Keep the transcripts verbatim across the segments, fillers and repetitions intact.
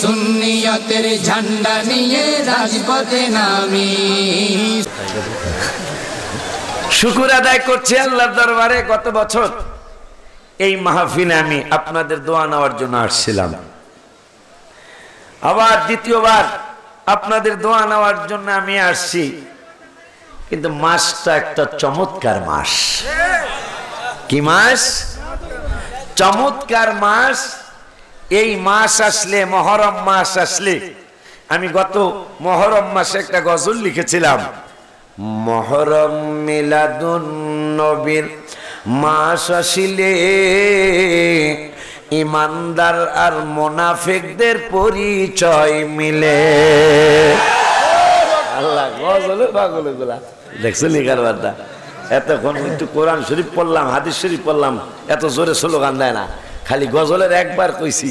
সুন্নিয়তের ঝান্ডা নিয়ে রাজপথে নামি। শুকর আদায় করছি আল্লাহর দরবারে। গত বছর এই মাহফিলে আমি আপনাদের দোয়া নেওয়ার জন্য আসছিলাম, আবার দ্বিতীয়বার আপনাদের দোয়া নেওয়ার জন্য আমি আসছি। কিন্তু মাসটা একটা চমৎকার মাস। কি মাস? চমৎকার মাস। এই মাস আসলে, মহরম মাস আসলে, আমি গত মহরম মাসে একটা গজল লিখেছিলাম, মহরম মিলাদুন নবীর মাস আসিলে ইমানদার আর মুনাফিকদের পরিচয় মিলে। আল্লাহ, গজলে পাগল গুলা দেখছো লিখার বার্তা। এতক্ষণ একটু কোরআন শরীফ পড়লাম, হাদিস শরীফ পড়লাম, এত জোরে স্লোগান দেয় না, খালি গজলের একবার কইছি।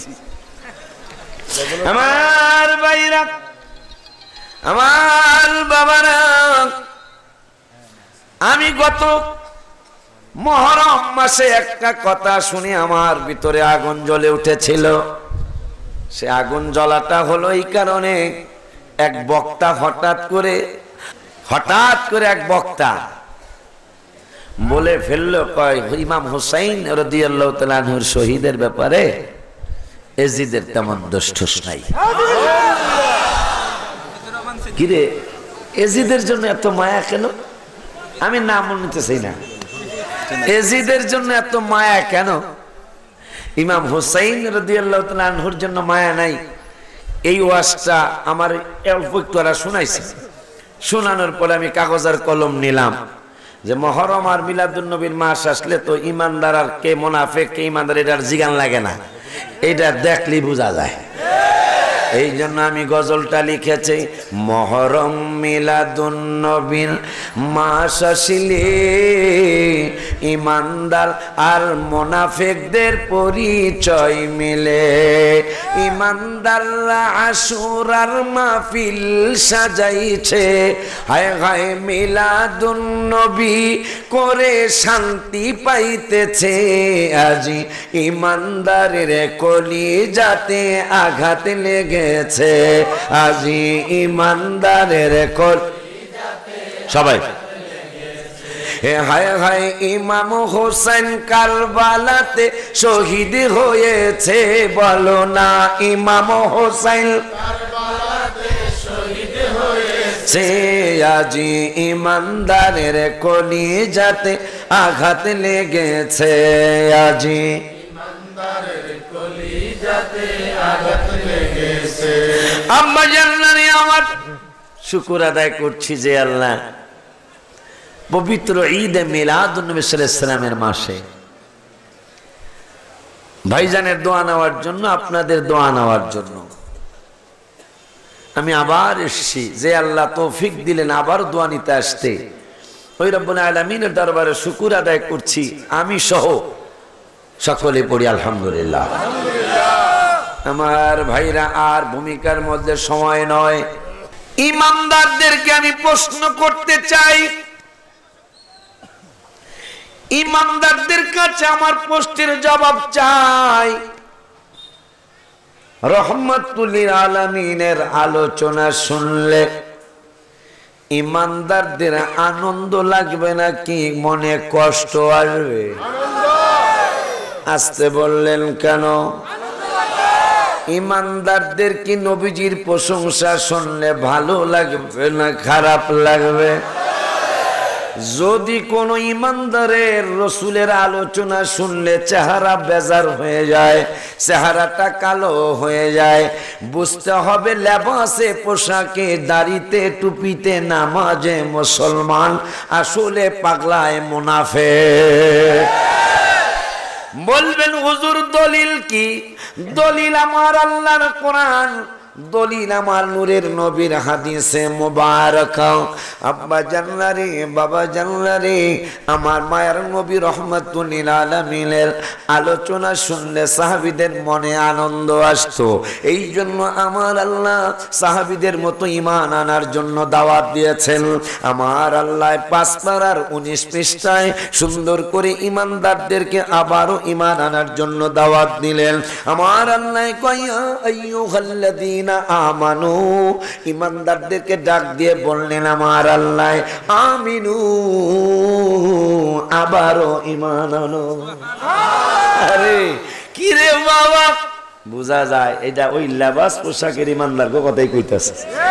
আমার ভাইরা, আমার বাবারা, আমি গত মহরম মাসে একটা কথা শুনে আমার ভিতরে আগুন জ্বলে উঠেছিল। সে আগুন জ্বলাটা হলো এই কারণে, এক বক্তা হঠাৎ করে হঠাৎ করে এক বক্তা বলে ফেললো, কয় ইমাম হুসাইন রাদিয়াল্লাহু তাআলা আনহুর শহীদের ব্যাপারে এজিদের তেমন দোষ ঠোষ নাই। কিরে, এজিদের জন্য এত মায়া কেন? আমি নাম নিতে চাই না, এজিদের জন্য এত মায়া কেন? ইমাম হুসাইন রাদিয়াল্লাহু তাআলা আনহুর জন্য মায়া নাই। এই ওয়াজটা আমার অল্প একটু ওরা শোনাইছে। শোনানোর পরে আমি কাগজ আর কলম নিলাম যে মহরম আর মিলাদুন নবীর মাস আসলে তো ইমানদার আর কে মুনাফিক কে ইমানদার এটার জিগান লাগে না, এটা দেখলেই বোঝা যায়। এই জন্য আমি গজলটা লিখেছি, মহরম মিলাদুন নবীর মাস আসিলে ইমানদার আর মুনাফিকদের পরিচয় মিলে। ইমানদাররা আশুরার মাহফিল সাজাইছে, হায় হায় মিলাদুন নবী করে শান্তি পাইতেছে। আজি ইমানদারের কলিজাতে আঘাত লেগে আজি ইমানদারের কলিজাতে সবাই হায় হায় ইমাম হোসেন কারবালাতে শহীদ হয়েছে, বলো না ইমাম হোসেন কারবালাতে শহীদ হয়েছে। আজি ইমানদারের কলিজাতে আঘাত লেগেছে, আজি ইমানদারের কলিজাতে আঘাত লেগেছে। আম্মা জান্নাতি আমার শুকর আদায় করছি যে আল্লাহ পবিত্র ঈদে মিলাদুন নবী সাল্লাল্লাহু আলাইহি ওয়াসাল্লামের মাসে ভাইজানের দোয়া নেওয়ার জন্য, আপনাদের দোয়া নেওয়ার জন্য আমি আবার এসেছি। যে আল্লাহ তৌফিক দিলেন আবার দোয়া নিতে আসতে, ওই রব্বুল আলামিনের দরবারে শুকর আদায় করছি। আমি সহ সকলে পড়ি আলহামদুলিল্লাহ। আমার ভাইরা, আর ভূমিকার মধ্যে সময় নয়। ইমানদারদেরকে আমি প্রশ্ন করতে চাই, ইমানদারদের কাছে আমার প্রশ্নের জবাব চাই। রহমাতুল লিল আলামিনের আলোচনা শুনলে ইমানদারদের আনন্দ লাগবে নাকি মনে কষ্ট আসবে? আসতে বললেন কেন? ইমানদারদের কি নবীজির প্রশংসা শুনলে ভালো লাগবে না খারাপ লাগবে? যদি কোন ইমানদারের রসুলের আলোচনা শুনলে চেহারা বেজার হয়ে যায়, চেহারাটা কালো হয়ে যায়, বুঝতে হবে লেবাসে পোশাকে দাড়িতে টুপিতে নামাজে মুসলমান, আসলে পাগলায় মুনাফিক। বলবেন হুজুর দলিল কি? দলিল আমার আল্লাহর কোরআন, দলিল আমার নূরের নবীর হাদিসে মুবারক। আব্বা জানলা রে, বাবা জানলা রে, আমার মায়ের নবী রহমাতুল লিল আলামিনের আলোচনা শুনলে সাহাবীদের মনে আনন্দ আসতো। এই জন্য আমার আল্লাহ সাহাবীদের মতো ঈমান আনার জন্য দাওয়াত দিয়েছেন। আমার আল্লাহ পাঁচ পারার উনিশ পৃষ্ঠায় সুন্দর করে ঈমানদারদেরকে আবারও ঈমান আনার জন্য দাওয়াত দিলেন। আমার আল্লাহ কয় আইয়ুহাল্লাযীনা আমানু, ঈমানদারদেরকে ডাক দিয়ে বললেন আমার আল্লাহ আমিনু, আবারও ঈমান আনো। আরে কি রে বাবা, বোঝা যায় এটা ওই লেবাস পোশাকের ঈমানদার কথাই কইতাছে।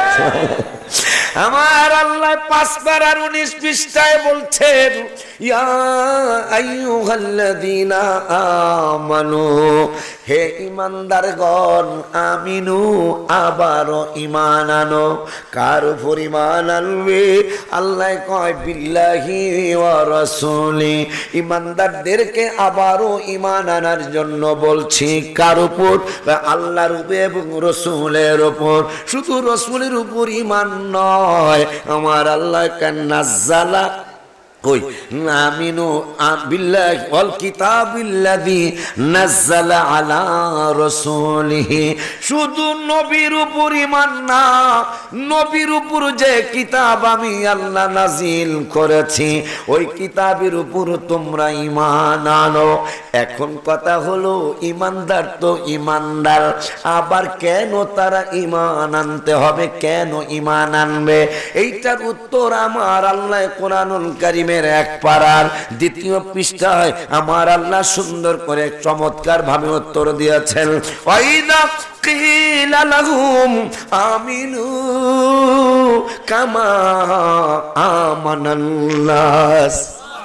আমার আল্লাহ পাঁচ পারার উনিশ পৃষ্ঠায় বলছেন ইয়া আইয়ুহাল্লাযীনা আমানু, হে ঈমানদারগণ আমিনু, আবারও ঈমান আনো। কার উপর ঈমান আনবে? আল্লাহ কয় বিল্লাহি ওয়া রাসূলি, ঈমানদারদেরকে আবারও ঈমান আনার জন্য বলছি। কার উপর? আল্লাহর উপর এবং রাসূলের উপর। শুধু রাসূলের উপর ঈমান নয়, আমার আল্লাহ কান নাযালা কই আমিনু বিল্লাহি ওয়াল কিতাবিল্লাযী নাযালা আলা রাসূলিহি, শুধু নবীর উপর ঈমান না, নবীর উপর যে কিতাব আমি আল্লাহ নাজিল করেছি ওই কিতাবের উপর তোমরা ঈমান আনো। এখন কথা হলো ঈমানদার তো ঈমানদার, আবার কেন তারা ঈমান আনতে হবে? কেন ঈমান আনবে? এইটার উত্তর আমার আল্লাহ কোরআনুল কারীমে এক পারার দ্বিতীয় পৃষ্ঠায় আমার আল্লাহ সুন্দর করে চমৎকার ভাবে উত্তর দিয়েছেন। ওয়াইদা কিলা লাহুম আমিনু কামা আমানান নাস,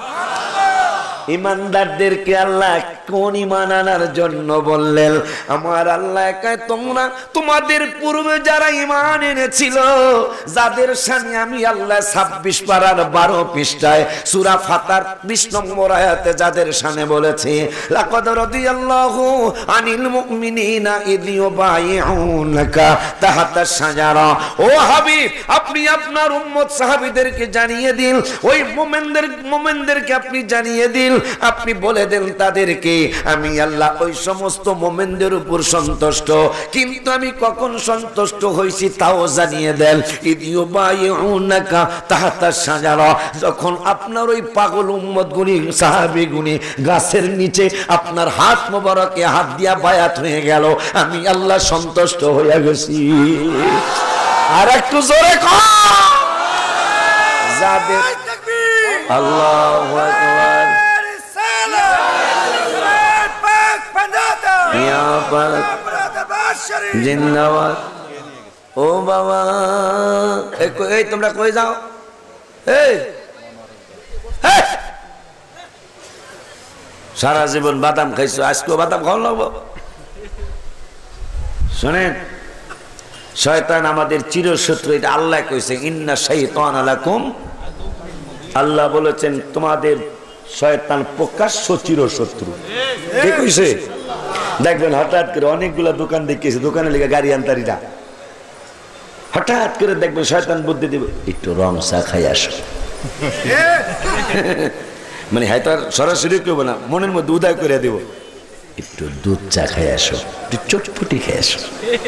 ঈমানদারদেরকে আল্লাহ কোন ঈমান আনার জন্য বললেন? আমার আল্লাহ কয় তোমরা তোমাদের পূর্বে যারা ঈমান এনেছিল, যাদের শানে আমি আল্লাহ ছাব্বিশ পারার বারো পৃষ্ঠায় সূরা ফাতার বিশ নম্বর আয়াতে যাদের শানে বলেছি লাকাদ রাদিয়াল্লাহু আনিল মুমিনিনা ইয ইউবাইউনাকা তাহতা শাজারা। ও হাবিব, আপনি আপনার উম্মত সাহাবীদেরকে জানিয়ে দিন, ওই মুমিনদের মুমিনদেরকে আপনি জানিয়ে দিন, আপনি বলে দেন তাদেরকে আমি আল্লাহ ওই সমস্ত মুমিনদের উপর সন্তুষ্ট। কিন্তু আমি কখন সন্তুষ্ট হইছি তাও জানিয়ে দেন। ইদিউবাইউনাকা তাহতা শাজারা, যখন আপনার ওই পাগল উম্মত গুনি সাহাবী গুনি গাছের নিচে আপনার হাত মোবারকে হাত দিয়া বায়াত হয়ে গেল, আমি আল্লাহ সন্তুষ্ট হয়ে গেছি। আর একটু জোরে কর যাবে। আল্লাহু আকবার। জিন্দাবাদ। ও বাবা, এই তোমরা কই যাও? এই সারা জীবন বাদাম খাইছো, আজকেও বাদাম খাওয়া লাগবো? শোনেন, শয়তান আমাদের চিরশত্রু, এটা আল্লাহ কইছে ইন্না শাইতানা লাকুম, আল্লাহ বলেছেন তোমাদের শয়তান প্রকাশ্য চিরশত্রু। কে কইছে? দেখবেন হঠাৎ করে অনেকগুলা দোকান দেখেছে, দোকানে লেগে গাড়ি আনতারি না, হঠাৎ করে দেখবেন শয়তান বুদ্ধি দিবে একটু রং চা খাই আসো। মানে হয়তো আর সরাসরি কেউ না, মনের মধ্যে উদয় করে দেব একটু দুধ চা খাই আসো, একটু চটপটি খাই আসো।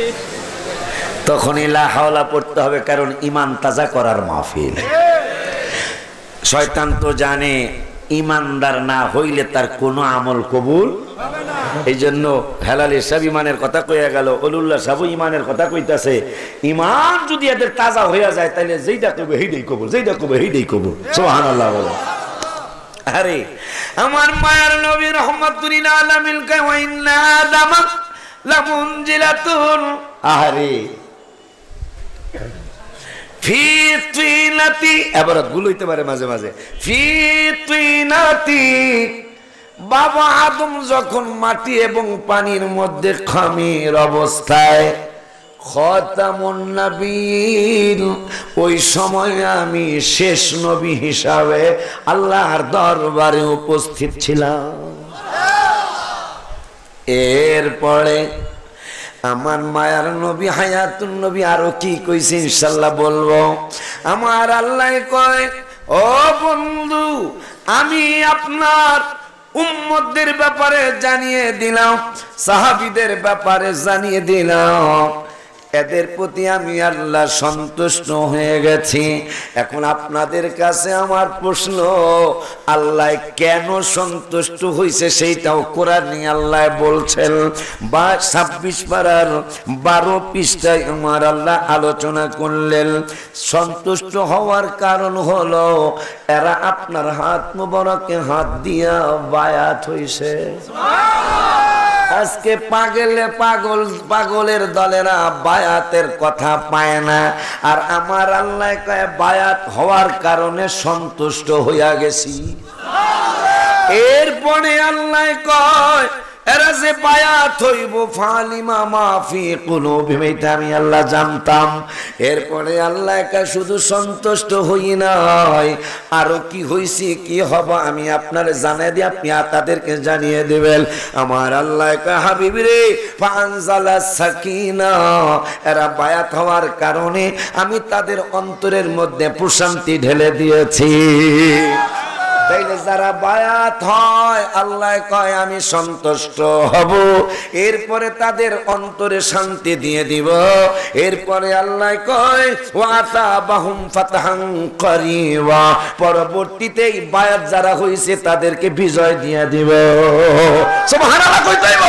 তখনই লা হাওলা পড়তে হবে, কারণ ঈমান তাজা করার মাহফিল। শয়তান তো জানে ঈমানদার না হইলে তার কোনো আমল কবুল হবে না। এই জন্য হেলালি সব ঈমানের কথা কইয়া গেল, ওলুল্লাহ সব ঈমানের কথা কইতাছে। ঈমান যদি এদের তাজা হইয়া যায় তাহলে যেইটা কইবে সেইটাই কবুল, যেইটা কইবে সেইটাই কবুল। সুবহানাল্লাহ বলে। আরে আমার মায়ার নবী রাহমাতুল লিল আলামিন কয় ওয়া ইন্না আদামা লামুনজিলাতুন, আরে ফি তিনাতি, এবার ভুল হইতে পারে মাঝে মাঝে, ফি তিনাতি, বাবা আদম যখন মাটি এবং পানির মধ্যে খামির অবস্থায়, খাতামুন নবীন, ওই সময় আমি শেষ নবী হিসাবে আল্লাহর দরবারে উপস্থিত ছিলাম। এরপরে আমার মায়ার নবী হায়াতুন নবী আরো কি কইছে ইনশাআল্লাহ বলবো। আমার আল্লাহ কয়, ও বন্ধু আমি আপনার উম্মতদের ব্যাপারে জানিয়ে দিলাম, সাহাবীদের ব্যাপারে জানিয়ে দিলাম, এদের প্রতি আমি আল্লাহ সন্তুষ্ট হয়ে গেছি। এখন আপনাদের কাছে আমার প্রশ্ন, আল্লাহ কেন সন্তুষ্ট হয়েছে সেইটাও কোরআনে আল্লাহ বলছেন। বা ছাব্বিশ পারার বারো পৃষ্ঠায় আমার আল্লাহ আলোচনা করলেন। সন্তুষ্ট হওয়ার কারণ হলো এরা আপনার হাত মুবারকে হাত দিয়া বায়াত হইছে। আজকে পাগলে পাগল পাগলের দলেরা বায়াতের কথা পায় না, আর আমার আল্লাহ কয় বায়াত হওয়ার কারণে সন্তুষ্ট হইয়া গেছি। এরপরে আল্লাহ কয় এরা যে বায়াত হইব ফালিমা মাফি কুলুবিহিম, এটা আমি আল্লাহ জানতাম। এরপরে আল্লাহ কা শুধু সন্তুষ্ট হই নাই, আরো কি হইছে কি হবে আমি আপনারে জানিয়ে দিই, আপনি তাদেরকে জানিয়ে দিবেন। আমার আল্লাহ কা হাবিব রে ফানজালা সাকিনা, এরা বায়াত হওয়ার কারণে আমি তাদের অন্তরের মধ্যে প্রশান্তি ঢেলে দিয়েছি। তাইলে যারা বায়াত হয় আল্লাহ কয় আমি সন্তুষ্ট হব, এরপরে তাদের অন্তরে শান্তি দিয়ে দিব। এরপরে আল্লাহ কয় ওয়াতাবাহুম ফাতহান করিবা, পরবর্তীতে বায়াত যারা হইছে তাদেরকে বিজয় দিয়ে দিব। সুবহানাল্লাহ কই তাইব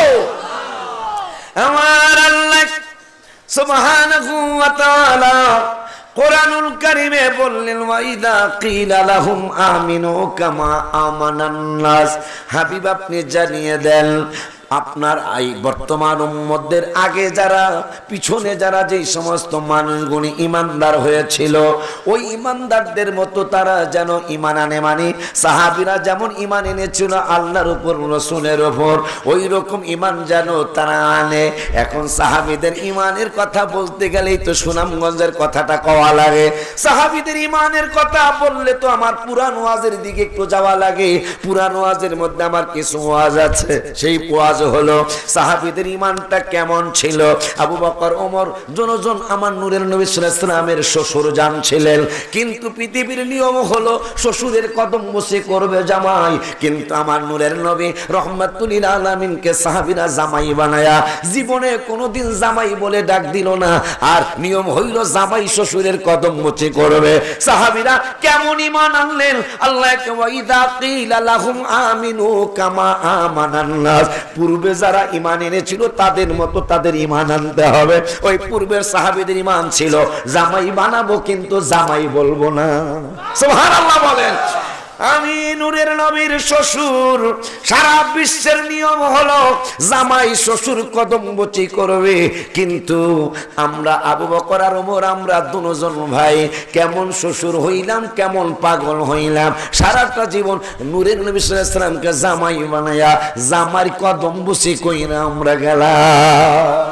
আমার আল্লাহ সুবহানাহু ওয়া তাআলা কোরআনুল কারীমে বললেন ওয়াইদা কিলা লাহুম আমিনু কামা আমানান নাস, হাবিব আপনি জানিয়ে দেন আপনার এই বর্তমান উম্মতদের আগে যারা পিছনে যারা যেই সমস্ত মানুষগুলি ইমানদার হয়েছিল ওই ইমানদারদের মতো তারা যেন ইমান আনে। মানে সাহাবীরা যেমন ইমান এনেছিল আল্লাহর উপর রাসূলের উপর, ওই রকম ইমান যেন তারা আনে। এখন সাহাবীদের ইমানের কথা বলতে গেলেই তো সুনামগঞ্জের কথাটা কওয়া লাগে। সাহাবীদের ইমানের কথা বললে তো আমার পুরান ওয়াজের দিকে একটু যাওয়া লাগে। পুরান ওয়াজের মধ্যে আমার কিছু ওয়াজ আছে, সেই ওয়াজ হলো সাহাবীদের ঈমানটা কেমন ছিল। আবু বকর ওমর জনজন আমার নূরের নবী সাল্লাল্লাহু আলাইহি ওয়াসাল্লামের শ্বশুর জান ছিলেন, কিন্তু পৃথিবীর নিয়ম হলো শ্বশুরের কদম বসে করবে জামাই, কিন্তু আমার নূরের নবী রহমাতুল লিল আলামিনকে সাহাবীরা জামাই বানায়া জীবনে কোনোদিন জামাই বলে ডাক দিল না, আর নিয়ম হইল জামাই শ্বশুরের কদম বসে করবে। সাহাবীরা কেমন ঈমান আনলেন, আল্লাহকে ওয়াইদা কিলা লাহুম আমিনু কামা আমানান নাস, পূর্বে যারা ঈমান এনেছিল তাদের মতো তাদের ঈমান আনতে হবে। ওই পূর্বের সাহাবীদের ঈমান ছিল জামাই বানাবো কিন্তু জামাই বলবো না। সুবহানাল্লাহ বলেন। আমি নূরের নবীর শ্বশুর, সারা বিশ্বের নিয়ম হলো জামাই শ্বশুর কদম বচি করবে, কিন্তু আমরা আবু বকর আর ওমর আমরা দুজন ভাই কেমন শ্বশুর হইলাম, কেমন পাগল হইলাম, সারাটা জীবন নূরের নবী সাল্লাল্লাহু আলাইহি ওয়াসাল্লামকে জামাই বানায়া জামার কদম বচি কইরা আমরা গেলাম।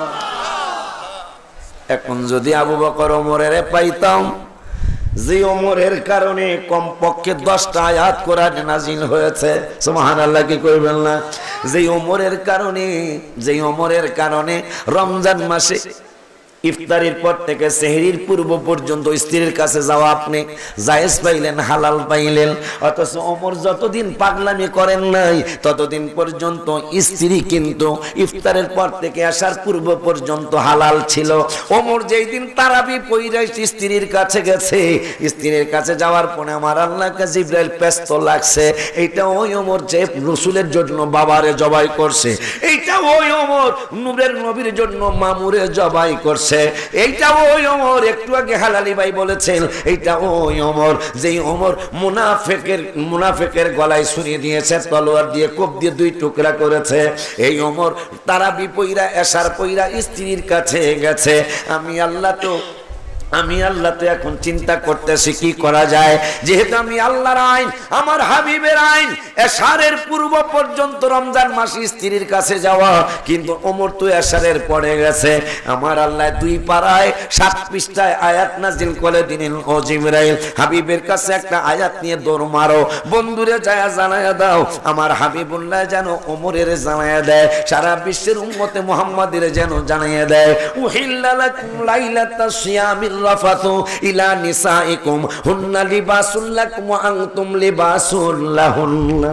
এখন যদি আবু বকর ওমরের পাইতাম, যে ওমরের কারণে কমপক্ষে দশটা আয়াত কোরআন নাজিল হয়েছে, সুবহানাল্লাহ কি কইবেন না? যে ওমরের কারণে যে ওমরের কারণে রমজান মাসে ইফতারের পর থেকে সেহরির পূর্ব পর্যন্ত স্ত্রীর কাছে যাওয়া আপনি জায়েজ পাইলেন, হালাল পাইলেন, অথচ ওমর যতদিন পাগলামি করেন নাই ততদিন পর্যন্ত স্ত্রী কিন্তু ইফতারের পর থেকে আসার পূর্ব পর্যন্ত হালাল ছিল। ওমর যেই দিন তারাবি পইরা স্ত্রীর কাছে গেছে, স্ত্রীর কাছে যাওয়ার পরে আমার আল্লাহকে জিবরাইল ব্যস্ত লাগছে, এইটা ওই ওমর যে রাসূলের জন্য বাবারে জবাই করছে, এইটা ওই ওমর নূরের নবীর জন্য মামুরে জবাই করছে, এইটা ওই ওমর একটু আগে হালালি ভাই বলেছেন, এইটা ওই ওমর যেই ওমর মুনাফিকের মুনাফিকের গলায় ছুরি দিয়েছে, তলোয়ার দিয়ে কোপ দিয়ে দুই টুকরা করেছে। এই ওমর তারাবি পইরা এশার পইরা স্ত্রীর কাছে গেছে। আমি আল্লাহ তো আমি আল্লাহ তো এখন চিন্তা করতেছি কি করা যায়, যেহেতু আমি আল্লাহর আইন, আমার হাবিবের আইন এশারের পূর্ব পর্যন্ত রমজান মাসে স্ত্রীর কাছে যাওয়া, কিন্তু ওমর তো এশারের পড়ে গেছে। আমার আল্লাহ দুই পারায় সাত পৃষ্ঠায় আয়াত নাজিল করে দিলেন, ও জিবরাইল হাবিবের কাছে একটা আয়াত নিয়ে দৌড় মারো, বন্ধুরে যায় জানায়া দাও আমার হাবিবুল্লাহ যেন ওমরের জানায়া দেয়, সারা বিশ্বের উম্মতে মুহাম্মাদের যেন জানায়া দেয়, উহিল্লা লাকুম লাইলাতাস সিয়ামির রাফাতু ইলা নিসাইকুম হুন্না লিবাসুল লাকুম ওয়া আনতুম লিবাসুল লাহুন্না।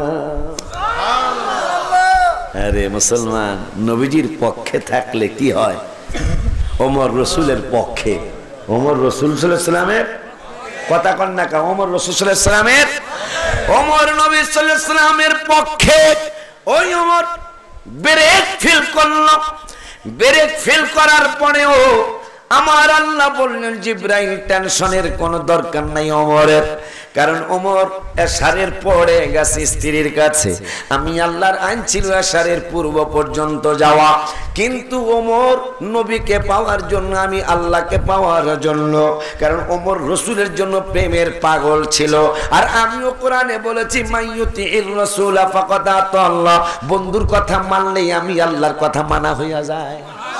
আরে মুসলমান, নবীজির পক্ষে থাকলে কি হয়? ওমর রসুলের পক্ষে, ওমর রসুল সাল্লাল্লাহু আলাইহি সাল্লামের কথা কন না কা, ওমর রসুল সাল্লাল্লাহু আলাইহি সাল্লামের, ওমর নবী সাল্লাল্লাহু আলাইহি সাল্লামের পক্ষে। ওই ওমর ব্রেক ফিল করলো, ব্রেক ফিল করার পরেও আমার আল্লাহ বললেন জিবরাইল টেনশনের কোনো দরকার নাই ওমরের, কারণ ওমর এশারের পরে গেছে স্ত্রীর কাছে। আমি আল্লাহর আইন ছিল এশারের পূর্ব পর্যন্ত যাওয়া, কিন্তু ওমর নবীকে পাওয়ার জন্য, আমি আল্লাহকে পাওয়ার জন্য, কারণ ওমর রসুলের জন্য প্রেমের পাগল ছিল। আর আমিও কোরআনে বলেছি মাইয়ুতির রাসূলা ফাকাদ আতাল্লাহ, বন্ধুর কথা মানলেই আমি আল্লাহর কথা মানা হইয়া যায়।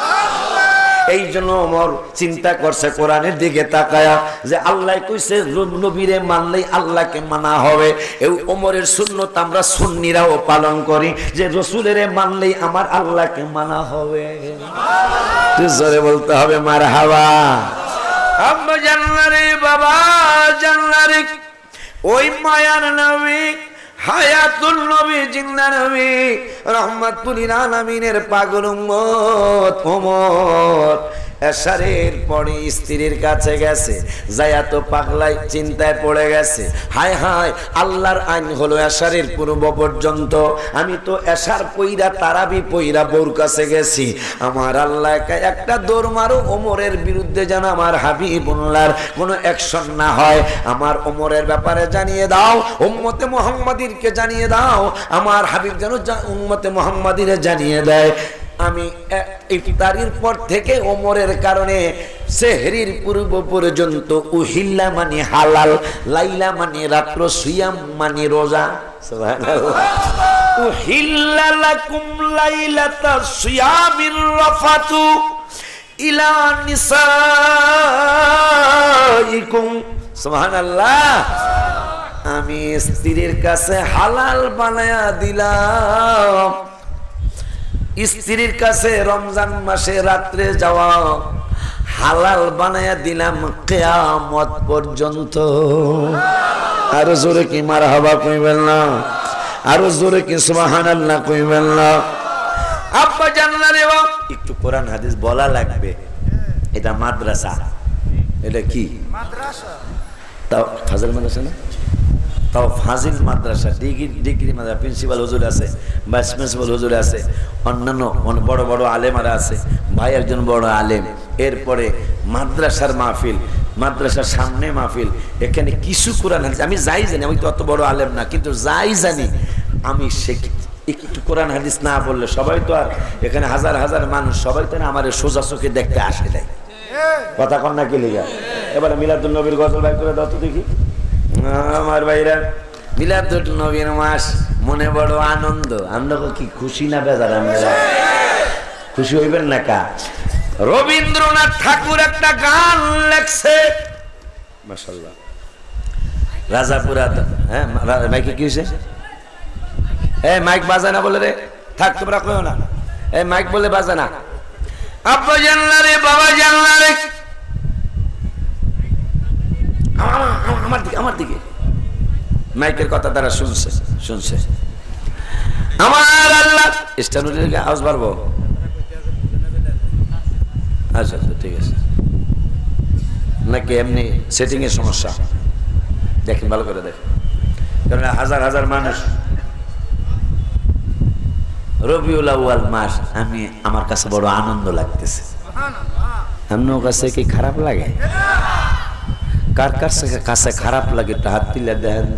এই জন্য ওমর চিন্তা করছে কোরআনের দিকে তাকায়া যে আল্লাহ কইছে নবীরে মানলেই আল্লাহকে মানা হবে। এই ওমরের সুন্নত আমরা সুন্নিরাও পালন করি যে রসুলের মানলেই আমার আল্লাহকে মানা হবে। জোরে বলতে হবে মারহাবা। আম্মা জান্নারে বাবা জান্নারে, ওই মায়ার নবী হায়াতুল নবী জিন্দা নবী রহমাতুল লিল আলামিনের পাগল উম্মত ওমর এশারের পরে স্ত্রীর কাছে গেছে, যায়া তো পাগলাই চিন্তায় পড়ে গেছে, হায় হায় আল্লাহর আইন হলো এশারের পূর্ব পর্যন্ত, আমি তো এশার পইরা তারাবি পইরা বউর কাছে গেছি, আমার আল্লাহ একটা দৌড় মারো ওমরের বিরুদ্ধে যেন আমার হাবিবুল্লাহর কোনো অ্যাকশন না হয়, আমার ওমরের ব্যাপারে জানিয়ে দাও, উম্মতে মুহাম্মাদিরকে জানিয়ে দাও, আমার হাবিব যেন উম্মতে মুহাম্মাদিরে জানিয়ে দেয়। আমি ইফতারির পর থেকে ওমরের কারণে সেহরির পূর্ব পর্যন্ত উহিল্লা মানে হালাল, লাইলা মানে রাত্র, সিয়াম মানে রোজা। সুবহানাল্লাহ। উহিল্লা লাকুম লাইলাতাস সিয়ামির রাফাতু ইলা নিসাইকুম। সুবহানাল্লাহ। আমি স্ত্রীর কাছে হালাল বানায়া দিলাম, স্ত্রীর কাছে রমজান মাসে রাত্রে যাওয়া হালাল বানায়া দিলাম কিয়ামত পর্যন্ত। আরো জোরে কি মারহাবা কইবেন না? আরো জোরে কি সুবহানাল্লাহ কইবেন না? আব্বা জানলা রে বাপ, একটু কোরআন হাদিস বলা লাগবে। এটা মাদ্রাসা, এটা কি মাদ্রাসা? তাও ফাজিল মাদ্রাসা না, তাও ফাজিল মাদ্রাসা, ডিগ্রি ডিগ্রি মাদ্রাসা, প্রিন্সিপাল হুজুর আছে, ভাইস প্রিন্সিপাল হুজুর আছে, অন্যান্য অনেক বড় বড় আলেমারা আছে, ভাই একজন বড় আলেম, এরপরে মাদ্রাসার মাহফিল, মাদ্রাসার সামনে মাহফিল, এখানে কিছু কোরআন হাদিস আমি যাই জানি, আমি তো অত বড় আলেম না, কিন্তু যাই জানি আমি সে একটু কোরআন হাদিস না বললে সবাই তো আর এখানে হাজার হাজার মানুষ সবাই তো না আমার সোজা চোখে দেখতে আসে দেয়, কথা কন না কি লিগা? এবারে মিলাদুন নবীর গজল বাই করে দাও তো দেখি। আমার ভাইরা মিলাদুন নবীর মাস, মনে বড় আনন্দ, আমরা কি খুশি না বেজার? আমরা খুশি হইবেন না কা? রবীন্দ্রনাথ ঠাকুর একটা গান লেখছে, মাশাআল্লাহ, রাজাপুরা। হ্যাঁ মাইকে কি হয়েছে? এই মাইক বাজে না বলে রে, থাক তোমরা কইও না, এই মাইক বলে বাজে না। আব্বা জানলা রে, বাবা জানলা রে, আমার দিকে আমার দিকে মাইকের কথা তারা শুনছে শুনছে আমার আল্লাহ। স্ট্যান্ডার্ডের আওয়াজ বাড়বো? আচ্ছা আচ্ছা ঠিক আছে, নাকি এমনি সেটিং এর সমস্যা? দেখেন ভালো করে দেখেন, কারণ হাজার হাজার মানুষ। রবিউল আউয়াল মাস, আমি আমার কাছে বড় আনন্দ লাগতেছে। আপনার কাছে কি খারাপ লাগে? কার কাছে কাছে খারাপ লাগে তা হাত তুলে দেখেন।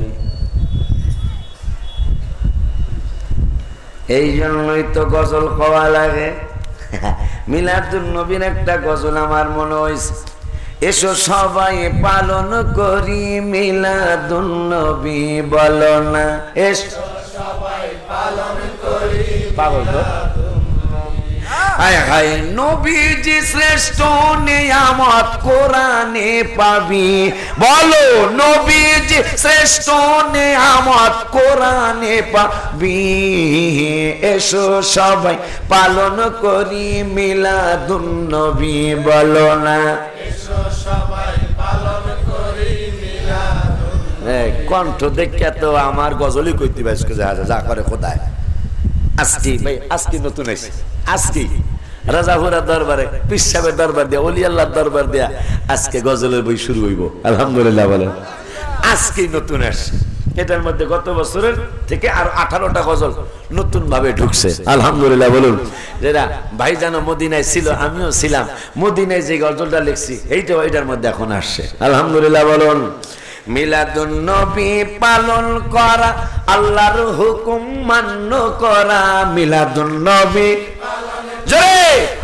এই জন্যই তো গজল খাওয়া লাগে। মিলাদুন নবীর একটা গজল আমার মনে হয়েছে, এসো সবাই পালন করি মিলাদুন নবী বলো না এসো সবাই পালন করি পাগল তো হায় হায় নবীজি শ্রেষ্ঠ নিয়ামত কোরআনে পাবি বলো নবীজি শ্রেষ্ঠ নিয়ামত কোরআনে পাবি এসো সবাই পালন করি মিলাদুন নবী বলো না এসো সবাই পালন করি মিলাদুন এই কণ্ঠ দেখে তো আমার গজলই কইতে বাইসকে যা যা করে খোদায় আজকে ভাই আজকে নতুন আইছে আজকে রাজাপুরা দরবারে পীর সাহেবের দরবার দিয়া ওলি আল্লাহর দরবার দিয়া আজকে গজলের বই শুরু হইব আলহামদুলিল্লাহ বলেন আজকে নতুন আসছে এটার মধ্যে গত বছরের থেকে আর আঠারোটা গজল নতুন ভাবে ঢুকছে আলহামদুলিল্লাহ বলুন যেটা ভাইজান মদিনায় ছিল আমিও ছিলাম মদিনায় যে গজলটা লিখছি এইটাও এটার মধ্যে এখন আসছে আলহামদুলিল্লাহ বলুন মিলাদুন নবী পালন করা আল্লাহর হুকুম মান্য করা মিলাদুন নবী জোরে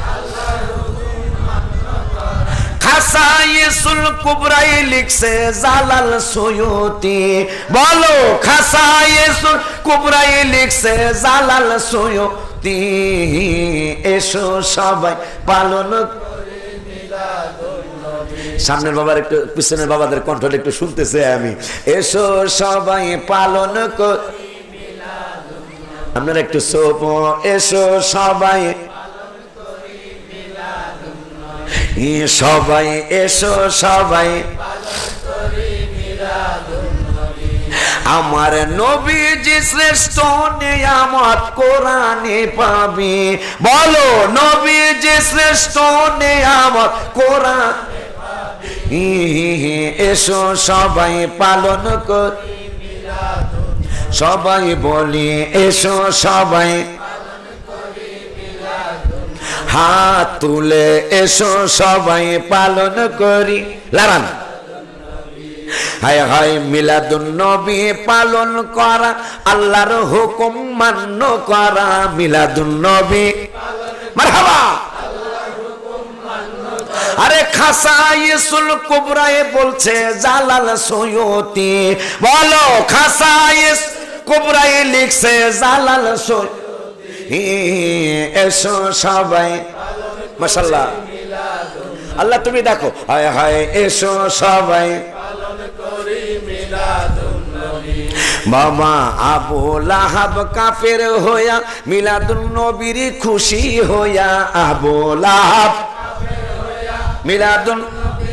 খাসায়েসুল কুবরাই লিখছে জালাল সুয়ুতি বলো খাসায়েসুল কুবরাই লিখছে জালাল সুয়ুতি এসো সবাই পালন সামনের বাবার একটু পিছনের বাবাদের কণ্ঠটা একটু শুনতেছে আমি এসো সবাই পালন কর আপনারা একটু সোপ এসো সবাই সবাই এসো সবাই আমার নবীজি শ্রেষ্ঠ নিয়ামত কোরআনে পাবি বলো নবীজি শ্রেষ্ঠ নিয়ামত কোরআন এসো সবাই পালন কর সবাই বলি এসো সবাই হাত তুলে এসো সবাই পালন করি লাগান হায় হায় মিলাদুন নবী পালন করা আল্লাহর হুকুম মান্য করা মিলাদুন নবী মারহাবা আরে খাসায়েসুল কুবরায়ে বলছে জালাল সুয়ুতি বলো খাসায়েস কুবরায়ে লিখছে জালাল সুয়ুতি এসো সবাই মাশাআল্লাহ আল্লাহ তুমি দেখো হায় হায় এসো সবাই পালন করি মিলাদুন নবী বাবা আবু লাহাব কাফের হইয়া মিলাদুন নবীর খুশি হইয়া আবু লাহাব মিলাদুন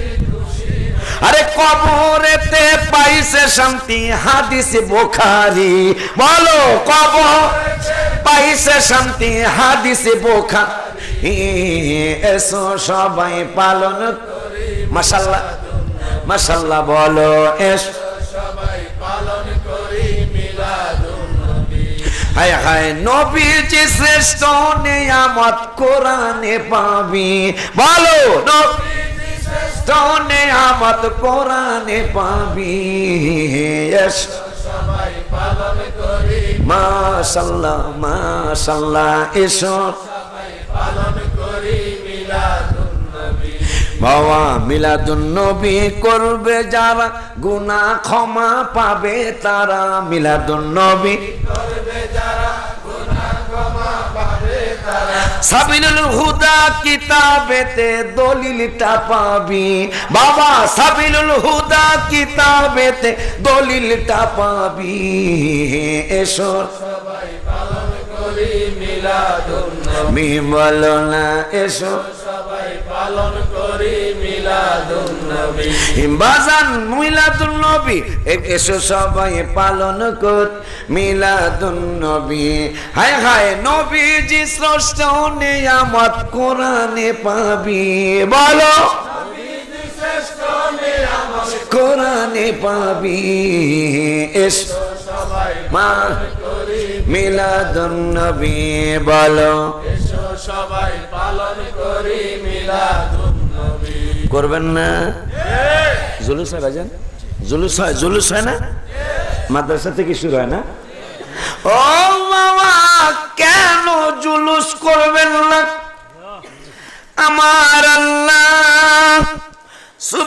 আরে কবরেতে পাইছে শান্তি হাদিস বুখারী বলো কবর পাইছে শান্তি হাদিস বুখারী এসো সবাই পালন করি মাশাআল্লাহ মাশাআল্লাহ বলো এসো সবাই পালন করি মিলাদুন নবী হায় হায় নবীজি শ্রেষ্ঠ নিয়ামত কোরআনে পাবি বলো নবীজি শ্রেষ্ঠ নিয়ামত কোরআনে পাবি এসো সবাই পালন করি মাশাআল্লাহ মাশাআল্লাহ এসো সবাই পালন করি মিলাদুন নবী বাবা মিলাদুন নবী করবে যারা গুনাহ ক্ষমা পাবে তারা মিলাদুন নবী করবে যারা গুনাহ ক্ষমা পাবে তারা সাবিলুল হুদা কিতাবেতে দলিলটা পাবি বাবা সাবিলুল হুদা কিতাবেতে দলিলটা পাবি এসো সবাই পালন করি মিলাদুন নবী বলো না এসো সবাই পালন করি মিলাদুন নবী বাজান মিলাদুন নবী এসো সবাই পালন কর মিলাদুন নবী হায় হায় নবীজি শ্রেষ্ঠ নিয়ামত কোরআনে পাবি বলো নবীজি শ্রেষ্ঠ নিয়ামত কোরআনে পাবি এসো সবাই পালন করি মিলাদুন নবী বলো এসো সবাই পালন করি মিলাদুন নবী করবেন না জুলুস হয় ভাইজান জুলুস হয় জুলুস হয় না মাদ্রাসা থেকে শুরু হয় না ও বাবা কেন জুলুস করবেন না আমার আল্লাহ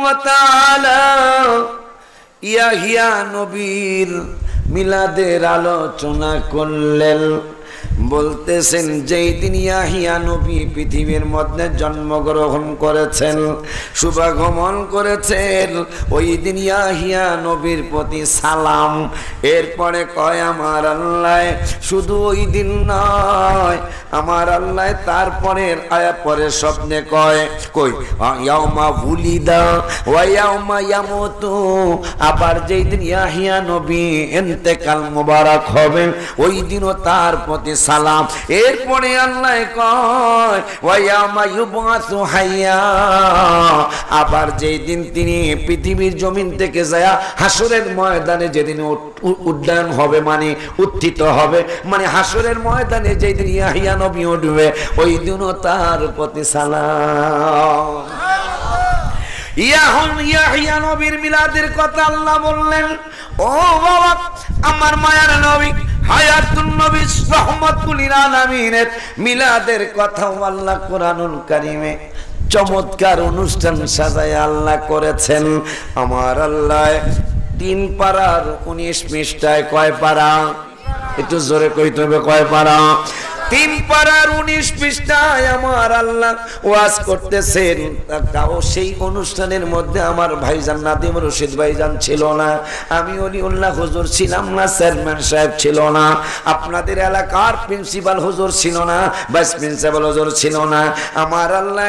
ওয়া তাআলা ইয়াহিয়া নবীর মিলাদের আলোচনা করলেন। বলতেছেন যেই দিন ইয়াহিয়া নবী পৃথিবীর মধ্যে জন্মগ্রহণ করেছেন, শুভাগমন করেছেন, ওই দিন ইয়াহিয়া নবীর প্রতি সালাম। এরপরে কয় আমার আল্লাহ শুধু ওই দিন নয়, আমার আল্লাহ তারপরের আয়া পরে স্বপ্নে কয় কই ইয়াউমা উলিদা ওয়া ইয়াউমা ইয়ামুতু, আবার যেই দিন ইয়াহিয়া নবী ইন্তেকাল মুবারক হবেন ওই দিনও তার প্রতি সালাম। এরপরে আল্লাহ কয় ওয়া ইয়াউমা ইউবাসু হাইয়া, আবার যেই দিন তিনি পৃথিবীর জমিন থেকে যায় হাসরের ময়দানে যেদিন উড্ডয়ন হবে মানে উত্থিত হবে মানে হাসরের ময়দানে যেই দিন ইয়াহিয়া নবী উঠবে ওই দিনও তার প্রতি সালাম। ইয়াহুন ইয়াহিয়া নবীর মিলাদের কথা আল্লাহ বললেন। ও বাবা আমার মায়ার নবী হায়াতুন নবী রাহমাতুল লিল আলামিনের মিলাদের কথা আল্লাহ কোরআনুল কারীমে চমৎকার অনুষ্ঠান সাজায় আল্লাহ করেছেন। আমার আল্লাহ তিন পারার উনিশ পৃষ্ঠায় কয় পারা, একটু জোরে কইতে হবে কয় পারা? তিন পারার উনিশ পৃষ্ঠায় আমার আল্লাহ ওয়াজ করতেছেন। তাও সেই অনুষ্ঠানের মধ্যে আমার ভাইজান নাদিম রশিদ ভাইজান ছিল না, আমি ওলিউল্লাহ হুজুর ছিলাম না, চেয়ারম্যান সাহেব ছিল না, আপনাদের এলাকার প্রিন্সিপাল হুজুর ছিল না, ভাইস প্রিন্সিপাল হুজুর ছিল না। আমার আল্লাহ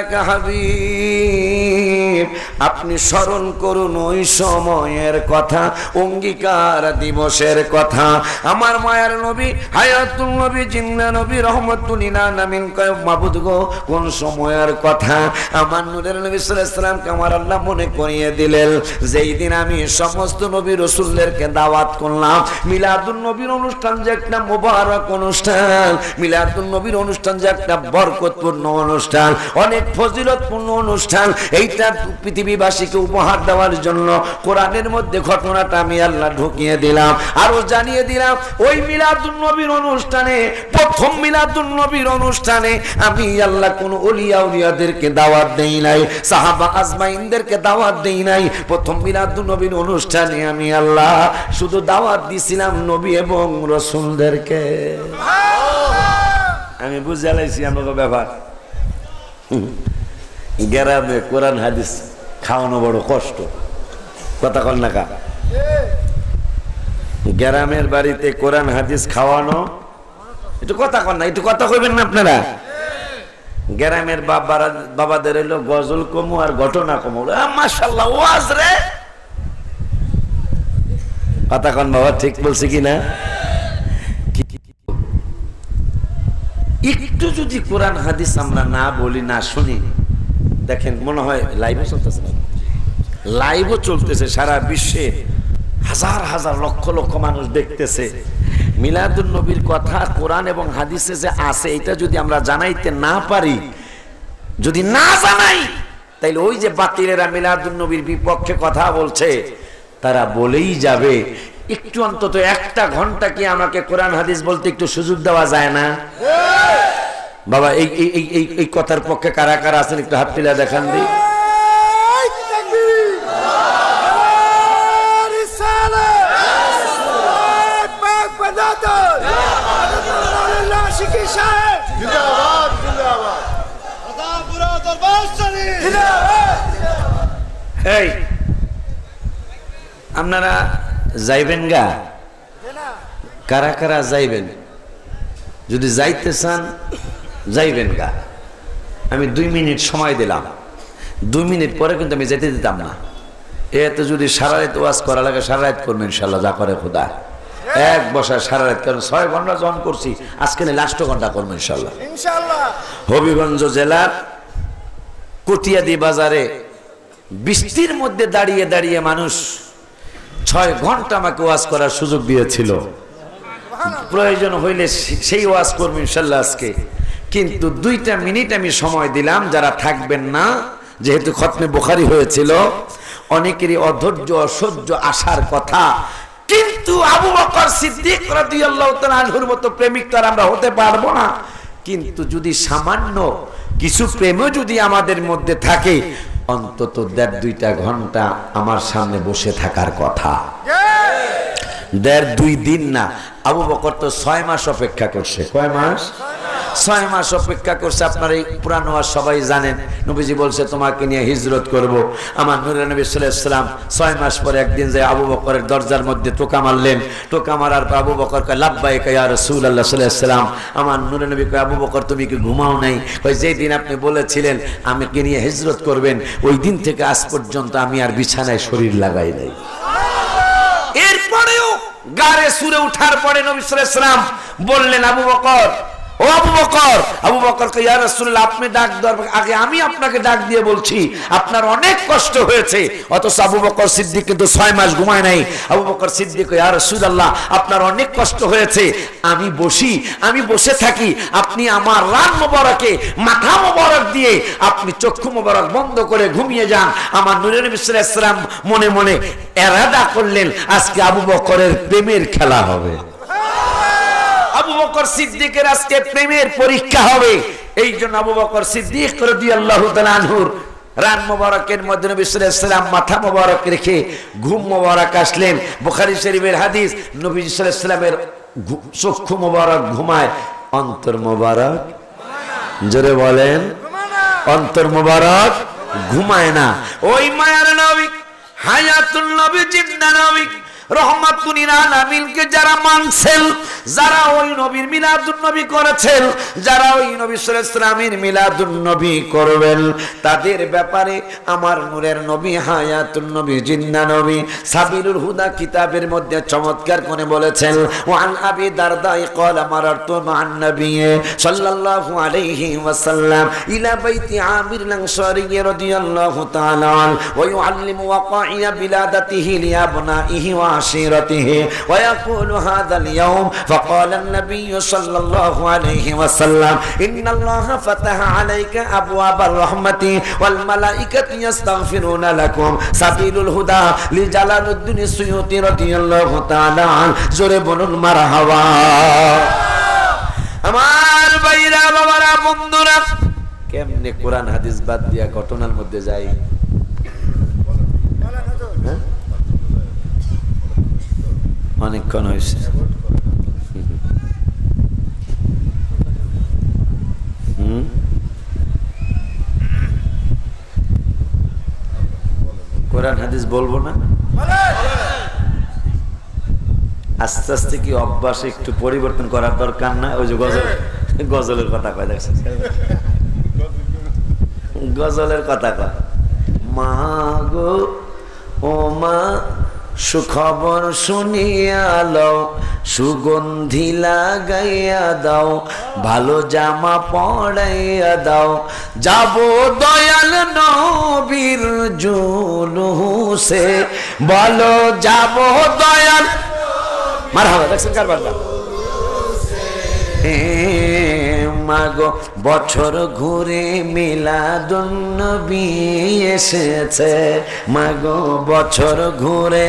হাবিব আপনি স্মরণ করুন ওই সময়ের কথা, অঙ্গীকার দিবসের কথা। আমার মায়ার নবী হায়াতুল নবী জিন্না নবী রহমাতুল লিল আলামিন কয় মাবুদ গো কোন সময়ের কথা? আমার নূরের নবী সাল্লাল্লাহু আলাইহি সাল্লামকে আমার আল্লাহ মনে করিয়ে দিলেন যেই দিন আমি সমস্ত নবী রাসূলদেরকে দাওয়াত করলাম। মিলাদুন নবীর অনুষ্ঠান যে একটা মোবারক অনুষ্ঠান, মিলাদুন নবীর অনুষ্ঠান যে একটা বরকতপূর্ণ অনুষ্ঠান, অনেক ফজিলতপূর্ণ অনুষ্ঠান, এইটা পৃথিবীবাসীকে উপহার দেওয়ার জন্য কোরআনের মধ্যে ঘটনাটা আমি আল্লাহ ঢুকিয়ে দিলাম। আরো জানিয়ে দিলাম ওই মিলাদুন নবীর অনুষ্ঠানে, প্রথম মিলাদুন নবীর অনুষ্ঠানে আমি আল্লাহ কোন ওলিয়া উলিয়াদেরকে দাওয়াত দেই নাই, সাহাবা আজমাইনদেরকে দাওয়াত দেই নাই। প্রথম মিলাদুন নবীর অনুষ্ঠানে আমি আল্লাহ শুধু দাওয়াত দিছিলাম নবী এবং রাসূলদেরকে। আমি বুঝে লাইছি আমাকে ব্যাপার। গ্রামে কোরআন হাদিস খাওয়ানো বড় কষ্ট, কথা কল না কা? গ্রামের বাড়িতে কোরআন হাদিস খাওয়ানো একটু কথা কন না, একটু কথা কইবেন না আপনারা? গ্রামের বাবারা বাবাদের হইলো গজল কমু আর ঘটনা কমু। মাশাআল্লাহ ওয়াজ রে, কথা কন বাবা, ঠিক বলছি কি না? একটু যদি কোরআন হাদিস আমরা না বলি না শুনি, দেখেন মনে হয় লাইভও চলতেছে, লাইভও চলতেছে সারা বিশ্বে, হাজার হাজার লক্ষ লক্ষ মানুষ দেখতেছে। মিলাদুন নবীর কথা কোরআন এবং হাদিসে যে আছে এটা যদি আমরা জানাইতে না পারি, যদি না জানাই, তাইলে ওই যে বাতিলেরা মিলাদুন নবীর বিপক্ষে কথা বলছে তারা বলেই যাবে। একটু অন্তত একটা ঘন্টা কি আমাকে কোরআন হাদিস বলতে একটু সুযোগ দেওয়া যায় না? বাবা এই এই এই এই কথার পক্ষে কারা কারা আছেন একটু হাত তুলে দেখান দিই। এই আপনারা যাইবেন গা? কারা কারা যাইবেন? যদি যাইতে চান যাইবেন গা। আমি দুই মিনিট সময় দিলাম, দুই মিনিট পরে কিন্তু আমি যেতে দিতাম না। এতে যদি সারা রাত ওয়াজ করা লাগে সারা রাত করবেন ইনশাল্লাহ, যা করে খোদা। এক বসা সারা রাত, কারণ ছয় ঘন্টা জন করছি, আজকে লাস্ট ঘন্টা করবো ইনশাল্লাহ। হবিগঞ্জ জেলার কটিয়াদি বাজারে বৃষ্টির মধ্যে দাঁড়িয়ে দাঁড়িয়ে মানুষ ছয় ঘন্টা আমাকে ওয়াজ করার সুযোগ দিয়েছিল। প্রয়োজন হইলে সেই ওয়াজ করবো ইনশাল্লাহ আজকে, কিন্তু দুইটা মিনিট আমি সময় দিলাম। যারা থাকবেন না, যেহেতু খতমে বুখারী হয়েছিল, অনেকেরই অধৈর্য অসহ্য আসার কথা, কিন্তু আবু বকর সিদ্দিক রাদিয়াল্লাহু তাআলা আনহুর মতো প্রেমিক তো আমরা হতে পারবো না। কিন্তু যদি সামান্য কিছু প্রেমও যদি আমাদের মধ্যে থাকে, অন্তত দেড় দুইটা ঘন্টা আমার সামনে বসে থাকার কথা। দেড় দুই দিন না, আবু বকর তো ছয় মাস অপেক্ষা করছে। কয় মাস? ছয় মাস অপেক্ষা করছে। আপনার এই পুরাণ ওয়াজ সবাই জানেন, নবীজি বলছে তোমাকে নিয়ে হিজরত করব। আমার নূরের নবী সাল্লাল্লাহু আলাইহি ওয়াসাল্লাম ছয় মাস পরে একদিন যায় আবু বকরের দরজার মধ্যে টোকা মারলেন। টোকা মারার পর আবু বকর কয় লাব্বাইক ইয়া রাসূলুল্লাহ সাল্লাল্লাহু আলাইহি ওয়াসাল্লাম। আমার নূরের নবী কয় আবু বকর তুমি কি ঘুমাও নাই? কয় যেই দিন আপনি বলেছিলেন আমাকে নিয়ে হিজরত করবেন ওই দিন থেকে আজ পর্যন্ত আমি আর বিছানায় শরীর লাগাই নাই। এরপরেও গারে সুরে উঠার পরে নবী সাল্লাল্লাহু আলাইহি ওয়াসাল্লাম বললেন আবু বকর, ও আবু বকর। আবু বকর কয় ইয়া রাসূলুল্লাহ আপনি ডাক দেওয়ার আগে আমি আপনাকে ডাক দিয়ে বলছি আপনার অনেক কষ্ট হয়েছে। অথচ আবু বকর সিদ্দিক কিন্তু ছয় মাস ঘুমায় নাই। আবু বকর সিদ্দিক কয় ইয়া রাসূলুল্লাহ আপনার অনেক কষ্ট হয়েছে, আমি বসি, আমি বসে থাকি, আপনি আমার রান মোবারকে মাথা মোবারক দিয়ে আপনি চক্ষু মোবারক বন্ধ করে ঘুমিয়ে যান। আমার নূরের নবী সাল্লাল্লাহু আলাইহি ওয়াসাল্লাম মনে মনে এরাদা করলেন আজকে আবু বকরের প্রেমের খেলা হবে, আবু বকর সিদ্দিকের আজকে প্রেমের পরীক্ষা হবে। এই জন্য আবু বকর সিদ্দিক রাদিয়াল্লাহু তাআলা আনহুর রান মোবারকের মধ্যে নবী সাল্লাল্লাহু আলাইহি ওয়াসাল্লাম মাথা মোবারক রেখে ঘুম মোবারক আসলেন। বুখারী শরীফের হাদিস, নবী সাল্লাল্লাহু আলাইহি ওয়াসাল্লামের চক্ষু মোবারক ঘুমায়, অন্তর মোবারক, জোরে বলেন, অন্তর মোবারক ঘুমায় না। ওই মায়ার নবী, হায়াতুল নবী, জিন্দা নবী, রহমাতুল লিল আলামিনকে যারা মানছেন, যারা ওই নবীর মিলাদুন নবী করেছেন, যারা ওই নবী সাল্লাল্লাহু আলাইহি ওয়াসাল্লামের মিলাদুন নবী করবেন, তাদের ব্যাপারে আমার নূরের নবী, হায়াতুন নবী, জিন্দা নবী সাবিলুল হুদা কিতাবের মধ্যে চমৎকার করে বলেছেন, ওয়ান আবি দারদা ক্বালা মারারতু মান নবী সাল্লাল্লাহু আলাইহি ওয়াসাল্লাম ইলা বাইতি আমির আল-আনসারী রাদিয়াল্লাহু তাআলা আন ওয়া ইউআল্লিমু ওয়াকাইয়া বিলাদাতিহি লিআবনাইহি ওয়া عشيرته ويقول هذا اليوم فقال النبي صلى الله عليه وسلم إن الله فتح عليك أبواب الرحمة والملائكة يستغفرون لكم سبيل الهدى لجلال الدين السيوطي رضي الله تعالى عنه জোরে বলুন মারহাবা। আমার ভাইরা বাবারা বন্ধুরা, কেমনে কোরআন হাদিস বাদ দিয়া ঘটনার মধ্যে যাই? অনেকক্ষণ হয়েছে। কোরআন হাদিস বলবো না, আস্তে আস্তে কি অভ্যাস একটু পরিবর্তন করার দরকার না? ওই যে গজল, গজলের কথা কয়, দেখছেন গজলের কথা কয়, মা গো ও মা সুখবর শুনিয়া লও, সুগন্ধি লাগাইয়া দাও, ভালো জামা পরাইয়া দাও, যাব দয়াল নবীর জুলুসে, বলো যাব দয়াল মারহাবা। দেখছেন কারবারটা? মাগো বছর ঘুরে মিলাদুন নবী এসেছে, মাগো বছর ঘুরে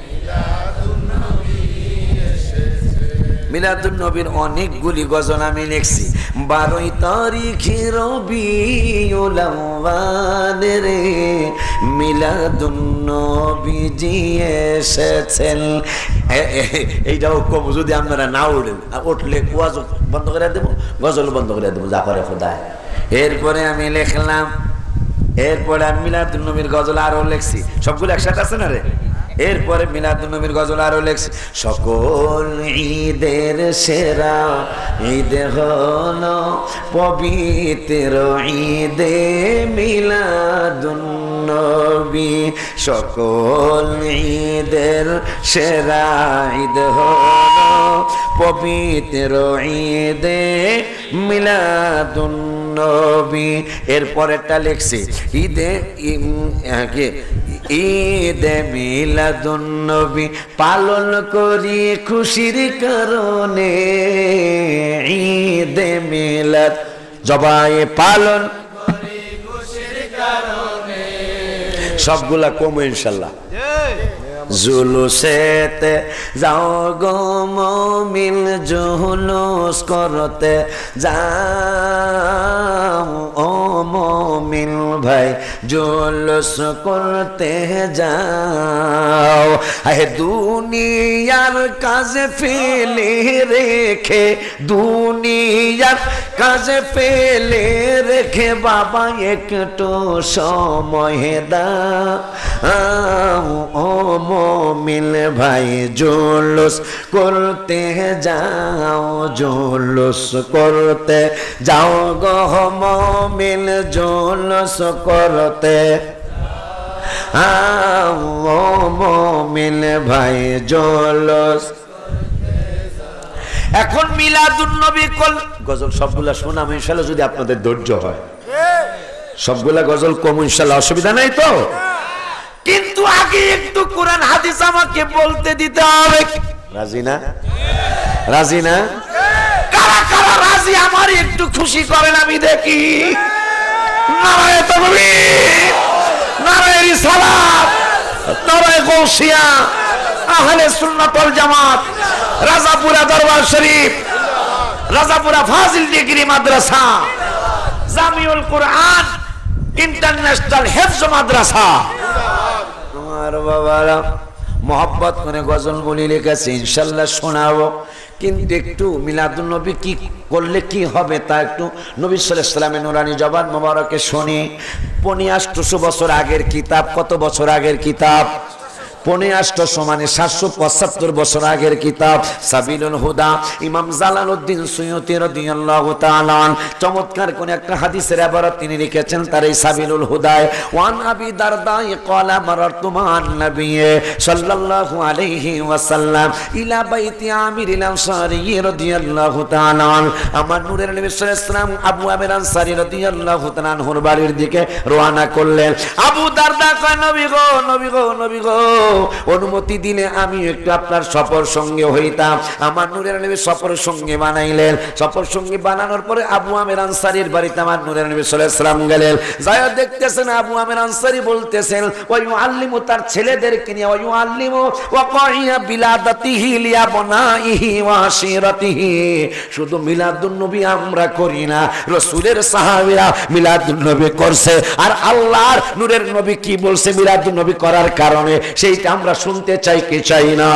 মিলাদুন নবীর অনেকগুলি গজল আমি লিখছি। বারোই তারিখে রবিউল আউয়াল রে মিলাদুন নবীজি এসেছেন। এইটাও কম, যদি আপনারা না উঠেন, উঠলে ওয়াজ বন্ধ করে দেবো, গজল বন্ধ করে দেবো, যা করে খোদায়। এরপরে আমি লিখলাম, এরপরে আমি মিলাদুন নবীর গজল আরো লিখছি, সবগুলো একসাথে আছে না রে? এরপরে মিলাদুন নবীর গজল আরো লেখছি, সকল ঈদের সেরা ঈদ হলো পবিত্র ঈদে মিলাদুন নবী, সকল ঈদের সেরা ঈদ হলো পবিত্র ঈদে মিলাদুন নবী। এরপরেরটা লেখছি ঈদে ঈদে মিলাদুন নবী পালন করি খুশির কারণে, ঈদে মিলাদ জবাই পালন করি খুশির কারণে। সবগুলা কম ইনশাআল্লাহ। জুলুসেতে যাও গো মুমিন, জুলুস করতে যাও ও মোমিন ভাই জুলুস করতে যাও, আহে দুনিয়ার কাজে ফেলে রেখে, দুনিয়ার কাজে ফেলে রেখে বাবা একটু সময় দাও, ও মোমিন ভাই জুলুস করতে যাও, জুলুস করতে যাও গো মোমিন জুলুস করতে, ও মোমিন ভাই জুলুস। এখন মিলাদুন নবী কল গজল সবগুলা শোনাম ইনশাআল্লাহ, যদি আপনাদের ধৈর্য হয় সবগুলা গজল কম ইনশাআল্লাহ, অসুবিধা নাই তো। কিন্তু আগে একটু কোরআন হাদিস আমাকে বলতে দিতে হবে। রাজি না? রাজি না? কারা কারা রাজি আমার একটু খুশি করেন আমি দেখি। নারায়ে তাকবীর, নারায়ে রিসালাত, নারায়ে গাউসিয়া, আহলে সুন্নাত ওয়াল জামাত, রাজাপুরা দরবার শরীফ, রাজাপুরা ফাজিল ডিগ্রি মাদ্রাসা, জামিউল কুরআন ইন্টারন্যাশনাল হেফজ মাদ্রাসা। আমার বাবারা মোহাব্বত করে গজল বলি লিখেছে, ইনশাআল্লাহ শোনাবো। কিন্তু একটু মিলাদুন নবী কি করলে কি হবে তা একটু নবী সাল্লাল্লাহু আলাইহি ওয়াসাল্লামের নূরানি জবান মোবারকে শুনি। পনে আটশো বছর আগের কিতাব। কত বছর আগের কিতাব? পনে আটশো মানে সাতশো পঁচাত্তর বছর আগের কিতাব সাবিলুল হুদা। ইমাম জালালউদ্দিন সুয়ুতি রাদিয়াল্লাহু তাআলা চমৎকার কোন একটা হাদিসের ইবারত তিনি লিখেছেন তার এই সাবিলুল হুদায়। ওয়ান আবি দারদা ক্বালা মারারতু মান নবী সাল্লাল্লাহু আলাইহি ওয়াসাল্লাম ইলা বাইতি আমির আল আনসারী রাদিয়াল্লাহু তাআলা। আমার নূরের নবী সাল্লাল্লাহু আলাইহি ওয়াসাল্লাম আবু আমির আনসারী রাদিয়াল্লাহু তাআলা আনহুর বাড়ির দিকে রওনা করলেন। আবু দারদা কয়, নবী গো নবী গো নবী গো, অনুমতি দিলে আমি একটু আপনার সফর সঙ্গে হইতাম। আমার নূরের নবী সফর সঙ্গে বানাইলেন। সফর সঙ্গে বানানোর পরে আবু আমির আনসারীর বাড়িতে আমার নূরের নবী সাল্লাল্লাহু আলাইহি ওয়াসাল্লাম গেলেন। যায় দেখতেছেন আবু আমির আনসারী বলতেছেন, ওয়া ইউআল্লিমু, তার ছেলেদেরকে নিয়ে, ওয়া ইউআল্লিমু ওয়াকাইয়া বিলাদাতিহি লিয়াবনাইহি ওয়া আশিরাতিহি। শুধু মিলাদুন নবী আমরা করি না, রাসূলের সাহাবীরা মিলাদুন নবী করছে। আর আল্লাহর নূরের নবী কি বলছে মিলাদুন নবী করার কারণে, সেইটা আমরা শুনতে চাই কি চাই না?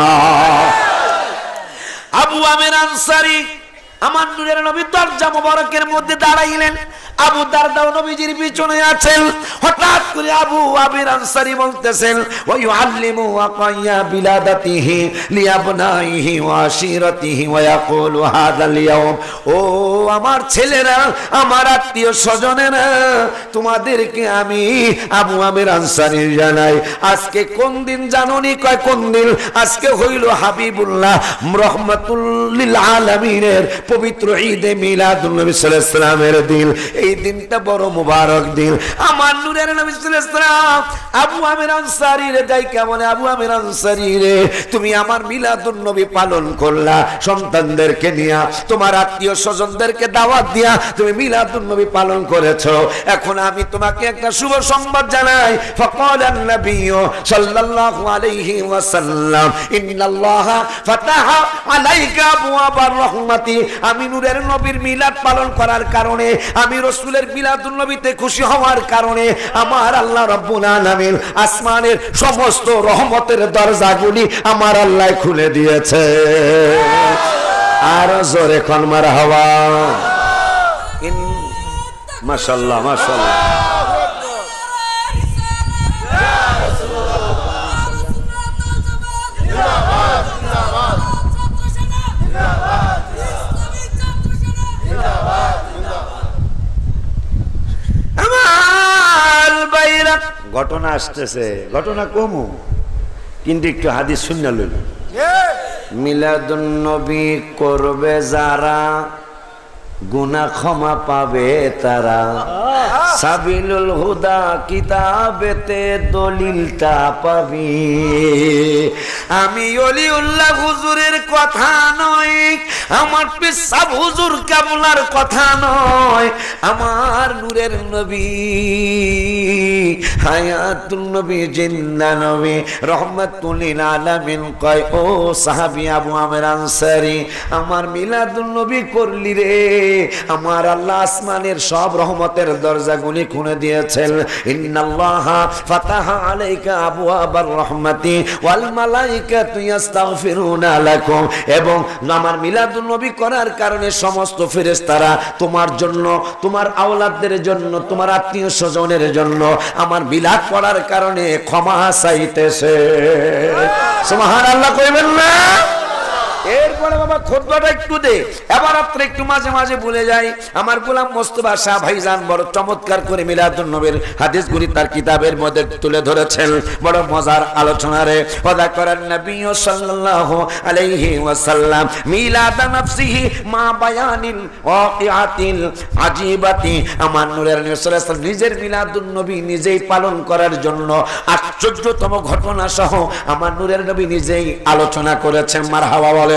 আবু আমির আনসারী আমার নূরের নবী দরজা মোবারকের মধ্যে দাঁড়াইলেন। আবু দারদা নবীজির পিছনে আছেন। হঠাৎ করে আবু আমির আনসারী বলতেছেন, ওয়া ইউআল্লিমু ওয়াকাইয়া বিলাদাতিহি লিয়াবনাইহি ওয়া আশিরাতিহি ওয়া ইয়াকুলু হাযাল ইয়াউম, ও আমার ছেলেরা, আমার আত্মীয় স্বজনেরা, তোমাদেরকে আমি আবু আমির আনসারী জানাই, আজকে কোন দিন জানোনি? কয় কোন দিন? আজকে হইল হাবিবুল্লাহ রাহমাতুল লিল আলামিনের পবিত্র ঈদে মিলাদুন নবী সাল্লাল্লাহু আলাইহি ওয়াসাল্লামের দিন। এই দিনটা বড় মুবারক দিন। আমার নূরের নবী সাল্লাল্লাহু আলাইহি ওয়াসাল্লাম আবু আমির আনসারী রে যাই কেমন, আবু আমির আনসারী রে, তুমি আমার মিলাদুন নবী পালন করলা, সন্তানদেরকে নিয়া, তোমার আত্মীয় স্বজনদেরকে দাওয়াত দিয়া তুমি মিলাদুন নবী পালন করেছো। এখন আমি তোমাকে একটা শুভ সংবাদ জানাই। ফাকালান নবী সাল্লাল্লাহু আলাইহি ওয়াসাল্লাম, ইন্নাল্লাহা ফাতাহা আলাইকা আবওয়াবার রাহমাতি। আমি নূরের নবীর মিলাদ পালন করার কারণে, আমি রাসূলের মিলাদুন নবীতে খুশি হওয়ার কারণে আমার আল্লাহ রাব্বুল আলামিন আসমানের সমস্ত রহমতের দরজাগুলি আমার আল্লাহ খুলে দিয়েছে। আর জোরে কোন মারহাবা। ইন মাশাআল্লাহ মাশাআল্লাহ। ঘটনা আসতেছে, ঘটনা কমু, কিন্তু একটু হাদিস শুনে লইল। মিলাদুন নবী করবে যারা, গুনাহ ক্ষমা পাবে তারা। সাবিলুল হুদা কিতাবেতে দলিলটা পাবি। আমি ওলিউল্লাহ হুজুরের কথা নয়, আমার পেশাব হুজুর কাবলার কথা নয়, আমার নূরের নবী হায়াতুন নবী জিন্দা নবী রহমাতুল লিল আলামিন কয় ও সাহাবী আবু আমের আনসারী আমার মিলাদুন নবী করলি রে আমার আল্লাহ আসমানের সব রহমতের দরজাগুলি খুলে দিয়েছেন ইন্নাল্লাহা ফাতাহা আলাইকা আবওয়াবার রাহমাতি ওয়াল মালাইকাতু ইস্তাগফিরুনা লাকুম এবং আমার মিলাদুন নবী করার কারণে সমস্ত ফেরেশতারা তোমার জন্য তোমার আওলাদদের জন্য তোমার আত্মীয় স্বজনের জন্য আমার মিলাদ করার কারণে ক্ষমা চাইতেছে সুবহানাল্লাহ কইবেন না এরপরে বাবা খুতবাটা একটু দে এবার আপনি একটু মাঝে মাঝে ভুলে যাই আমার গোলাম মোস্তফা শাহ ভাইজান বড় চমৎকার করে মিলাদুন নবীর হাদিসগুলি তার কিতাবের মধ্যে তুলে ধরেছেন বড় মজার আলোচনা রে ওয়াদা করেন নবী সাল্লাল্লাহু আলাইহি ওয়াসাল্লাম মিলাদ নাফসিহি মা বায়ানিল ওয়াকিআতিল আজিবাতি আমার নূরের নবী সাল্লাল্লাহু আলাইহি ওয়াসাল্লাম নিজের মিলাদুন নবী নিজেই পালন করার জন্য আশ্চর্যতম ঘটনা সহ আমার নূরের নবী নিজেই আলোচনা করেছেন মারহাবা বলেন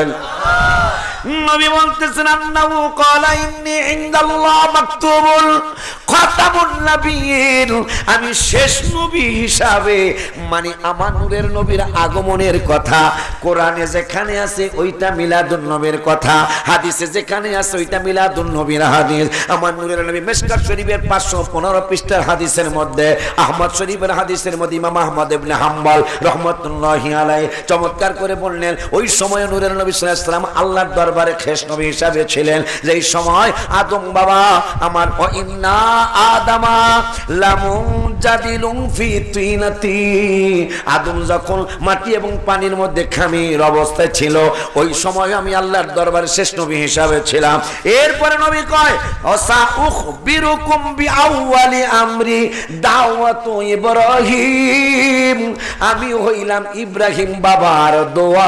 নবী বলতেছেন আন্নাহু ক্বালা ইন্নী ইনদাল্লাহ মাকতুবুল খাতামুন নবিয়্যিন আমি শেষ নবী হিসাবে মানে আমার নূরের নবীর আগমনের কথা কোরআনে যেখানে আছে ওইটা মিলাদুন নবীর কথা হাদিসে যেখানে আছে ওইটা মিলাদুন নবীর হাদিস আমার নূরের নবী মিশকাত শরীফের পাঁচশো পনেরো পৃষ্ঠার হাদিসের মধ্যে আহমদ শরীফের হাদিসের মধ্যে ইমাম আহমদ ইবনে হাম্বল রাহমাতুল্লাহি আলাইহি চমৎকার করে বললেন ওই সময় নূরের নবী সাল্লাল্লাহু আলাইহি ওয়াসাল্লাম আল্লাহর দরবারে শেষ নবী হিসাবে ছিলেন যেই সময় আদম বাবা আমার ও ইন্না আদামা লামুজাদিলুন ফি তিনাতি আদম যখন মাটি এবং পানির মধ্যে খামির অবস্থায় ছিল ওই সময় আমি আল্লাহর দরবারে শেষ নবী হিসাবে ছিলাম এরপরে নবী কয় ওসা উখবিরুকুম বিআউয়ালি আমরি দাওয়াতু ইব্রাহিম আমি হইলাম ইব্রাহিম বাবার দোয়া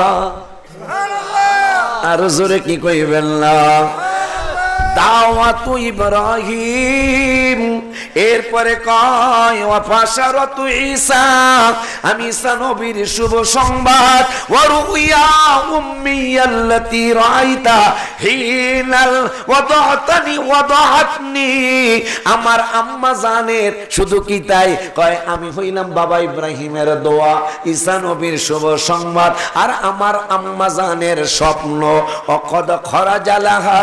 আর জোরে কি কইবেন না দাওয়াতু ইব্রাহিম এরপরে কয় ওয়াফাশারাতু ঈসা আমি ঈসা নবীর শুভ সংবাদ ওয়া রুইয়া উম্মি আল্লাতী রাআইতা হিনাল ওয়াদাতানি ওয়াদাতনি আমার আম্মা জানের শুধু কি তাই কয় আমি হইলাম বাবা ইব্রাহিমের দোয়া ঈসা নবীর শুভ সংবাদ আর আমার আম্মা জানের স্বপ্ন অকদ খরাজালাহা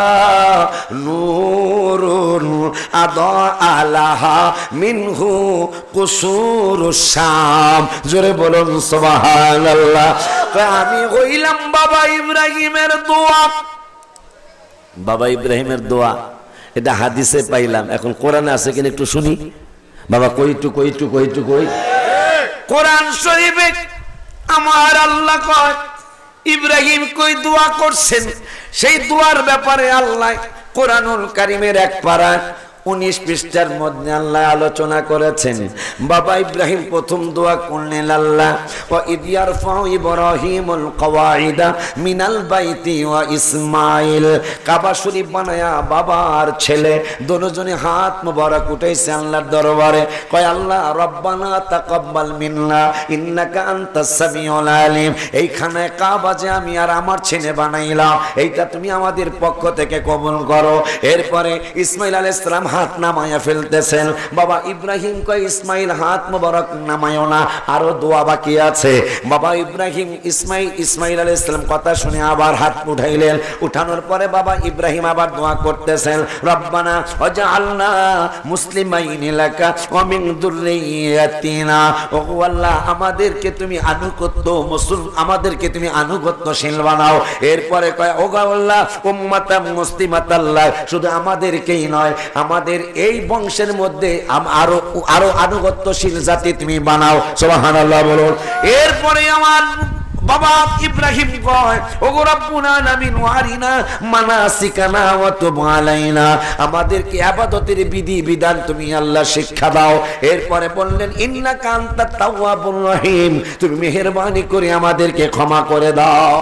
নূরুন আদা আলাহা মিনহু কুসুরুশ শাম জোরে বলুন সুবহানাল্লাহ আমি হইলাম বাবা ইব্রাহিমের দোয়া বাবা ইব্রাহিমের দোয়া এটা হাদিসে পাইলাম এখন কোরআনে আছে কিনা একটু শুনি বাবা কইটু কইটু কইটু কই কোরআন শরীফে আমার আল্লাহ কয় ইব্রাহিম কই দোয়া করছেন সেই দোয়ার ব্যাপারে আল্লাহ কোরআনুল কারীমের এক পারা উনিশ পৃষ্ঠার মধ্যে আল্লাহ আলোচনা করেছেন বাবা ইব্রাহিম প্রথম দোয়া করলেন আল্লাহ ওয়া ইদ ইয়ারফাউ ইব্রাহিমুল কওয়াইদা মিনাল বাইতি ওয়া ইসমাঈল কাবা শরীফ বানায়া বাবার ছেলে দুজনে হাত মোবারক উঠাইছে আল্লাহর দরবারে কয় আল্লাহ রব্বানা তাকাব্বাল মিন্না ইন্নাকা আনতাস সামিউল আলিম এইখানে কাবা যে আমি আর আমার ছেলে বানাইলাম এইটা তুমি আমাদের পক্ষ থেকে কবুল করো এরপরে ইসমাঈল আলাইহিস সালাম হাত নামায়া ফেলতেছেন বাবা ইব্রাহিম কয় ইসমাইল হাত মোবারক নামায়ও না আরো দোয়া বাকি আছে বাবা ইব্রাহিম ইসমাইল ইসমাইল আলাইহিস সালাম কথা শুনে আবার হাত উঠাইলেন উঠানোর পরে বাবা ইব্রাহিম আবার দোয়া করতেছেন রব্বানা ওয়াজআলনা মুসলিমাইন লাকা ওয়া মিন যুররিয়াতিনা ও আল্লাহ আমাদেরকে তুমি আনুগত্য মুসলিম আমাদেরকে তুমি আনুগত্যশীল বানাও এরপরে কয় ও আল্লাহ উম্মাতাম মুসলিমাতাল্লাহ শুধু আমাদেরকেই নয় আমাদের এই বংশের মধ্যে আরো আরো আনুগত্যশীল জাতি তুমি বানাও সুবহানাল্লাহ বলুন এরপরে আমার বাবা ইব্রাহিম কয় ওগো রব্বুল আলামিন ওয়ারিনা মানাসিকানা ওয়া তুব আলাইনা আমাদেরকে ইবাদতের বিধি বিধান তুমি আল্লাহ শিক্ষা দাও এরপরে বললেন ইন্নাকা আনতাত তাওয়াবুর রহিম তুমি মেহেরবানি করে আমাদেরকে ক্ষমা করে দাও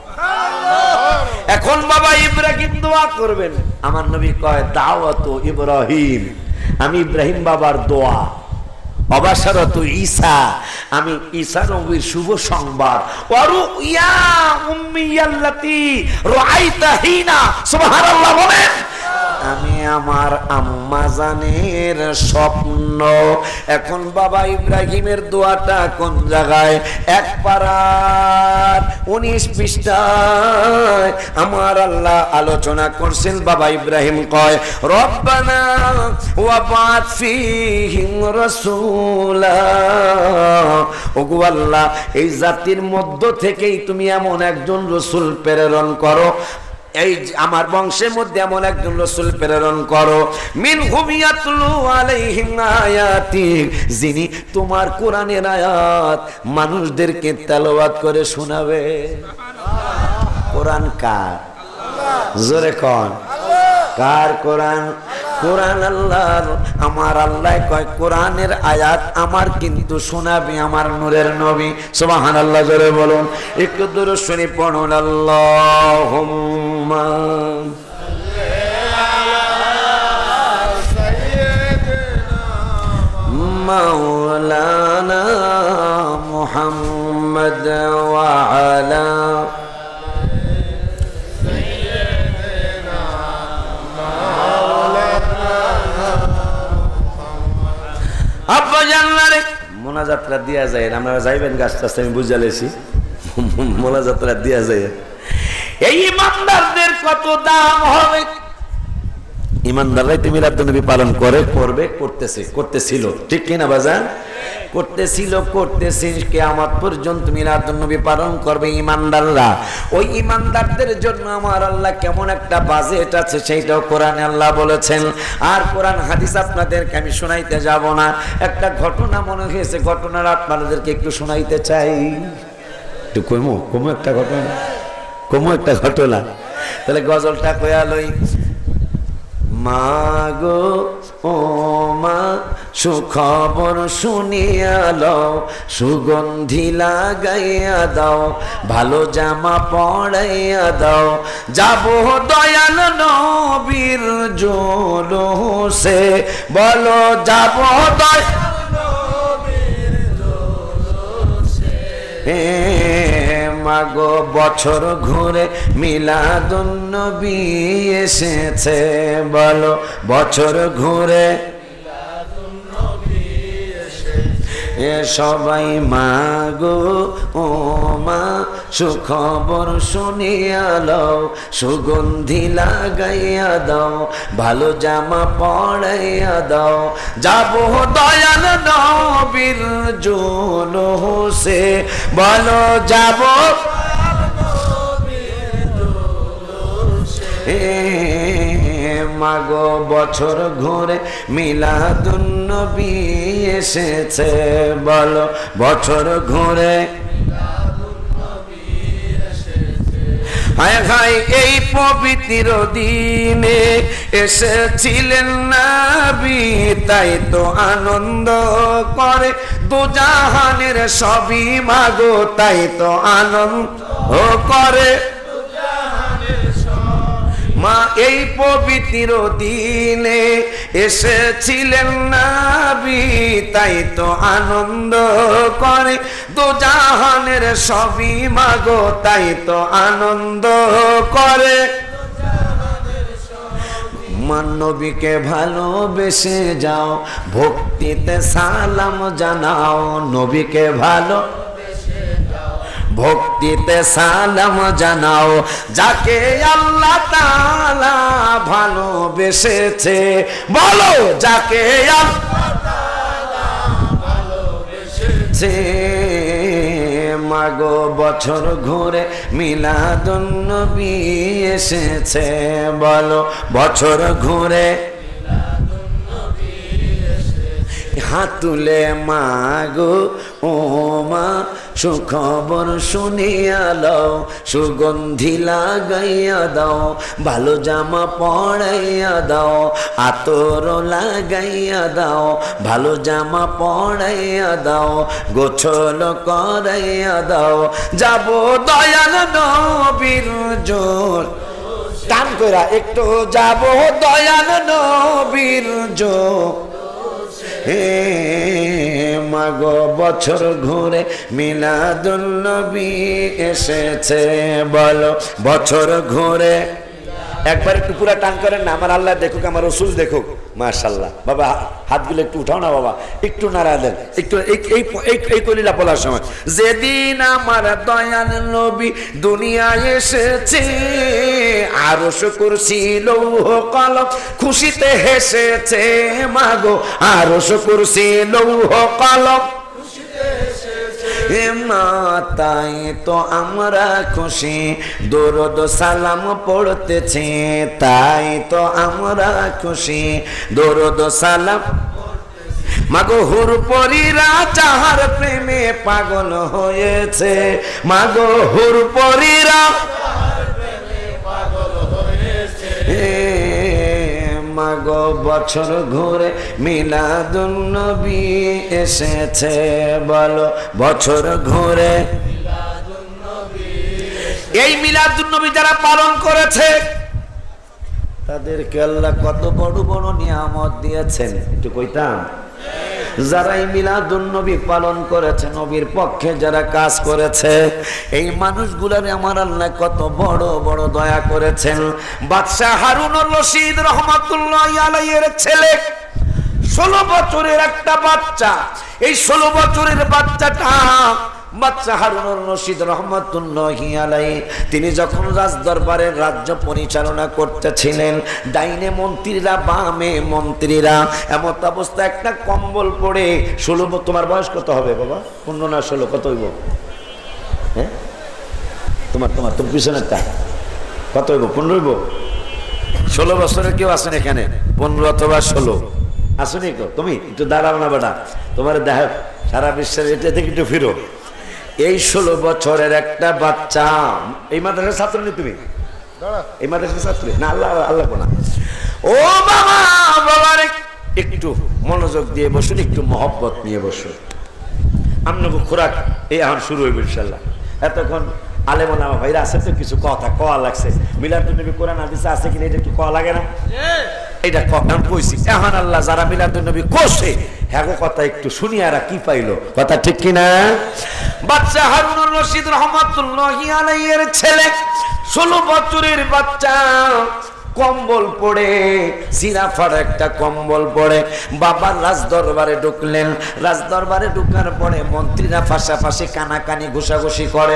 এখন বাবা ইব্রাহিম দোয়া করবেন আমার নবী কয় দাওয়াতু ইব্রাহিম আমি ইব্রাহিম বাবার দোয়া অবাশারাতু ঈসা আমি ঈসা নবীর শুভ সংবাদ ওয়ারুইয়া উম্মি আল্লাতী রাআইতা হিনা সুবহানাল্লাহ বলেন আমি আমার আম্মা জানের স্বপ্ন। এখন বাবা ইব্রাহিমের দোয়াটা কোন জায়গায়? এক পারার উনিশ পৃষ্ঠায় আমার আল্লাহ আলোচনা করছেন। বাবা ইব্রাহিম কয় রব্বানা ওয়াবাত ফীহিম রাসূলা, ওগো আল্লাহ এই জাতির মধ্য থেকেই তুমি এমন একজন রাসূল প্রেরণ করো, এই আমার বংশের মধ্যে এমন একজন রাসূল প্রেরণ করো, মিনহুম ইয়াতলু আলাইহিম আয়াতিক, যিনি তোমার কোরআনের আয়াত মানুষদেরকে তেলাওয়াত করে শোনাবে। কোরআন কার? জোরে কোন কার কোরআন? কোরআন আল্লাহর। আমার আল্লাহ কয় কোরআনের আয়াত আমার কিন্তু শোনাবি আমার নূরের নবী। সুবহানাল্লাহ, জোরে বলুন। একটু দরুদ শরীফ পড়ুন। আল্লাহুম্মা মাওলানা মুহাম্মদ ওয়া আলা আব্বা জানলারে মোনাজাতরা দিয়া যায়। আমরা যাইবেন গাছটা আমি বুঝা লেছি, মোনাজাতরা দিয়া যায়। এই ইমানদারদের কত দাম হবে! ইমানদাররাই তো মিলাদুন্নবী পালন করে, করবে, করতেছে, করতেছিল, ঠিক কিনা বাজান? করতেছিল, করতেছিস, কিয়ামত পর্যন্ত মিলাদুন্নবী পালন করবে ইমানদাররা। ওই ইমানদারদের জন্য আমার আল্লাহ কেমন একটা বাজেট আছে সেইটাও কোরআনে আল্লাহ বলেছেন। আর কোরআন হাদিস আপনাদেরকে আমি শোনাইতে যাব না, একটা ঘটনা মনে হয়েছে, ঘটনার আপনাদেরকে একটু শোনাইতে চাই। একটু কমো কমো একটা ঘটনা, কমো একটা ঘটনা। তাহলে গজলটা কয়া লই। মা গো ও মা সুখবর শুনিয়া লও, সুগন্ধি লাগাইয়া দাও, ভালো জামা পড়াইয়া দাও, যাব দয়াল নবীর জোলসে, বলো যাব দয়াল নবীর জোলসে। মাগো বছর ঘুরে মিলাদুন্নবী এসেছে, বলো বছর ঘুরে এ সবাই। মাগো ও মা সুখবর শুনিয়া লও, সুগন্ধি লাগাইয়া দাও, ভালো জামা পড়াইয়া দাও, যাব দয়াল নবীর জোলসে, বলো যাব মাগো বছর ঘুরে মিলাদুন্নবী এসেছে, বলো বছর ঘুরে। হায় হায় এই পবিত্র দিনে এসেছিলেন নবী, তাই তো আনন্দ করে দুজাহানের সবই মাগো, তাই তো আনন্দ করে মা। এই পবিত্র দিনে এসেছিলেন নবী, তাই তো আনন্দ করে দুজাহানের সবই মাগো, তাই তো আনন্দ করে। মান নবীকে ভালোবেসে যাও, ভক্তিতে সালাম জানাও, নবীকে ভালো ভক্তিতে সালাম জানাও, যাকে আল্লাহ তাআলা ভালোবেসেছে, বলো যাকে আল্লাহ তাআলা ভালোবেসেছে। মাগো বছর ঘুরে মিলাদুন্নবী এসেছে, বলো বছর ঘুরে। হাত তুলে মাগো ও মা সুখবর শুনিয়া লও, সুগন্ধি লাগাইয়া দাও, ভালো জামা পড়াইয়া দাও, আতর লাগাইয়া দাও, ভালো জামা পড়াইয়া দাও, গোছল করাইয়া দাও, যাব দয়াল নবীর জোর। টান কইরা একটু যাব দয়াল নবীর জোর। হে মাগো বছর ঘুরে মিলাদুন্নবী এসেছে, বলো বছর ঘুরে। একবার একটু পুরা টান করেন না, আমার আল্লাহ দেখুক, আমার রসুল দেখুক। মাশাআল্লাহ। বাবা হাতগুলো একটু উঠাও না বাবা, একটু নাড়া দেন একটু, এই এই কলিলা বলার সময়। যেদিন আমার দয়াল নবী দুনিয়ায় এসেছে, আরশ কুরসি লৌহ কলম খুশিতে হেসেছে, মাগো আরশ কুরসি লৌহ কলম তাই তো আমরা খুশি, দরুদ সালাম পড়তেছি, তাই তো আমরা খুশি, দরুদ সালাম। মাগো হুর পরীরা যাহার প্রেমে পাগল হয়েছে, মাগো হুর পরীরা মাগো বছর ঘুরে মিলাদুন নবী এসেছে, বলো বছর ঘুরে। এই মিলাদুন নবী যারা পালন করেছে তাদেরকে আল্লাহ কত বড় বড় নিয়ামত দিয়েছেন, একটু কইতাম। যারা এই মিলাদুন নবী পালন করেছে, নবীর পক্ষে যারা কাজ করেছে, এই মানুষগুলার আমার আল্লাহ কত বড় বড় দয়া করেছেন। বাদশাহ হারুনুর রশিদ রহমাতুল্লাহি আলাইহির ছেলে, ষোলো বছরের একটা বাচ্চা, এই ষোলো বছরের বাচ্চাটা বাদশাহ হারুনুর রশিদ রহমাতুল্লাহি আলাইহি তিনি যখন রাজ দরবারের রাজ্য পরিচালনা করতেছিলেন, ডাইনে মন্ত্রীরা বামে মন্ত্রীরা, এমত অবস্থা একটা কম্বল পড়ে, ষোলো, তোমার বয়স কত হবে বাবা? পনেরো না ষোলো, কত হইব? হ্যাঁ তোমার তোমার তুমি পিছনেরটা কত হইব? পনেরো হইব? ষোলো বছরের কেউ আসেন এখানে? পনেরো অথবা ষোলো আসুনি কেউ? তুমি একটু দাঁড়াও না বেটা, তোমার দেখ সারা বিশ্বের এটা থেকে একটু ফিরো। এই ষোলো বছরের একটা বাচ্চা, এই মাদ্রাসার ছাত্র নি তুমি? এই মাদ্রাসার ছাত্র না? আল্লাহ আল্লাহ না। ও বাবা বাবা একটু মনোযোগ দিয়ে বসুন, একটু মহব্বত নিয়ে বসুন। আপনাকে খোরাক এই এখন শুরু হইব ইনশাল্লাহ। এতক্ষণ আলেম ওলামা ভাইরা আছে তো, কিছু কথা কওয়া লাগছে। মিলাদুন নবী কোরআন হাদিসে আছে কিনা এটা একটু কওয়া লাগে না? এটা কথা কইছি। এখন আল্লাহ যারা মিলাদুন নবী কোসে হ্যাঁ কথা একটু শুনি, আর কি পাইলো, কথা ঠিক কিনা? বাদশাহ হারুনুর রশিদ রহমাতুল্লাহি আলাইহির ছেলে, ষোলো বছরের বাচ্চা, কম্বল পড়ে, সিরা ফাড়া একটা কম্বল পড়ে বাবার রাজ দরবারে ঢুকলেন। রাজ দরবারে ঢুকার পরে মন্ত্রীরা পাশাপাশি কানাকানি ঘুষাঘুষি করে,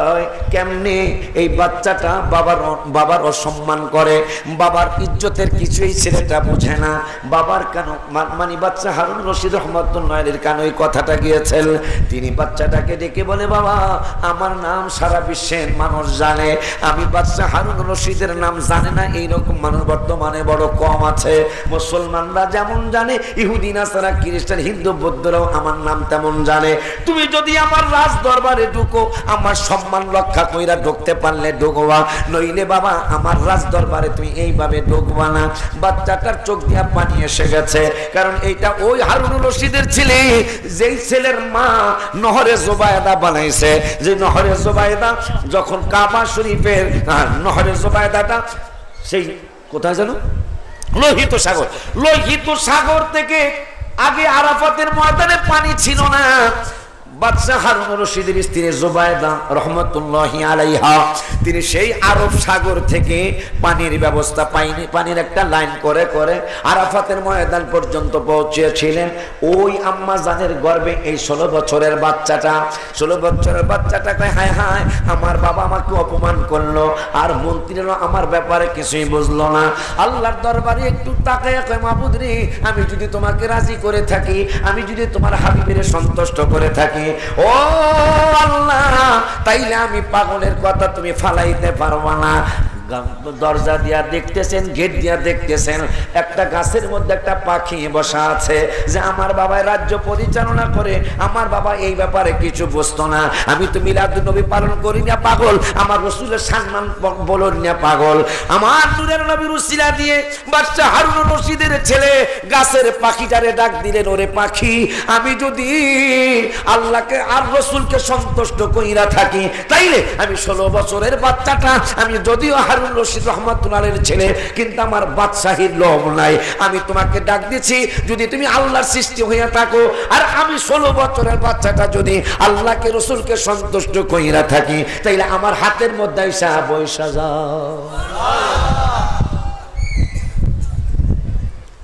কেমনে এই বাচ্চাটা বাবার বাবার অসম্মান করে, বাবার ইজ্জতের কিছুই ছেলেটা বুঝে না। বাবার কেন মানে বাচ্চা হারুন রশিদ রহমাতুল্লাহির কানে ওই কথাটা গিয়েছেন। তিনি বাচ্চাটাকে ডেকে বলে, বাবা আমার নাম সারা বিশ্বের মানুষ জানে, আমি বাচ্চা হারুন রশিদের নাম জানে না এইরকম মানুষ বর্তমানে বড় কম আছে। মুসলমানরা যেমন জানে, ইহুদি নাসারা খ্রিস্টান হিন্দু বৌদ্ধরাও আমার নাম তেমন জানে। তুমি যদি আমার রাজ দরবারে ঢুকো, আমার সম্মান রক্ষা কইরা ঢুকতে পারলে ঢুকবা, নইলে বাবা আমার রাজ দরবারে তুমি এইভাবে ঢুকবা না। বাচ্চাটার চোখ দিয়া পানি এসে গেছে, কারণ এইটা ওই হারুনুর রশিদের ছেলে, যেই ছেলের মা নহরে জোবায়দা বানাইছে। যে নহরে জোবায়দা যখন কাবা শরীফের নহরে জোবায়দাটা সেই কোথায় জানো? লোহিত সাগর। লোহিত সাগর থেকে আগে আরাফাতের ময়দানে পানি ছিল না। বাদশাহ হারুনুর রশিদের স্ত্রী জুবায়দা রহমাতুল্লাহি আলাইহা তিনি সেই আরব সাগর থেকে পানির ব্যবস্থা পাইনি, পানির একটা লাইন করে করে আরাফাতের ময়দান পর্যন্ত পৌঁছেছিলেন। ওই আম্মা জানের গর্ভে এই ষোলো বছরের বাচ্চাটা, ষোলো বছরের বাচ্চাটা কয়, হায় হায় আমার বাবা আমাকে অপমান করলো, আর মন্ত্রীরা আমার ব্যাপারে কিছুই বুঝলো না। আল্লাহর দরবারে একটু তাকায়া কয়, মাবুদ রে, আমি যদি তোমাকে রাজি করে থাকি, আমি যদি তোমার হাবিবের সন্তুষ্ট করে থাকি, ও আল্লাহ, তাইলে আমি পাগলের কথা তুমি ফালাইতে পারবা না। দরজা দিয়া দেখতেছেন, গেট দিয়া দেখতেছেন, একটা গাছের মধ্যে একটা পাখি বসা আছে, যে আমার বাবা রাজ্য পরিচালনা করে, আমার বাবা এই ব্যাপারে কিছু বুঝতো না। আমি তো মিলাদুন নবী পালন করি না পাগল, আমার রাসূলের সম্মান বলুন না পাগল। আমার নূরের নবীর উসিলা দিয়ে বাদশা হারুনুর রশিদের ছেলে গাছের পাখিটারে ডাক দিলেন, ওরে পাখি, আমি যদি আল্লাহকে আর রাসূলকে সন্তুষ্ট কইরা থাকি, তাইলে আমি ষোলো বছরের বাচ্চাটা, আমি যদিও হারুন রশিদ রহমাতুল্লাহির ছেলে, কিন্তু আমার বাদশাহীর লোভ নাই। আমি তোমাকে ডাক দিচ্ছি, যদি তুমি আল্লাহর সৃষ্টি হইয়া থাকো, আর আমি ষোলো বছরের বাচ্চাটা যদি আল্লাহকে রাসূলকে সন্তুষ্ট কইরা থাকি, তাইলে আমার হাতের মধ্যে আইসা বইসা যাও।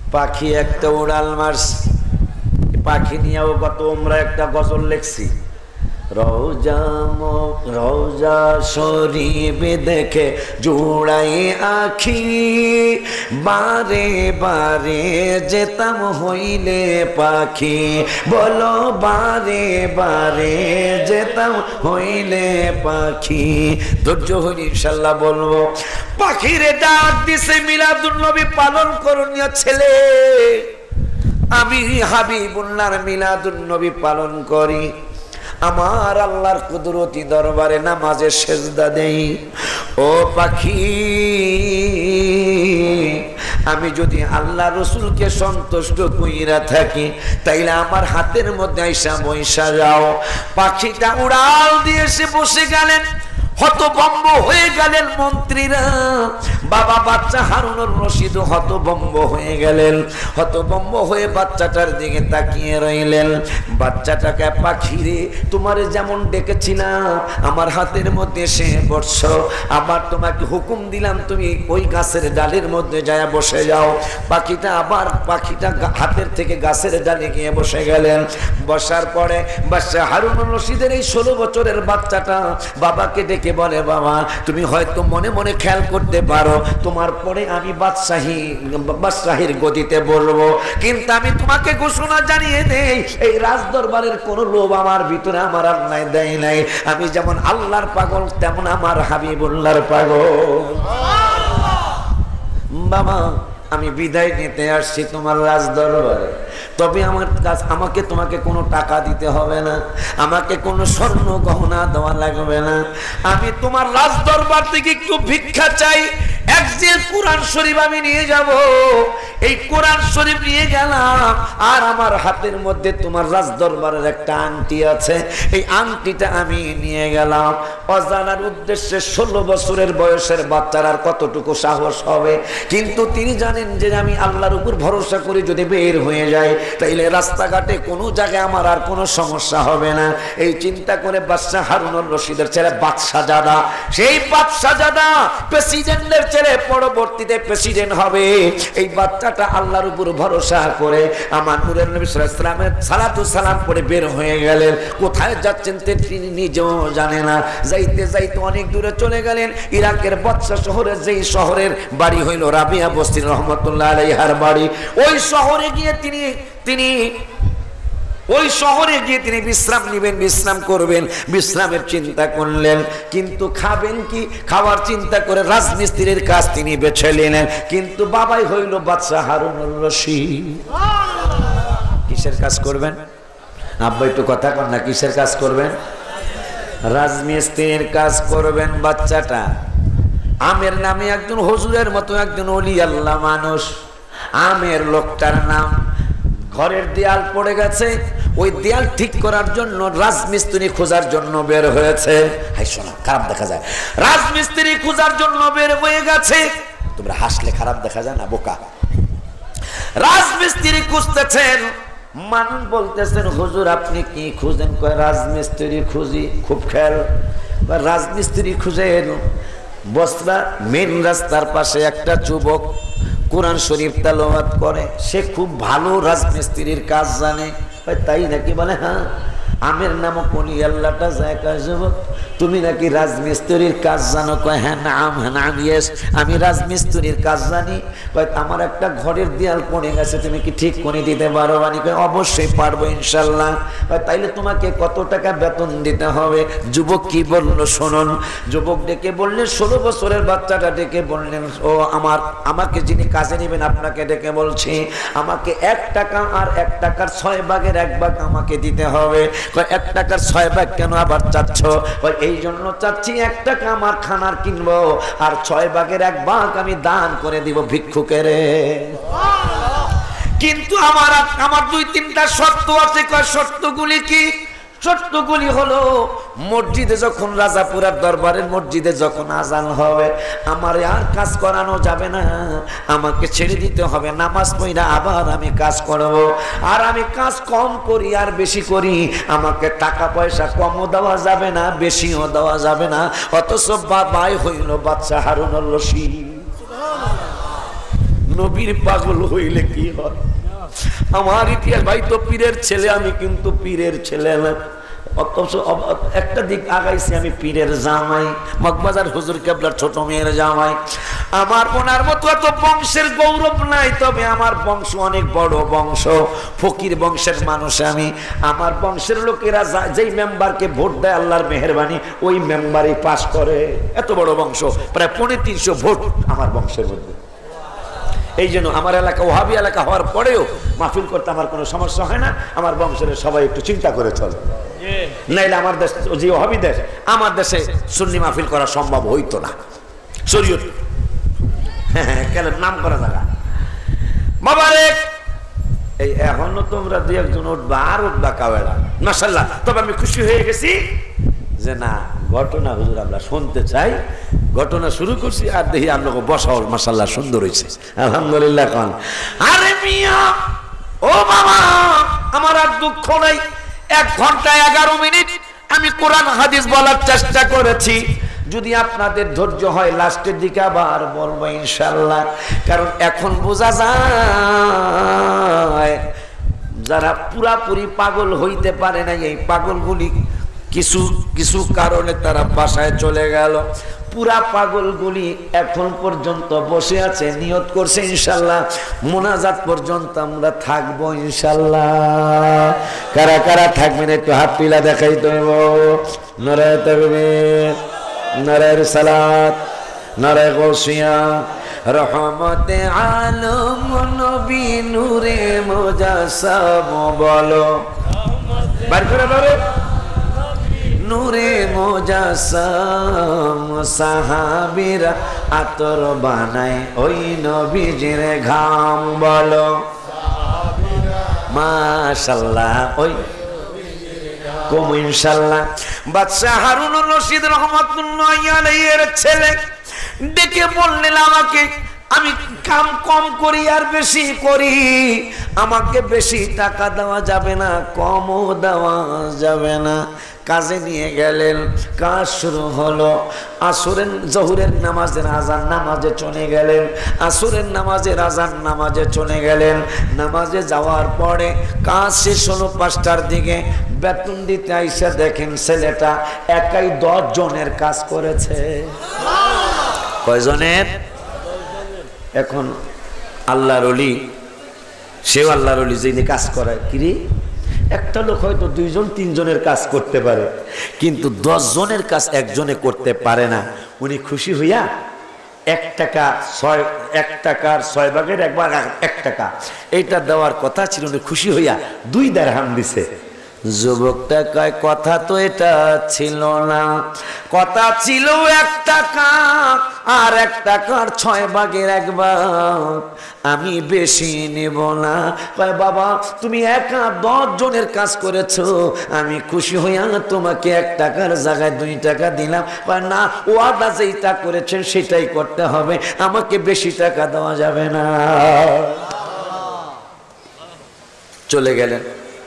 পাখি একটা উড়াল মারছে, পাখি নিয়েও গত আমরা একটা গজল লিখছি। রওজা রওজা শরীফ দেখে জুড়াই আখি, বারে বারে যেতাম হইলে পাখি, বলো বারে বারে যেতাম হইলে পাখি। ধৈর্য হইলে ইনশাল্লাহ বলবো। পাখিরে ডাক দিছে মিলাদুন নবী পালন করণীয় ছেলে, আমি হাবিবুল্লাহর মিলাদুন নবী পালন করি, আমার আল্লাহর কুদরতি দরবারে নামাজে সেজদা দেই। ও পাখি, আমি যদি আল্লাহ রসুলকে সন্তুষ্ট কইরা থাকি তাইলে আমার হাতের মধ্যে আইসা বইসা যাও। পাখিটা উড়াল দিয়ে এসে বসে গেলেন, হতভম্ব হয়ে গেলেন মন্ত্রীরা। বাবা বাচ্চা হারুনুর রশিদ হতভম্ব হয়ে গেলেন, হতভম্ব হয়ে বাচ্চাটার দিকে তাকিয়ে রইলেন। বাচ্চাটাকে, পাখিরে তোমারে যেমন ডেকেছিলাম আমার হাতের মধ্যে এসে বসছো, আবার তোমাকে হুকুম দিলাম তুমি ওই গাছের ডালের মধ্যে যায় বসে যাও। পাখিটা আবার পাখিটা হাতের থেকে গাছের ডালে গিয়ে বসে গেলেন। বসার পরে বাচ্চা হারুনুর রশিদের এই ষোলো বছরের বাচ্চাটা বাবাকে ডেকে বলে, বাবা তুমি হয়তো মনে মনে খেয়াল করতে পারো তোমার পরে আমি বাদশাহী বাদশাহীর গদিতে বলবো, কিন্তু আমি তোমাকে ঘোষণা জানিয়ে দেই এই রাজদরবারের কোন লোভ আমার ভিতরে আমার আল্লাহ দেয় নাই। আমি যেমন আল্লাহর পাগল তেমন আমার হাবিবুল্লাহর পাগল। বাবা আমি বিদায় নিতে আসছি তোমার রাজদরবারে, তবে আমার কাছে আমাকে তোমাকে কোনো টাকা দিতে হবে না, আমাকে কোনো স্বর্ণ গহনা দেওয়া লাগবে না। আমি তোমার রাজদরবার থেকে একটু ভিক্ষা চাই। এক যে কোরআন শরীফ আমি নিয়ে যাব, এই কোরআন শরীফ নিয়ে গেলাম, আর আমার হাতের মধ্যে তোমার রাজদরবারের একটা আংটি আছে, এই আংটিটা আমি নিয়ে গেলাম। অজানার উদ্দেশ্যে ষোলো বছরের বয়সের বাচ্চার আর কতটুকু সাহস হবে, কিন্তু তিনি জানেন যে আমি আল্লাহর উপর ভরসা করে যদি বের হয়ে যাই তাইলে রাস্তাঘাটে কোনো জায়গায় আমার আর কোনো সমস্যা হবে না। এই চিন্তা করে বাদশা হারুনুর রশিদের ছেলে বাদশাহজাদা, সেই বাদশাহজাদা প্রেসিডেন্টের ছেলে, পরবর্তীতে প্রেসিডেন্ট হবে। এই বাচ্চাটা আল্লাহর উপর ভরসা করে আমার নূরের নবী সাল্লাল্লাহু আলাইহি ওয়াসাল্লামের সালাতু সালাম পড়ে বের হয়ে গেলেন। কোথায় যাচ্ছেন তিনি নিজেও জানে না। যাইতে যাইতে অনেক দূরে চলে গেলেন। ইরাকের বৎসা শহরের যেই শহরের বাড়ি হইল রাবিয়া বস্তি রহমতুল্লাহ আলাইহার বাড়ি, ওই শহরে গিয়ে তিনি তিনি ওই শহরে গিয়ে তিনি বিশ্রাম নেবেন, বিশ্রাম করবেন, বিশ্রামের চিন্তা করলেন। কিন্তু খাবেন কি, খাওয়ার চিন্তা করে রাজমিস্ত্রির কাজ তিনি বেছে নিলেন। কিন্তু বাবাই হইল বাদশা হারুনুর রশিদ। কিসের কাজ করবেন আব্বা, একটু কথা কন না, কিসের কাজ করবেন? রাজমিস্ত্রির কাজ করবেন। বাচ্চাটা আমের নামে একজন হুজুরের মতো একজন ওলি আল্লাহ মানুষ। আমের লোকটার নাম, ঘরের দেয়াল পড়ে গেছে, ওই দেয়াল ঠিক করার জন্য রাজমিস্ত্রি খোঁজার জন্য বের হয়েছে। হাই শোনা, খারাপ দেখা যায়। রাজমিস্ত্রি খোঁজার জন্য বের হয়ে গেছে। তোমরা হাসলে খারাপ দেখা যায় না, বোকা। রাজমিস্ত্রি খুঁজতেছেন, মানুষ বলতেছেন হুজুর আপনি কি খুঁজেন? কয় রাজমিস্ত্রি খুঁজি। খুব খেয়াল, রাজমিস্ত্রি খুঁজেন। বস্তা মেন রাস্তার পাশে একটা যুবক কোরআন শরীফ তেলাওয়াত করে, সে খুব ভালো রাজমিস্ত্রির কাজ জানে। তাই নাকি? বলে হ্যাঁ। আমের নামও কোনি আল্লাহটা যায়, কাজ যুবক তুমি নাকি রাজমিস্ত্রির কাজ জানো? কয় হ্যাঁ নাম, হ্যাঁ নাম, ইয়েস আমি রাজমিস্ত্রির কাজ জানি। কয় আমার একটা ঘরের দেয়াল পড়ে গেছে, তুমি কি ঠিক করে দিতে পারো? মানে কয় অবশ্যই পারবো ইনশাল্লাহ। কয় তাইলে তোমাকে কত টাকা বেতন দিতে হবে? যুবক কি বললো শুনুন। যুবক ডেকে বললেন, ষোলো বছরের বাচ্চাটা ডেকে বললেন, ও আমার আমাকে যিনি কাজে নেবেন আপনাকে ডেকে বলছি, আমাকে এক টাকা আর এক টাকার ছয় ভাগের এক ভাগ আমাকে দিতে হবে। কয় এক টাকার ছয় ভাগ কেন আবার চাচ্ছ? এই জন্য চাচ্ছি এক টাকা আমার খানার কিনবো, আর ছয় ভাগের এক ভাগ আমি দান করে দিব ভিক্ষুকের। কিন্তু আমার আমার দুই তিনটা শর্ত আছে। কয় শর্তগুলি কি? শর্তগুলি হলো, মসজিদে যখন রাজাপুরার দরবারের মসজিদে যখন আজান হবে আমার আর কাজ করানো যাবে না, আমাকে ছেড়ে দিতে হবে, নামাজ পড়া আবার আমি কাজ করব। আর আমি কাজ কম করি আর বেশি করি, আমাকে টাকা পয়সা কমও দেওয়া যাবে না, বেশিও দেওয়া যাবে না। অথচ বাবাই হইল বাদশা হারুনুর রশিদ। নবীর পাগল হইলে কি হয়। আমার ইতিহাস ভাই তো পীরের ছেলে, আমি কিন্তু পীরের ছেলে না। একটা দিক আগাইছি, আমি পীরের জামাই, মগবাজার হুজুর কেবলার ছোট মেয়ের জামাই। আমার ওনার মতো এত বংশের গৌরব নাই, তবে আমার বংশ অনেক বড় বংশ, ফকির বংশের মানুষ আমি। আমার বংশের লোকেরা যেই মেম্বারকে ভোট দেয় আল্লাহর মেহেরবানি ওই মেম্বারই পাস করে। এত বড় বংশ, প্রায় পৌনে তিনশো ভোট আমার বংশের মধ্যে। এই জন্য আমার এলাকা ওহাবি এলাকা হওয়ার পরেও মাহফিল করতে আমার কোনো সমস্যা হয় না। আমার বংশের সবাই একটু চিন্তা করে চলে, নাইলে আমার দেশ যে ওহাবি দেশ, আমার দেশে সুন্নি মাহফিল করা সম্ভব হইতো না। শরীয়ত হ্যাঁ কেন নাম করা জায়গা মোবারক। এই এখনো তোমরা দুই একজন উঠবা, আর উঠবা কাওয়েলা মাশাআল্লাহ। তবে আমি খুশি হয়ে গেছি যে না, ঘটনা হুজুর আমরা শুনতে চাই। ঘটনা শুরু করছি আর দেখি আপনাকে বসাও, মাশাআল্লাহ সুন্দর হয়েছে, আলহামদুলিল্লাহ। কান আরে মিয়া ও বাবা, আমার আর দুঃখ নাই। এক ঘন্টা এগারো মিনিট আমি কোরআন হাদিস বলার চেষ্টা করেছি। যদি আপনাদের ধৈর্য হয় লাস্টের দিকে আবার বলবো ইনশাআল্লাহ। কারণ এখন বোঝা যায় যারা পুরাপুরি পাগল হইতে পারে না, এই পাগলগুলি কিছু কিছু কারণে তারা বাসায় চলে গেল। পুরা পাগলগুলি এখন পর্যন্ত বসে আছে, নিয়ত করছে ইনশাআল্লাহ মোনাজাত পর্যন্ত আমরা থাকবো ইনশাআল্লাহ। কারা কারা থাকবেন একটু হাত তুলা দেখাই দেব। নারায়ে তাকবীর, নারায়ে রিসালাত, নারায়ে গাউসিয়া। রহমতে আলম নবী নূরে মুজাসসাম বলো, বার করে ধরো। নূরে মুজাসসাম সাহাবীরা আতর বানায় ওই নবীজির ঘাম বলো মাশাআল্লাহ। ওই কম ইনশাআল্লাহ। বাদশা হারুনুর রশিদ রহমাতুল্লাহি আলাইহির ছেলে ডেকে বললেন, আমাকে আমি কাম কম করি আর বেশি করি, আমাকে বেশি টাকা দেওয়া যাবে না, কমও দেওয়া যাবে না। কাজে নিয়ে গেলেন, কাজ শুরু হলো। আসরের জহুরের নামাজের আজান নামাজে চলে গেলেন, আসরের নামাজের আজান নামাজে চলে গেলেন। নামাজে যাওয়ার পরে কাজ শেষ হলো পাঁচটার দিকে। বেতন দিতে আইসা দেখেন ছেলেটা একাই দশ জনের কাজ করেছে। কয়জনের? এখন আল্লাহর ওলি, সেও আল্লাহর ওলি, যিনি কাজ করায় কিরে একটা লোক হয়তো দুইজন তিনজনের কাজ করতে পারে, কিন্তু দশ জনের কাজ একজনে করতে পারে না। উনি খুশি হইয়া এক টাকা ছয় এক টাকার ছয় ভাগের এক ভাগ এক টাকা এইটা দেওয়ার কথা ছিল, উনি খুশি হইয়া দুই দিরহাম দিছে। যুবকটা কয় কথা তো এটা ছিল না, কথা ছিল এক টাকা, আর এক টাকার ছয় ভাগের এক ভাগ, আমি বেশি নেব না। কয় বাবা তুমি একা দশ জনের কাজ করেছো, আমি খুশি হইয়া তোমাকে এক টাকার জায়গায় দুই টাকা দিলাম। কয় না, ওয়াদা যেটা করেছেন সেটাই করতে হবে, আমাকে বেশি টাকা দেওয়া যাবে না। চলে গেলেন,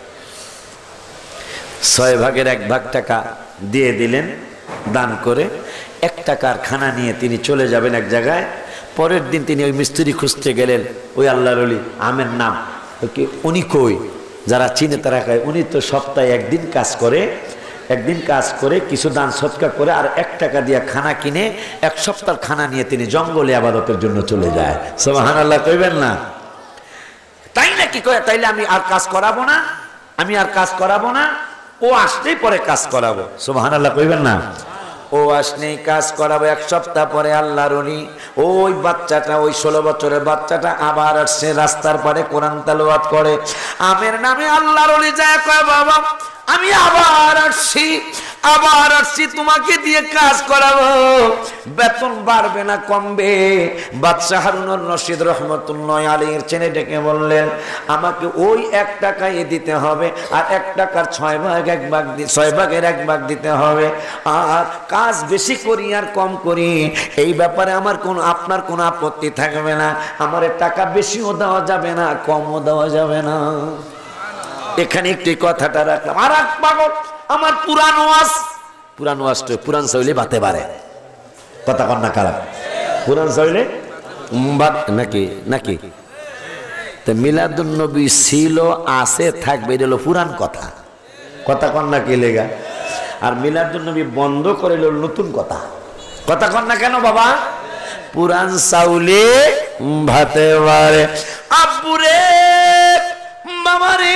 ছয় ভাগের এক ভাগ টাকা দিয়ে দিলেন দান করে। এক টাকার খানা নিয়ে তিনি চলে যাবেন এক জায়গায়। পরের দিন তিনি ওই মিস্ত্রি খুঁজতে গেলেন, ওই আল্লাহর ওলি আমের নাম, উনি কই? যারা চিনে তারা কয় উনি তো সপ্তাহে একদিন কাজ করে, একদিন কাজ করে কিছু দান সৎকা করে আর এক টাকা দিয়ে খানা কিনে এক সপ্তাহ খানা নিয়ে তিনি জঙ্গলে আবাদতের জন্য চলে যায়। সুবহানাল্লাহ কইবেন না? তাই নাকি? কয় তাইলে আমি আর কাজ করাবো না, আমি আর কাজ করাবো না, ও আসলেই পরে কাজ করাবো। সুবহানাল্লাহ কইবেন না? ও আসলেই কাজ করাবো। এক সপ্তাহ পরে আল্লাহর ওলি ওই বাচ্চাটা, ওই ষোলো বছরের বাচ্চাটা আবার আসছে, রাস্তার পারে কোরআন তেলাওয়াত করে। আমের নামে আল্লাহর ওলি যায় কয় বাবা আমি আবার আসছি, আবার আসছি তোমাকে দিয়ে কাজ করাবো, বেতন বাড়বে না কমবে? বাদশা হারুনুর রশিদ রহমতুল্লাহি আলাইহির ছেলে ডেকে বললেন, আমাকে ওই এক টাকায় দিতে হবে, আর এক টাকার ছয় ভাগ এক ভাগ ছয় ভাগের এক ভাগ দিতে হবে। আর কাজ বেশি করি আর কম করি এই ব্যাপারে আমার কোনো আপনার কোনো আপত্তি থাকবে না, আমার টাকা বেশিও দেওয়া যাবে না, কমও দেওয়া যাবে না। এখানে একটি কথাটা রাখলাম। আর এক পাগল আমার পুরান ওয়াজ, পুরান ওয়াজ তো পুরান শৈলী বাতে পারে কথা কন্যা খারাপ, পুরান শৈলী নাকি নাকি তো মিলাদুন নবী ছিল আছে থাকবে, এটা হলো পুরান কথা, কথা কন না কি লেগা। আর মিলাদুন নবী বন্ধ করে হলো নতুন কথা, কথা কন না কেন বাবা? পুরান চাউলে ভাতে বারে আব্বুরে মামারে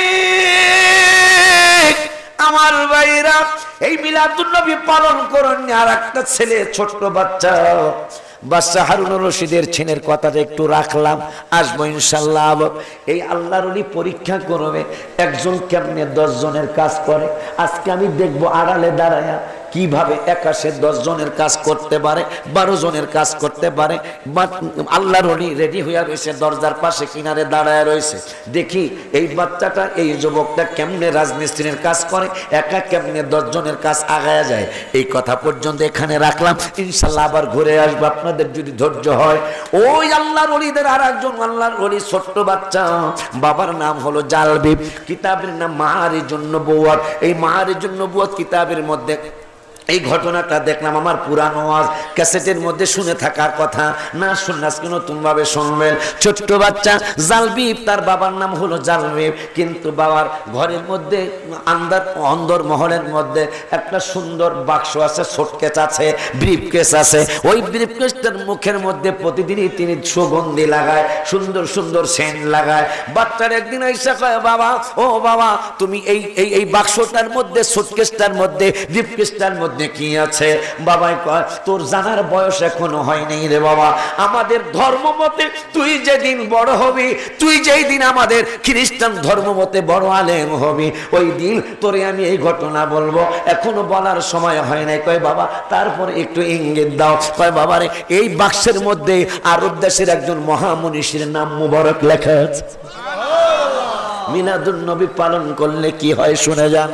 আমার ভাইরা এই মিলাদুন নবী পালন করেন। আর একটা ছেলে ছোট্ট বাচ্চা বাচ্চা হারুনুর রশিদের ছেলের কথাটা একটু রাখলাম, আসবো ইনশাল্লাহ। এই আল্লাহর ওলি পরীক্ষা করবে একজন কেমনে দশ জনের কাজ করে। আজকে আমি দেখবো আড়ালে দাঁড়ায়া কিভাবে একাশে দশ জনের কাজ করতে পারে, বারো জনের কাজ করতে পারে। আল্লাহর ওলি রেডি হইয়া রয়েছে, দরজার পাশে কিনারে দাঁড়ায় রয়েছে। দেখি এই বাচ্চাটা এই যুবকটা কেমনে রাজমিস্ত্রির কাজ করে, একা কেমনে দশ জনের কাজ আগায়া যায়। এই কথা পর্যন্ত এখানে রাখলাম, ইনশাল্লাহ আবার ঘুরে আসবো আপনাদের যদি ধৈর্য হয়। ওই আল্লাহর ওলিদের আর একজন আল্লাহর ওলি ছোট্ট বাচ্চা, বাবার নাম হলো জালবিব, কিতাবের নাম মাআরিজুন নবুওয়াত। এই মাআরিজুন নবুওয়াত কিতাবের মধ্যে এই ঘটনাটা দেখলাম। আমার পুরানো ওয়াজ ক্যাসেটের মধ্যে শুনে থাকার কথা, না শুনলে আজকে নতুন ভাবে শুনবেন। ছোট্ট বাচ্চা জালবিব, তার বাবার নাম হলো জালবিব, কিন্তু বাবার ঘরের মধ্যে আন্দার অন্দর মহলের মধ্যে একটা সুন্দর বাক্স আছে, শোটকেস আছে, ব্রিফকেস আছে। ওই ব্রিফকেসটার মুখের মধ্যে প্রতিদিনই তিনি সুগন্ধি লাগায়, সুন্দর সুন্দর সেন্ট লাগায়। বাচ্চার একদিন এসে কয়, বাবা ও বাবা তুমি এই এই এই বাক্সটার মধ্যে, শোটকেসটার মধ্যে, ব্রিফকেসটার মধ্যে কি আছে? বাবাই কয়, তোর জানার বয়স এখনো হয়নি রে বাবা। আমাদের ধর্ম মতে তুই যেদিন বড় হবি, তুই যেই দিন আমাদের খ্রিস্টান ধর্ম মতে বড় আলেম হবি, ওই দিন তোরে আমি এই ঘটনা বলবো, এখনো বলার সময় হয় নাই। কয় বাবা তারপরে একটু ইঙ্গিত দাও। কয় বাবারে এই বাক্সের মধ্যে আরব দেশের একজন মহামনীষীর নাম মুবারক লেখা আছে। মিলাদুন নবী পালন করলে কি হয় শুনে যান।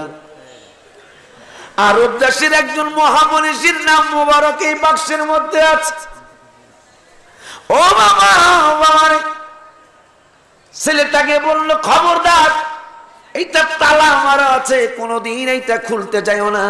আরব দেশের একজন মহামনীষীর নাম মুবারক এই বাক্সের মধ্যে আছে। ও বাবা বাবারে, ছেলেটাকে বললো খবরদার এইটা তালা মারা আছে, কোনোদিন এইটা খুলতে যাইও না।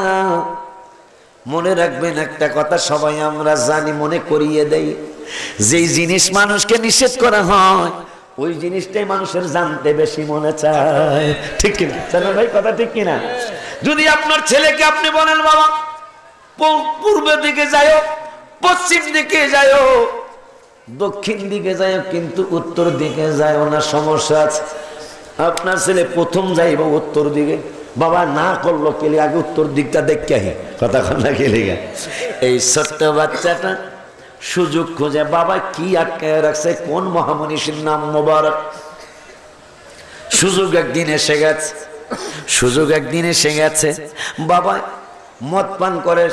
মনে রাখবেন একটা কথা, সবাই আমরা জানি, মনে করিয়ে দেই, যেই জিনিস মানুষকে নিষেধ করা হয় ওই জিনিসটাই মানুষের জানতে বেশি মনে চায়, ঠিক কিনা? জানো ভাই কথা ঠিক কিনা? যদি আপনার ছেলেকে আপনি বলেন বাবা পূর্ব দিকে যাও, পশ্চিম দিকে যাও, দক্ষিণ দিকে যাও, কিন্তু উত্তর দিকে যাও না, সমস্যা আছে। আপনার ছেলে প্রথম যাইব উত্তর দিকে, বাবা না করলো কেলে আগে উত্তর দিকটা দেখতে আহি, কথা না কেলে। এই ছোট্ট বাচ্চাটা সুযোগ খোঁজে, বাবা কি আটকায় রাখছে, কোন মহামনীষীর নাম মোবারক। সুযোগ একদিন এসে গেছে, সুযোগ একদিন এসে গেছে। বাবা মদ পান করে,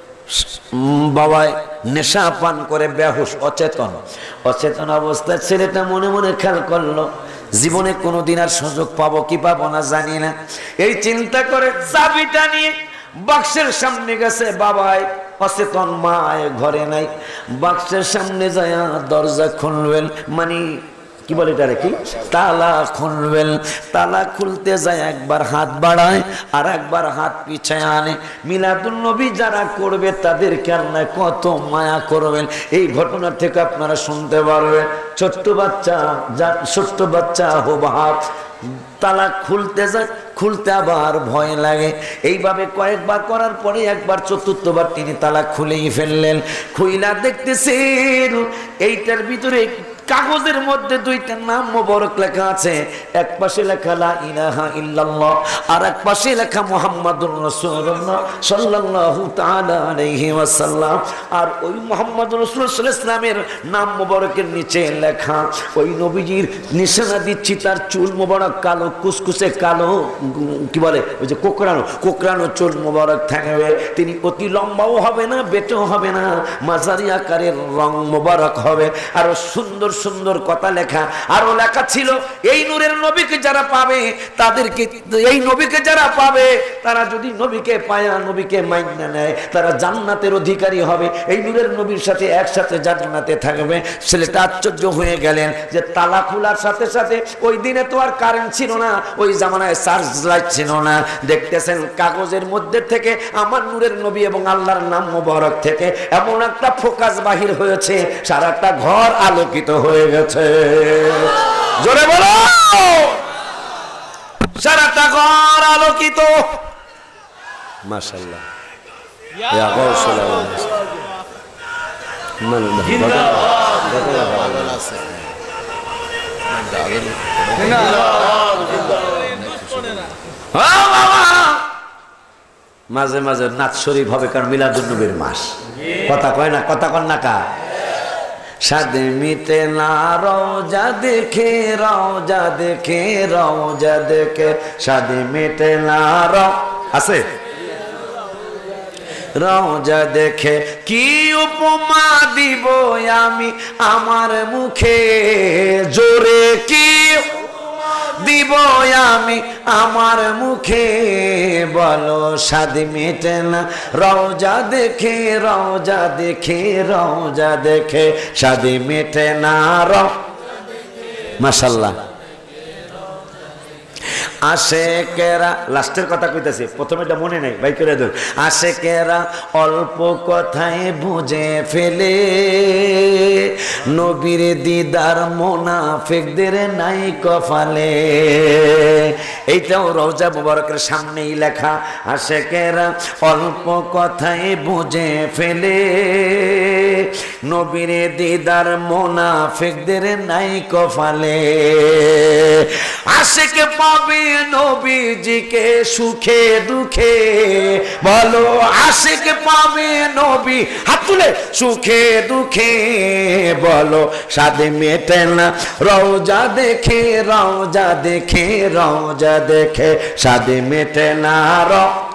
বাবা নেশা পান করে বেহুশ, অচেতন অচেতন অবস্থায় ছেলেটা মনে মনে খেয়াল করলো, জীবনে কোনোদিন আর সুযোগ পাবো কি পাবো না জানি না। এই চিন্তা করে চাবিটা নিয়ে বাক্সের সামনে গেছে। বাবাই অচেতন, মা ঘরে নাই। বাক্সের সামনে যায় দরজা খুলবেন, মানে কি বলে এটা কি, তালা খুলবেন। তালা খুলতে যায় একবার হাত বাড়ায় আর একবার হাত পিছায় আনে। মিলাদুন নবী যারা করবে তাদের কান্নায় কত মায়া করবেন, এই ঘটনা থেকে আপনারা শুনতে পারবেন। ছোট্ট বাচ্চা, যা ছোট্ট বাচ্চা হো ভাব, তালা খুলতে যায়, খুলতে আবার ভয় লাগে। এইভাবে কয়েকবার করার পরে একবার চতুর্থবার তিনি তালা খুলেই ফেললেন। খুইলা দেখতেছেন এইটার ভিতরে কাগজের মধ্যে দুইটা নাম মোবারক লেখা আছে। এক পাশে লেখা লা ইলাহা ইল্লাল্লাহ, আর এক পাশে লেখা মুহাম্মাদুর রাসূলুল্লাহ সাল্লাল্লাহু তাআলা আলাইহি ওয়াসাল্লাম। আর ওই মুহাম্মাদুর রাসূল সাল্লাল্লাহু আলাইহি ওয়াসাল্লামের নাম মোবারকের নিচে লেখা, ওই নবীজির নিশানা দিচ্ছি, তার চুল মোবারক কালো, কুসকুসে কালো, কি বলে ওই যে কোকড়ানো কোকড়ানো চুল মোবারক থাকবে। তিনি অতি লম্বাও হবে না, বেটেও হবে না, মাঝারি আকারের রং মোবারক হবে। আর সুন্দর সুন্দর কথা লেখা। আরো লেখা ছিল, এই নূরের নবীকে যারা পাবে তাদেরকে, এই নবীকে যারা পাবে তারা যদি নবীকে পায়া নবীকে মাইনা নেয় তারা জান্নাতের অধিকারী হবে, এই নূরের নবীর সাথে একসাথে জান্নাতে থাকবে। ছেলেটা আশ্চর্য হয়ে গেলেন যে তালা খোলার সাথে সাথে, ওই দিনে তো আর কারেন্ট ছিল না, ওই জামানায় চার্জ লাইট ছিল না। দেখতেছেন কাগজের মধ্যে থেকে আমার নূরের নবী এবং আল্লাহর নাম মোবারক থেকে এমন একটা ফোকাস বাহির হয়েছে, সারাটা ঘর আলোকিত হয়ে গেছে। জোরে বলো, সারাটা ঘর আলোকিত। মাশাআল্লাহ, ইয়া গাউসুল আজম। মাঝে মাঝে নাচ শরীফ হবে, কারণ মিলাদুন নবীর মাস। কথা কয় না, কথা কন না কা? সাদে মিটে না রওজা দেখে, রওজা দেখে, রওজা দেখে, সাদে মিটে না র আছে রওজা দেখে। কি উপমা দিব আমি আমার মুখে, জোরে কি দিব আমি আমার মুখে, বলো স্বাদ মেটে না রওজা দেখে, রওজা দেখে, রওজা দেখে, স্বাদ মেটে না র। মাশাআল্লাহ। আশেকেরা, লাস্টের কথা কইতাছি, প্রথমে এটা মনে নাই, ভাই করে দেন। আশেকেরা অল্প কথায় বুঝে ফেলে, নবীর দিদার মুনাফিকদের নাই কপালে। এইটাও রওজা মুবারকের সামনেই লেখা। আশেকেরা অল্প কথায় বুঝে ফেলে, নবীর দিদার মুনাফিকদের নাই কপালে। আশেকে পাবে নবীজিকে সুখে দুঃখে, বলো আশিক পাবে নবী, হাত তুলে, সুখে দুঃখে, বলো সাদে মেটে না রওজা দেখে, রওজা দেখে, রওজা দেখে, সাদে মেটে না র।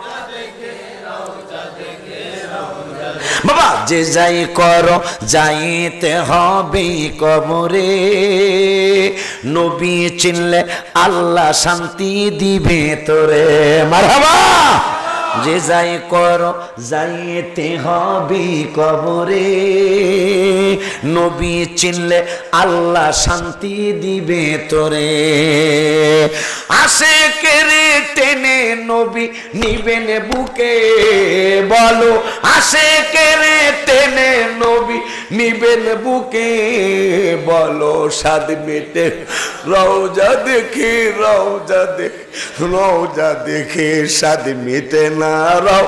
বাবা যে যাই করো যাইতে হবে কবরে, নবী চিনলে আল্লাহ শান্তি দিবে তোরে। মারহাবা। যে যাই করো যাইতে হবে কবরে, নবী চিনলে আল্লাহ শান্তি দিবে তোরে। আশেকেরে টেনে নবী নিবেন বুকে, বলো আশেকেরে টেনে নবী নিবেন বুকে, বলো সাদ মেটে রওজা দেখে, রওজা দেখে, রওজা দেখে, সাদ মেটে না রাও।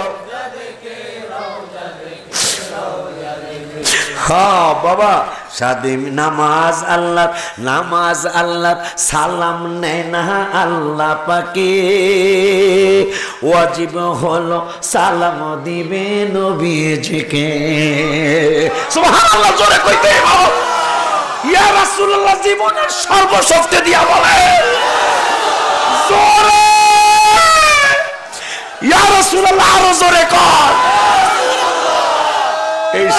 হ্যাঁ বাবা, সাদে নামাজ আল্লাহ, নামাজ আল্লাহ, সালাম নেয় না আল্লাহ পাকে, ওয়াজিব হলো সালাম দিবে নবীজিকে। সুবহানাল্লাহ, জোরে কইতে বাবা। ইয়া রাসূলুল্লাহ জীবনের সর্বশক্তি দিয়া বলে, জোরে ইয়া রাসূলুল্লাহ, আরো জোরে কর। এই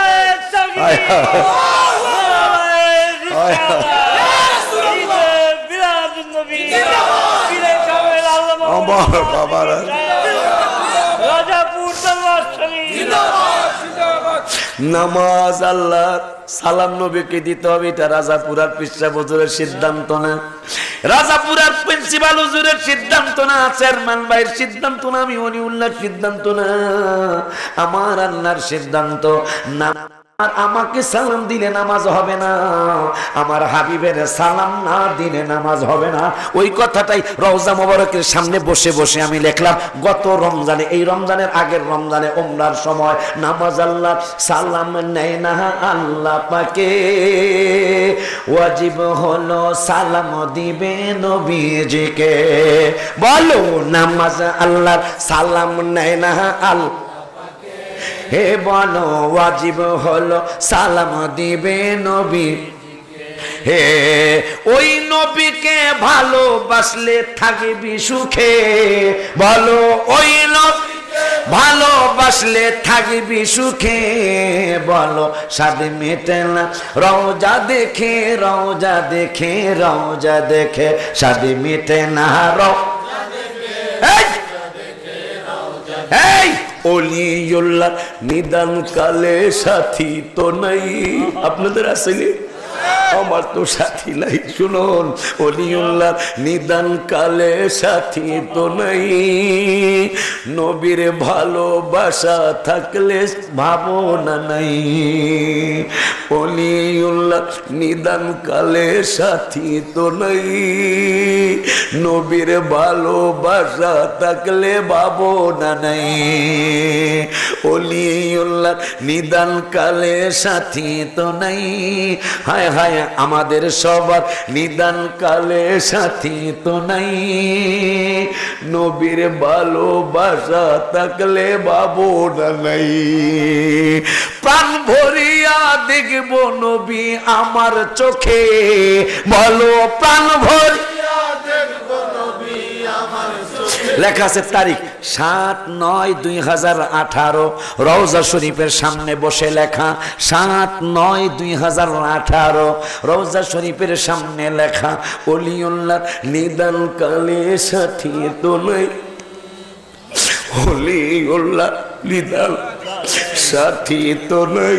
নামাজ আল্লাহ, সালাম নবীকে দিতে হবে। এটা রাজাপুরার পিসা হুজুরের সিদ্ধান্ত না, রাজাপুরার প্রিন্সিপাল হুজুরের সিদ্ধান্ত না, চেয়ারম্যান ভাইয়ের সিদ্ধান্ত না, আমি ওলিউল্লাহর সিদ্ধান্ত না, আমার আল্লাহর সিদ্ধান্ত না। আর আমাকে সালাম দিলে নামাজ হবে না, আমার হাবিবের সালাম না দিলে নামাজ হবে না। ওই কথাটাই রওজা মোবারকের সামনে বসে বসে আমি লিখলাম গত রমজানে, এই রমজানের আগের রমজানে ওমরার সময়। নামাজ আল্লাহ, সালাম নেয় না আল্লাহ পাকে, ওয়াজিব হলো সালাম দিবে নবীজিকে। বলো নামাজ আল্লাহ, সালাম নেয় না আল্লাহ, হে বলো ওয়াজিব হলো সালাম দিবে নবী। হে ওই নবীকে ভালোবাসলে থাকবি সুখে, বলো ওই নবীকে ভালোবাসলে থাকবি সুখে, বলো সাদ মেটে না রওজা দেখে, রওজা দেখে, রওজা দেখে, সাদ মেটে না রওজা দেখে। এই ওলিউল্লাহ নিদান কালে সাথী তো নাই, আপনাদের আসলে আমার তো সাথী নাই। শুনুন, ওলিউল্লাহ নিদান কালে সাথী তো নাই, নবীর ভালোবাসা থাকলে ভাবনা নাই। ওলিউল্লাহ নিদান কালে সাথী তো নাই, নবীর ভালোবাসা থাকলে ভাবনা নাই। ওলিউল্লাহ নিদান কালে সাথী তো নাই, হায় হায় আমাদের সবার নিদান কালে সাথী তো নাই, নবীর ভালোবাসা থাকলে ভাবনা নাই। প্রাণ ভরিয়া দেখব নবী আমার চোখে, বলো প্রাণ ভরিয়া দেখব নবী আমার চোখে। লেখা আছে তারিখ সাত নয় দুই হাজার আঠারো, রওজা শরীফের সামনে বসে লেখা, সাত নয় দুই হাজার আঠারো, রওজা শরীফের সামনে লেখা। ওলিউল্লাহ নিদান কালে সাথী তো নাই, ওলিউল্লাহ নিদান সাথী তো নাই,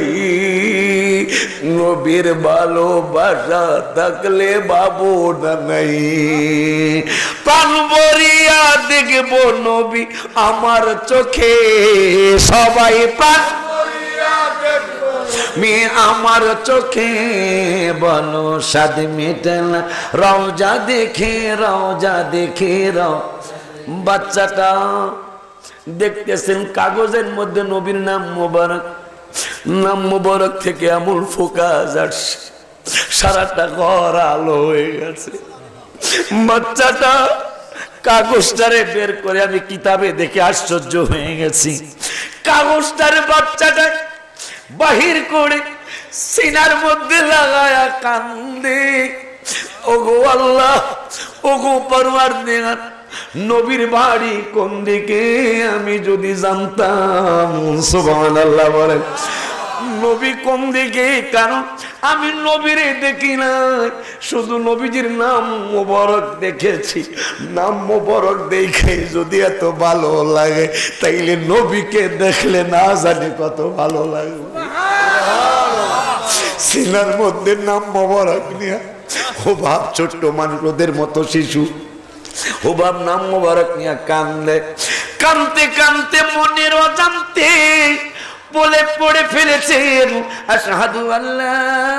নবীর ভালোবাসা থাকলে ভাবনা নাই। প্রাণ ভরিয়া দেখব নবী আমার চোখে, সবাই প্রাণ ভরিয়া দেখব মি আমার চোখে, বলো সাদ মেটে না রওজা দেখে, রওজা দেখে রও। বাচ্চাটা দেখতেছেন কাগজের মধ্যে নবীর নাম মোবারক, নাম মোবারক থেকে এমন ফোকাস আসছে, সারাটা ঘর আলো হয়ে গেছে। বাচ্চাটা কাগজটারে বের করে, আমি কিতাবে দেখে আশ্চর্য হয়ে গেছি, কাগজটারে বাচ্চাটা বাহির করে সিনার মধ্যে লাগায়া কান্দে, ওগো আল্লাহ, ওগো পরওয়ারদিগার, নবীর বাড়ি কোন দিকে আমি যদি জানতাম। সুবহানাল্লাহ বলেন, নবী কোন দিকে? কারণ আমি নবীরে দেখি নাই, শুধু নবীজির নাম মোবারক দেখেছি। নাম মোবারক দেখে যদি এত ভালো লাগে, তাইলে নবীকে দেখলে না জানি কত ভালো লাগবে। সিনার মধ্যে নাম মোবারক নিয়ে ও ভাব, ছোট্ট মানুষ ওদের মতো শিশু, ও বাপ নাম মোবারক নিয়ে কান্দে, কানতে কানতে মনের অজান্তে বলে পড়ে ফেলেছেন, আশহাদু আল্লা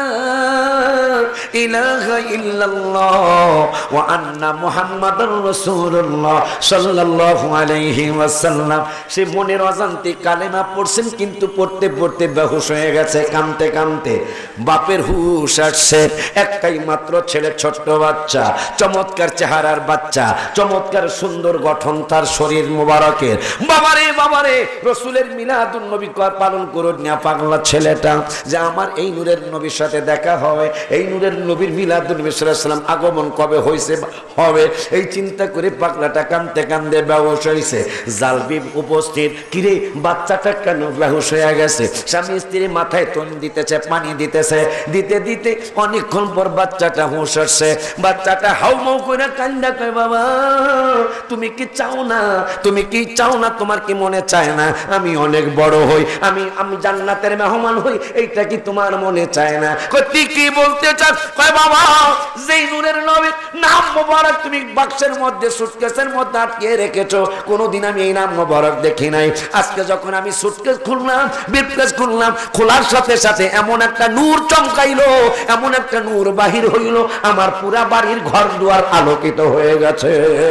ইলাহা ইল্লাল্লাহ ওয়া আন্না মুহাম্মাদুর রাসূলুল্লাহ সাল্লাল্লাহু আলাইহি ওয়াসাল্লাম। সে মনের অজান্তে কালেমা পড়ছেন, কিন্তু পড়তে পড়তে বেহুশ হয়ে গেছে। কানতে কানতে বাপের হুশ আসছে, একটাই মাত্র ছেলে, ছোট্ট বাচ্চা, চমৎকার চেহারার বাচ্চা, চমৎকার সুন্দর গঠন তার শরীর মোবারকের। বাবারে বাবারে, রাসূলের মিলাদুন নবী পালন করো না পাগলা ছেলেটা, যে আমার এই নূরের নবীর সাথে দেখা হবে, এই নূরের নবীর মিলাদুন নবী সাল্লাল্লাহু আলাইহি ওয়াসাল্লাম আগমন কবে হয়েছে হবে, এই চিন্তা করে পাগলাটা কান্দতে কান্দতে বেহুশ হয়েছে। জালবিব উপস্থিত, কিরে বাচ্চাটা কেন বেহুশ হয়ে গেছে? স্বামী স্ত্রী মাথায় তন দিতেছে, পানি দিতেছে, দিতে দিতে অনেকক্ষণ পর বাচ্চাটা হুঁশ আসছে। বাচ্চাটা হাউমাউ করে কান্দা কয়, বাবা তুমি কি চাও না, তুমি কি চাও না, তোমার কি মনে চায় না আমি অনেক বড় হই, আমি আমি জান্নাতের মেহমান হই, এইটা কি তোমার মনে চায় না? তুই কি বলতে চাস? কয় বাবা, যেই নূরের নবীর নাম মোবারক তুমি বাক্সের মধ্যে, সুটকেসের মধ্যে আটকে রেখেছো, কোনোদিন আমি এই নাম মোবারক দেখি নাই। আজকে যখন আমি সুটকেস খুললাম, ব্রিফকেস খুললাম, খোলার সাথে সাথে এমন একটা নূর চমকাইলো, এমন একটা নূর বাহির হইল, আমার পুরা বাড়ির ঘর দুয়ার আলোকিত হয়ে গেছে।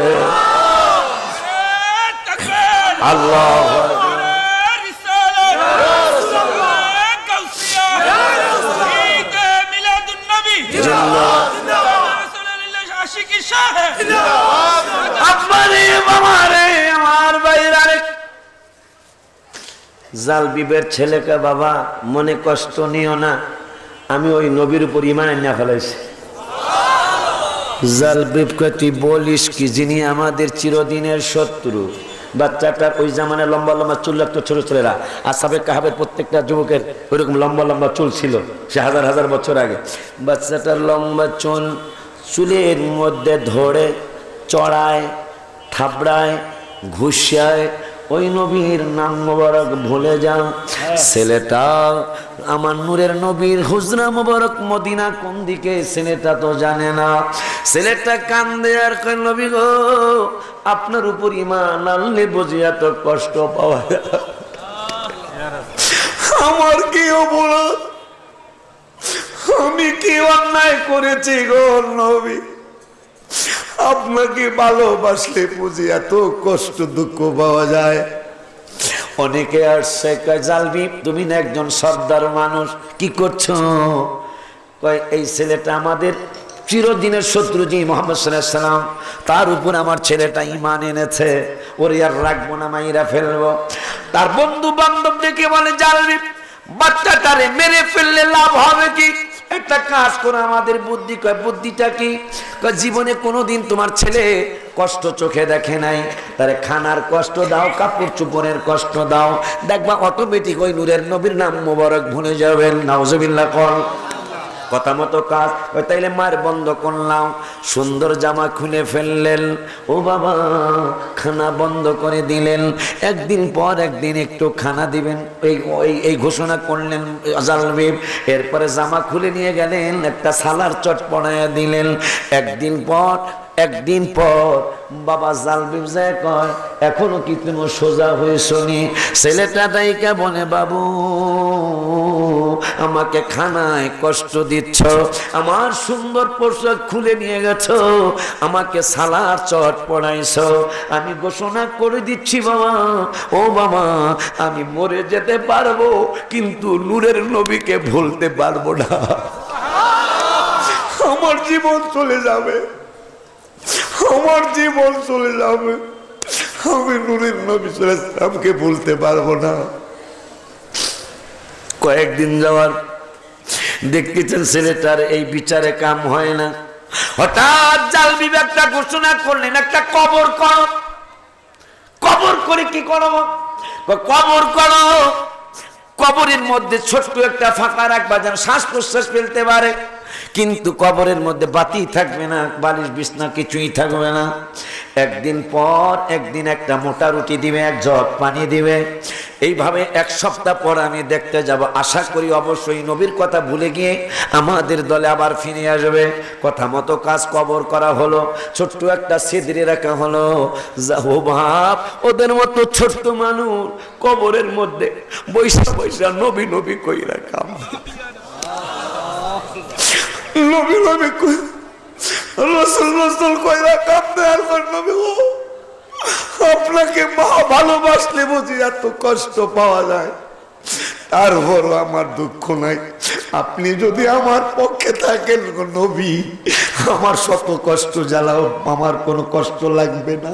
আল্লাহ জালবিবের ছেলেকে, বাবা মনে কষ্ট নিও না, আমি ওই নবীর উপর ঈমান এনে ফেলাইছি। জালবিবকে তুই বলিস কি, যিনি আমাদের চিরদিনের শত্রু। বাচ্চাটার ওই জামানায় লম্বা লম্বা চুল লাগতো, ছোট ছেলেরা, আসহাবে কাহাবের প্রত্যেকটা যুবকের ওইরকম লম্বা লম্বা চুল ছিল, সে হাজার হাজার বছর আগে। বাচ্চাটার লম্বা চুল চুলের মধ্যে ধরে চড়ায়, থাবড়ায়, ঘুষায়, ওই নবীর নাম মোবারক ভুলে যাও। ছেলেটা আমার নূরের নবীর হুজরা মোবারক মদিনা কোন দিকে ছেলেটা তো জানে না। ছেলেটা কান্দে আর কয় নবী গো আপনার উপর ঈমান আনলে বুঝি এত কষ্ট পাওয়া যায়। আমার কি অপরাধ, আমি কি অন্যায় করেছি গো নবী? আপনাকে ভালোবাসলে বুঝি এত কষ্ট দুঃখ পাওয়া যায়। অনেকে আসছে কয় জালবি তুমি না একজন সর্দার মানুষ, কি করছো? কয় এই ছেলেটা আমাদের চিরদিনের শত্রু জি মুহাম্মদ সাল্লাল্লাহু আলাইহি ওয়াসাল্লাম, তার উপর আমার ছেলেটা ঈমান এনেছে, ওরে আর রাখবো না, মাইরা ফেলবো। তার বন্ধু বান্ধব ডেকে বলে জালবি বাচ্চাটারে মেরে ফেললে লাভ হবে কি? একটা কাজ করে আমাদের বুদ্ধি। কয় বুদ্ধিটা কি? জীবনে কোনোদিন তোমার ছেলে কষ্ট চোখে দেখে নাই, তারে খানার কষ্ট দাও, কাপড় চোপড়ের কষ্ট দাও, দেখবা অটোমেটিক ওই নূরের নবীর নাম মোবারক ভুলে যাবেন। নাউজুবিল্লাহ কল। কথা মতো কাজ। তাইলে মার বন্ধ করলাম, সুন্দর জামা খুলে ফেললেন, ও বাবা খানা বন্ধ করে দিলেন। একদিন পর একদিন একটু খানা দিবেন এই এই ঘোষণা করলেন জালবি। এরপরে জামা খুলে নিয়ে গেলেন, একটা সালার চট পড়াইয়া দিলেন। একদিন পর একদিন পর বাবা জালবি যায় কয় এখনো কি তুমি সোজা হয়েছনি? ছেলেটা দাইকা বলে বাবু আমাকে খানায় কষ্ট দিচ্ছ, আমার সুন্দর পোশাক খুলে নিয়ে গেছো, আমাকে সালার চট পড়াইছো, আমি ঘোষণা করে দিচ্ছি বাবা, ও বাবা আমি মরে যেতে পারবো কিন্তু নূরের নবীকে ভুলতে পারবো না। আমার জীবন চলে যাবে, আমার জীবন চলে যাবে, আমি নূরের নবী সাল্লাল্লাহু আলাইহি ওয়াসাল্লামকে ভুলতে পারবো না। কয়েকদিন যাওয়ার দেখতেছেন ছেলেটার এই বিচারে কাম হয় না। হঠাৎ জালবি একটা ঘোষণা করলেন একটা কবর করো। কবর করে কি করবো? কবর করো, কবরের মধ্যে ছোট্ট একটা ফাঁকা রাখবা যেন শ্বাস প্রশ্বাস ফেলতে পারে, কিন্তু কবরের মধ্যে বাতি থাকবে না, বালিশ বিছনা কিছুই থাকবে না। একদিন পর একদিন একটা মোটা রুটি দিবে, এক জগ পানি দিবে। এইভাবে এক সপ্তাহ পর আমি দেখতে যাব। আশা করি অবশ্যই নবীর কথা ভুলে গিয়ে আমাদের দলে আবার ফিরে আসবে। কথা মতো কাজ কবর করা হলো, ছোট্ট একটা সিদরি রাখা হলো। ও ভাব ওদের মতো ছোট্ট মানুষ কবরের মধ্যে বৈশা বৈশা নবী নবী কই রাখা, নবী নবী কই রাসূল রাসূল কই রাখা। নবী ও আপনাকে মা ভালোবাসলে বুঝি এত কষ্ট পাওয়া যায়, তারপরও আমার দুঃখ নাই, আপনি যদি আমার পক্ষে থাকেন নবী আমার শত কষ্ট জ্বালাও আমার কোনো কষ্ট লাগবে না।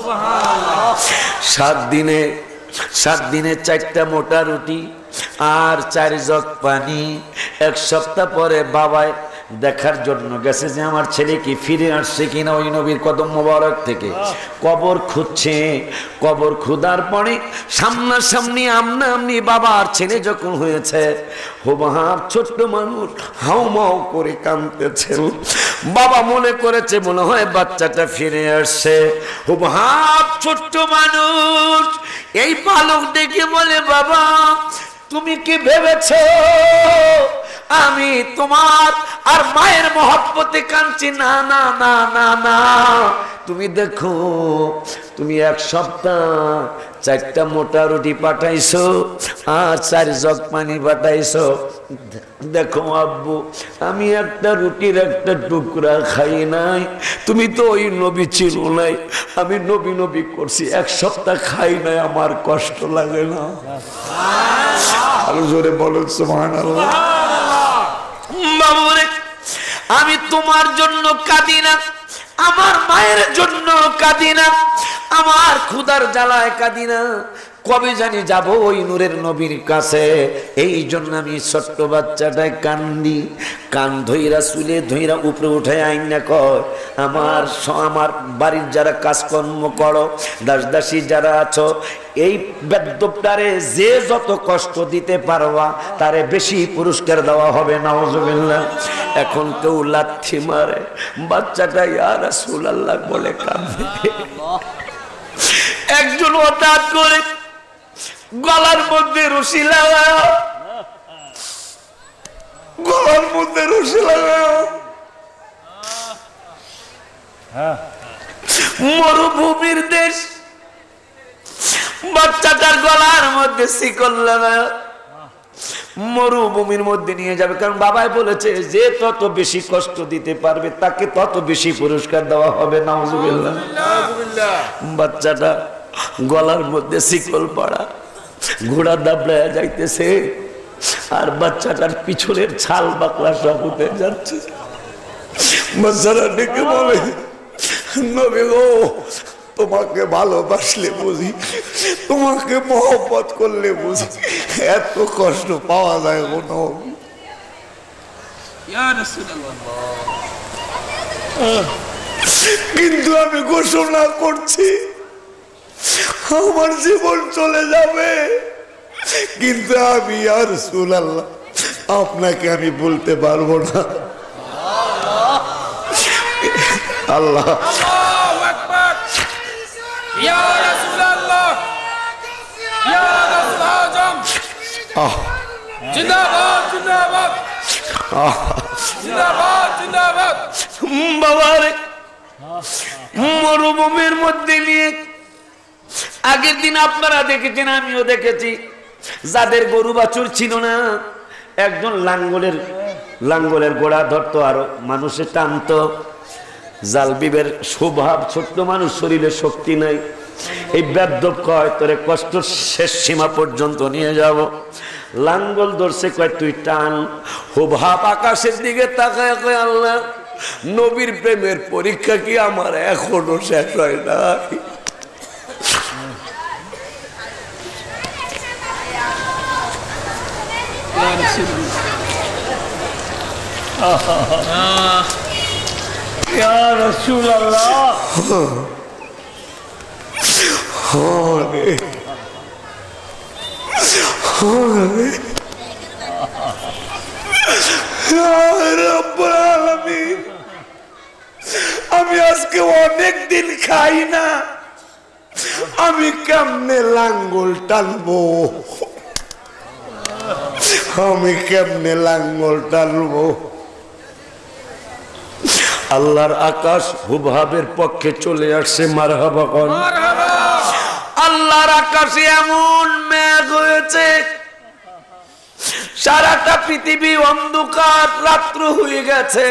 সাত দিনে সাত দিনে চারটা মোটা রুটি আর চার জগ পানি। এক সপ্তাহ পরে বাবাই দেখার জন্য গেছে যে আমার ছেলে কি ফিরে আসছে কিনা ওই নবীর কদম মোবারক থেকে। কবর খুঁজছে, কবর খুদার পরে সামনাসামনি আমনা আমনি বাবা আর ছেলে যখন হয়েছে, হুবহাব ছোট্ট মানুষ হাউমাউ করে কাঁদতেছে। বাবা মনে করেছে মনে হয় বাচ্চাটা ফিরে আসছে। হুবহাব ছোট্ট মানুষ এই পালক দেখে বলে বাবা তুমি কি ভেবেছ আমি তোমার আর মায়ের মহব্বতে কাঁদছি? না না না না না, তুমি দেখো তুমি এক সপ্তাহ চারটা মোটা রুটি পাঠাইছো আর চার জগ পানি পাঠাইছো। দেখো আব্বু আমি একটা রুটির একটা টুকরা খাই নাই, তুমি তো ওই নবী ছিল নাই, আমি নবী নবী করছি, এক সপ্তাহ খাই নাই, আমার কষ্ট লাগে না? আরো জোরে বলো সুবহানাল্লাহ। বাবুরে আমি তোমার জন্য কাঁদি না, আমার মায়ের জন্য কাঁদি না, আমার ক্ষুধার জ্বালায় কাঁদি না, কবে জানি যাব ওই নূরের নবীর কাছে, এই জন্য আমি ছোট্ট বাচ্চাটায় কান্দি। কান ধইরা চুলে ধইরা উপরে উঠে আইন না কয় আমার আমার বাড়ির যারা কাজকর্ম করো দাস দাসী যারা আছো এই বেদ্যপটারে যে যত কষ্ট দিতে পারবা তারে বেশি পুরস্কার দেওয়া হবে। নাউজুবিল্লাহ। এখন কেউ লাথি মারে, বাচ্চাটা ইয়া রাসূলুল্লাহ বলে কাঁদে। একজন হঠাৎ করে গলার মধ্যে রশি লাগায়, গলার মধ্যে রশি লাগায় মরুভূমির দেশ, বাচ্চাটার গলার মধ্যে শিকল লাগায় মরুভূমির মধ্যে নিয়ে যাবে। কারণ বাবাই বলেছে যে তত বেশি কষ্ট দিতে পারবে তাকে তত বেশি পুরস্কার দেওয়া হবে। নাউজুবিল্লাহ। বাচ্চাটা গলার মধ্যে শিকল পড়া, ঘোড়া দাবড়ায় যাইতেছে, আর বাচ্চাটার পিছনের ছাল বাকলা সব উঠে যাচ্ছে। বাচ্চারা ডেকে বলে, নবী গো, তোমাকে ভালোবাসলে বুঝি, তোমাকে মহব্বত করলে বুঝি এত কষ্ট পাওয়া যায় গো নবী। কিন্তু আমি ঘোষণা করছি আমার জীবন চলে যাবে, কিন্তু আমি ইয়া রাসূলুল্লাহ আপনাকে আমি বলতে পারবো না। আল্লাহ ইয়া রাসূলুল্লাহ, ইয়া রাসূল আজম, জিন্দাবাদ জিন্দাবাদ জিন্দাবাদ জিন্দাবাদ। বাবারে মরুভূমির মধ্যে নিয়ে, আগের দিন আপনারা দেখেছেন আমিও দেখেছি, যাদের গরু বাছুর ছিল না একজন লাঙ্গলের লাঙ্গলের গোড়া ধরতো, আরো মানুষে টানতো। জালবিবের স্বভাব, ছোট্ট মানুষ, শরীরে শক্তি নাই, এই বেদ্যপ কয় তোরে কষ্ট শেষ সীমা পর্যন্ত নিয়ে যাব। লাঙ্গল ধরছে, কয় তুই টান। হুবহাব আকাশের দিকে তাকায় কয় আল্লাহ, নবীর প্রেমের পরীক্ষা কি আমার এখনো শেষ হয় নাই? ইয়া রাসূলুল্লাহ, আমি আজকে অনেক দিন খাই না, আমি কেমনে লাঙ্গল টানবো, আমি কেমনে লাঙ্গল টানবো? আল্লাহর আকাশ হুবহাবের পক্ষে চলে আসছে। মারহাবা কোন। আল্লাহর আকাশে এমন মেঘ হয়েছে, সারাটা পৃথিবী অন্ধকার, রাত্র হয়ে গেছে।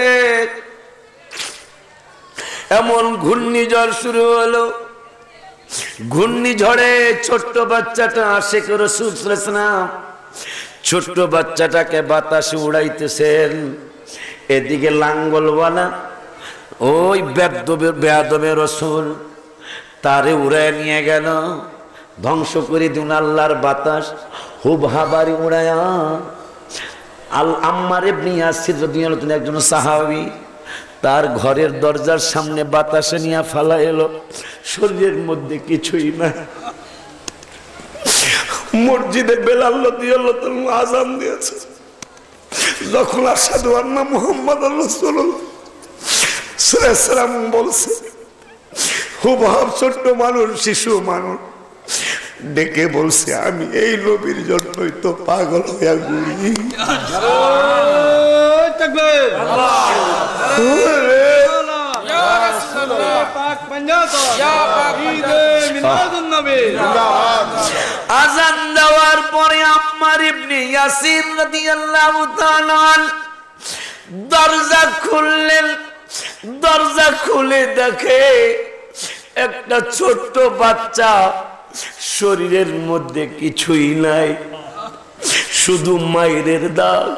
এমন ঘূর্ণিঝড় শুরু হলো, ঘূর্ণিঝড়ে ছোট্ট বাচ্চাটা আশিক রাসূল সাল্লাল্লাহু আলাইহি ওয়াসাল্লাম ছোট্ট বাচ্চাটাকে বাতাসে উড়াইতেছেন। এদিকে লাঙ্গলওয়ালা ওই বেয়াদবে রাসূল তারে উড়ায় নিয়ে গেল, ধ্বংস করে দিন আল্লাহর বাতাস। হুবহাবারি উড়ায়া আল আম্মার ইবনে ইয়াসির রাদিয়াল্লাহু তাআলা একজন সাহাবী, তার ঘরের দরজার সামনে বাতাসে নিয়ে ফালা এলো, শরীরের মধ্যে কিছুই না। মসজিদে বেলাল রাদিয়াল্লাহু তাআলা আযান দিয়েছে, যখন আশহাদু আন্না মুহাম্মাদুর রাসূলুল্লাহ সাল্লাল্লাহু আলাইহি ওয়াসাল্লাম বলছে, হুবহাব ছোট্ট মানুষ, শিশু মানুষ, ডেকে বলছে আমি এই নবীর জন্যই তো পাগল হইয়া ঘুরি। আযান দেওয়ার পরে আম্মার ইবনে ইয়াসির রাদিয়াল্লাহু তাআলা দরজা খুললেন। দরজা খুলে দেখে একটা ছোট্ট বাচ্চা, শরীরের মধ্যে কিছুই নাই, শুধু মায়ের দাগ।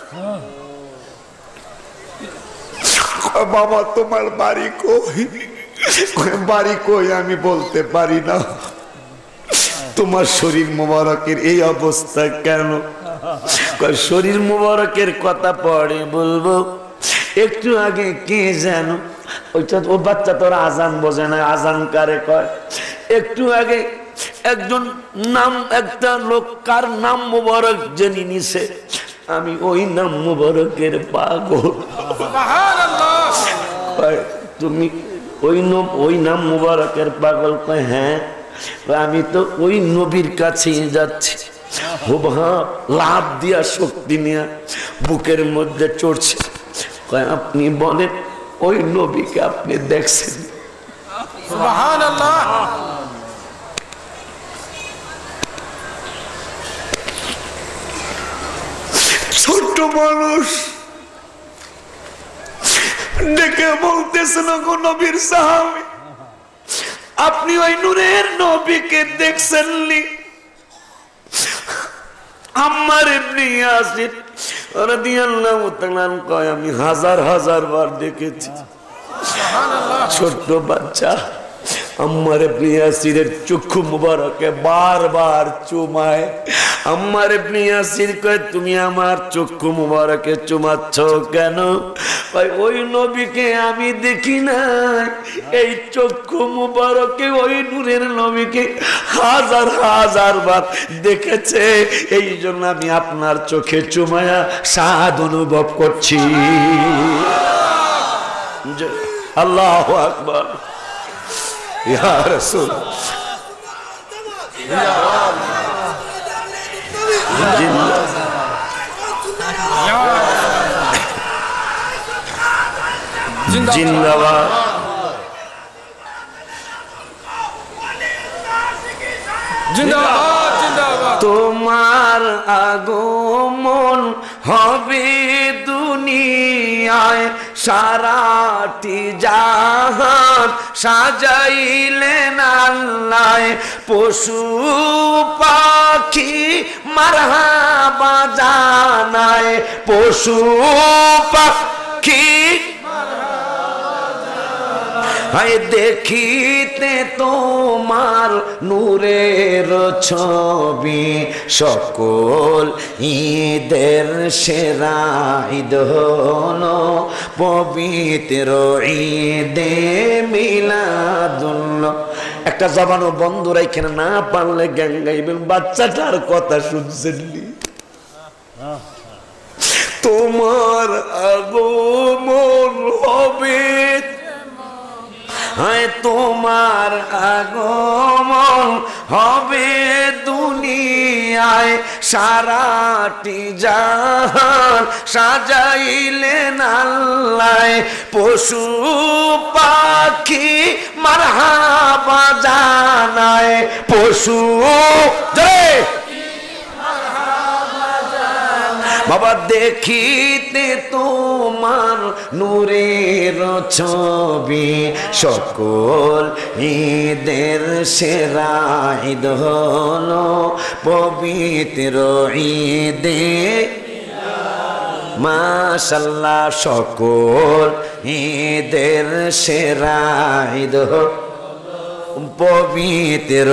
বাবা তোমার বাড়ি কই? বাড়ি কই আমি বলতে পারি না। তোমার শরীর মোবারকের এই অবস্থা কেন? শরীর মোবারকের কথা পড়ে বলবো। একটু আগে কে যেন ওইটা, ও বাচ্চা তোর আজান বোঝে না, আজান কারে কয়। একটু আগে একজন নাম, একটা লোক কার নাম মুবারক জেনে নিছে, আমি ওই নাম মুবারকের পাগল। তুমি ওই ওই নাম মুবারকের পাগল কয় হ্যাঁ আমি তো ওই নবীর কাছেই যাচ্ছি। হুবহা লাভ দিয়া শক্তি নিয়ে বুকের মধ্যে চড়ছে। কয় আপনি বলেন ওই নবীকে আপনি দেখছেন? সুবহানাল্লাহ। ছোট্ট মানুষ ডেকে বলতেছেন গো নবীর সাহাবী আপনি ওই নূরের নবীকে দেখছেননি? আম্মার ইবনে ইয়াসির রাদিয়াল্লাহু তাআলা কয় আমি হাজার হাজার বার দেখেছি। ছোট্ট বাচ্চা আম্মার ইবনে ইয়াসিরের চক্ষু মুবারকে বারবার চুমায়। আম্মার ইবনে ইয়াসির কয় তুমি আমার চক্ষু মুবারকে চুমাচ্ছ কেন? ভাই ওই নবীকে আমি দেখি নাই, এই চক্ষু মুবারকে ওই নূরের নবীকে হাজার হাজার বার দেখেছে, এই জন্য আমি আপনার চোখে চুমায়া স্বাদ অনুভব করছি। আল্লাহু আকবার। ইয়া রাসূল জিন্দাবাদ। জিন্দাবাদ জিন্দাবাদ। তোমার আগমন হবে দুনিয়ায়, সারাটি জাহান সাজাইলেন আল্লাহ। পশু পাখি মারহাবা জানায়, পশু পাখি হায় দেখিতে তোমার নূরের ছবি, সকল ঈদের সেরা ঈদ হলো পবিত্র ঈদে মিলাদুন। একটা জবানও বন্ধ রাখেন না পারলে গান গাইবেন। বাচ্চাটার কথা শুনছেননি? তোমার আগমন হবে, হায় তোমার আগমন হবে দুনিয়ায়, সারাটি জাহান সাজাইলেন আল্লাহ। পশু পাখি মারহাবা জানায়, পশু জয় বাবা দেখিতে তোমার নূরের ছবি, সকল ঈদের সেরা ঈদ হলো পবিত্র ঈদে মাশাআল্লাহ। সকল ঈদের সেরা ঈদ পবিত্র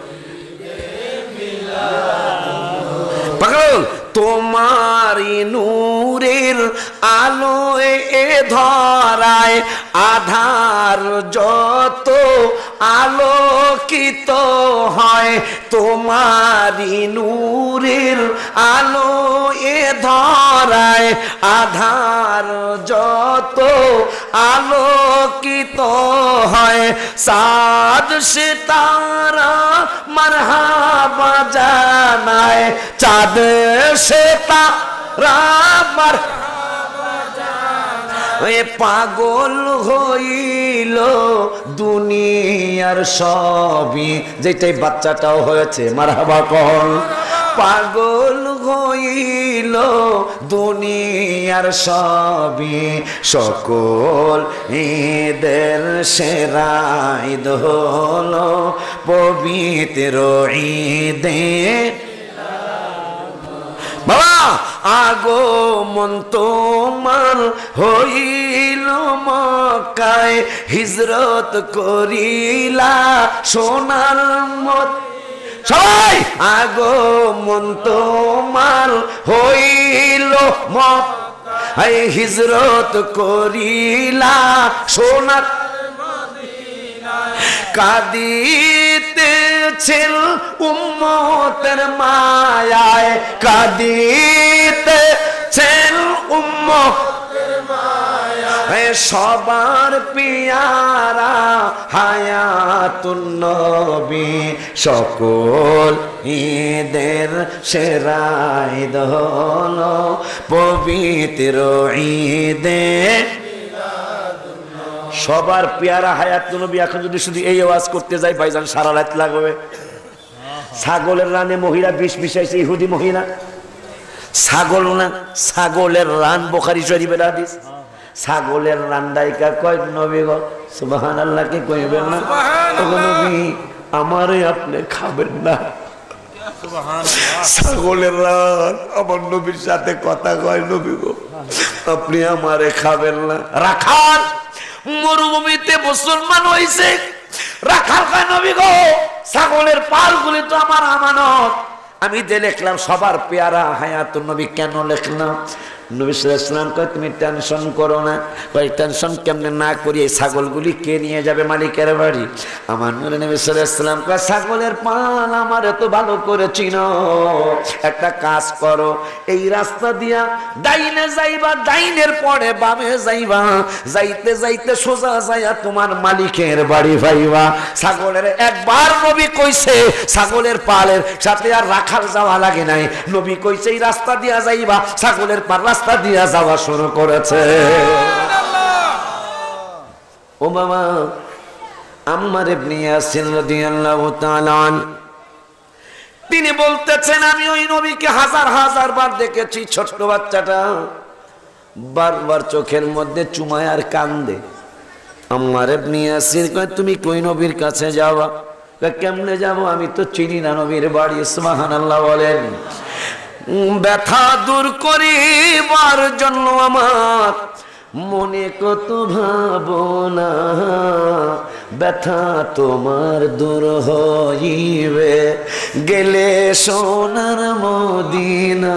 পাগল। তোমারি নূরের আলোয় এ ধরায় আধার যত আলোকিত হয়, তোমারি নূরের আলো এ ধরায় আধার যত আলোকিত হয়। সাদ সিতারা মারহাবা জানায়, চাঁদ সে তারা মারহাবা জানায়। পাগল হইল দুনিয়ার সবই, যেটাই বাচ্চাটাও হয়েছে মারহাবা কল। পাগল হইল দুনিয়ার সবই, সকল ঈদের সেরা ঈদ হলো পবিত্র ঈদে বাবা। আগমন তোমার হইল মক্কায়, হিজরত করিলা সোনার মত। সবাই আগমন তোমার হইল মক্কায়, হিজরত করিলা সোনার কাঁদিতেছেন উম্মতের মায়ায়, কাঁদিতেছেন উম্মতের মায়ায়। সবার পিয়ারা হায়াতুন নবী সকল ঈদের সেরা ঈদ হলো পবিত্র ঈদে সবার পেয়ারা হায়াতুন নবী। এখন যদি শুধু এই আওয়াজ করতে যাই ভাইজান সারা রাত লাগবে। ছাগলের রানে মহিলা বিষ মিশাইছে ইহুদি মহিলা। ছাগল না, ছাগলের রান বুখারী শরীফের হাদিস। ছাগলের রান ডাইকা কয় নবী গো সুবহানাল্লাহ কি কইবেন না? ওগো নবী আমারে আপনি খাবেন না। ছাগলের রান আমার নবীর সাথে কথা কয় নবী গো আপনি আমারে খাবেন না। রাখাল মরুভূমিতে মুসলমান হইছে, রাখাল কয় নবী গো ছাগলের পালগুলি তো আমার আমানত। আমি যে লিখলাম সবার পেয়ারা হায়াতুন নবী কেন লিখলাম? নবী সাল্লাল্লাহু আলাইহি ওয়াসাল্লাম কয় তুমি টেনশন করো না। কয় টেনশন কেমনে না করি, এই ছাগলগুলি কে নিয়ে যাবে মালিকের বাড়ি? আমার নূরে নবী সাল্লাল্লাহু আলাইহি ওয়াসাল্লাম কয় ছাগলের পাল আমার এত ভালো করে চিনো, একটা কাজ করো এই রাস্তা দিয়া ডাইনে যাইবা, ডাইনের পরে বামে যাইবা, যাইতে যাইতে সোজা যাইয়া তোমার মালিকের বাড়ি পাইবা। ছাগলের একবার নবী কইছে ছাগলের পালের সাথে আর রাখাল যাওয়া লাগে নাই। নবী কইছে এই রাস্তা দিয়া যাইবা, ছাগলের পাল রাস্তা দিয়া যাওয়া শুরু করেছে। ও বাবা আম্মার ইবনে ইয়াসির রাদিয়াল্লাহু তাআলা তিনি বলতেছেন আমি ওই নবীকে হাজার হাজার বার দেখেছি। ছোট্ট বাচ্চাটা বারবার চোখের মধ্যে চুমায় আর কান্দে। আম্মার ইবনে ইয়াসির কয় তুমি কই নবীর কাছে যাওয়া? কেমনে যাব, আমি তো চিনি না নবীর বাড়ি। সুবহানাল্লাহ বলেন। ব্যথা দূর করিবার জন্য আমার মনে কত ভাবনা, ব্যথা তোমার দূর হইবে গেলে সোনার মদিনা,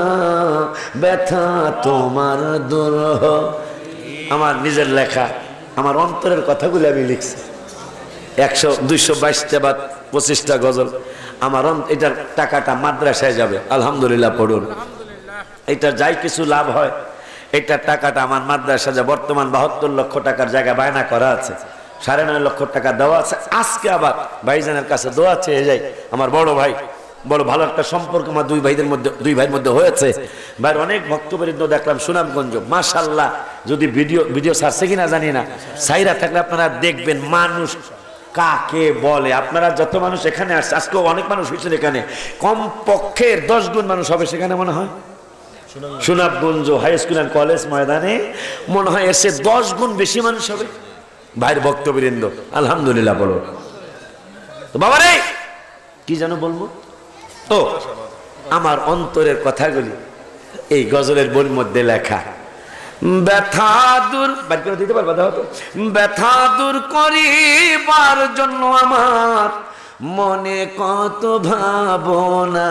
ব্যথা তোমার দূর হ। আমার নিজের লেখা, আমার অন্তরের কথাগুলো আমি লিখছি। একশো দুইশো বাইশটা বা পঁচিশটা গজল আমার। এটার টাকাটা মাদ্রাসায় যাবে আলহামদুলিল্লাহ পড়ুন। এটা যাই কিছু লাভ হয় এটার টাকাটা আমার মাদ্রাসা যা বর্তমান বাহাত্তর লক্ষ টাকার জায়গা বায়না করা আছে, সাড়ে নয় লক্ষ টাকা দেওয়া আছে। আজকে আবার ভাইজানের কাছে দোয়া চেয়ে যাই। আমার বড় ভাই, বড় ভালো একটা সম্পর্ক আমার দুই ভাইদের মধ্যে দুই ভাইয়ের মধ্যে হয়েছে। ভাইয়ের অনেক ভক্তবৃন্দ দেখলাম সুনামগঞ্জ মাশাআল্লাহ। যদি ভিডিও ভিডিও ছাড়ছে কিনা জানি না, সাইরা থাকলে আপনারা দেখবেন মানুষ কাকে বলে। আপনারা যত মানুষ এখানে আসছে, আজকেও অনেক মানুষ হয়েছে এখানে, কম পক্ষে দশ গুণ মানুষ হবে সেখানে মনে হয়। Sunamganj high school and college ময়দানে মনে হয় এসে দশ গুণ বেশি মানুষ হবে। ভাইয়ের ভক্তবৃন্দ আলহামদুলিল্লাহ বলো। তো বাবা রে কি যেন বলবো, তো আমার অন্তরের কথাগুলি এই গজলের বইয়ের মধ্যে লেখা। ব্যথা দূর বাদ করে দিতে পারবা? দাও তো। ব্যথা দূর করিবার জন্য আমার মনে কত ভাবনা,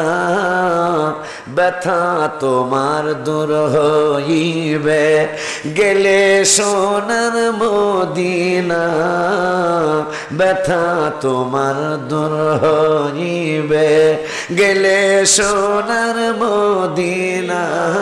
ব্যথা তোমার দূর হইবে গেলে সোনার মদিনা, ব্যথা তোমার দূর হইবে গেলে সোনার মদিনা।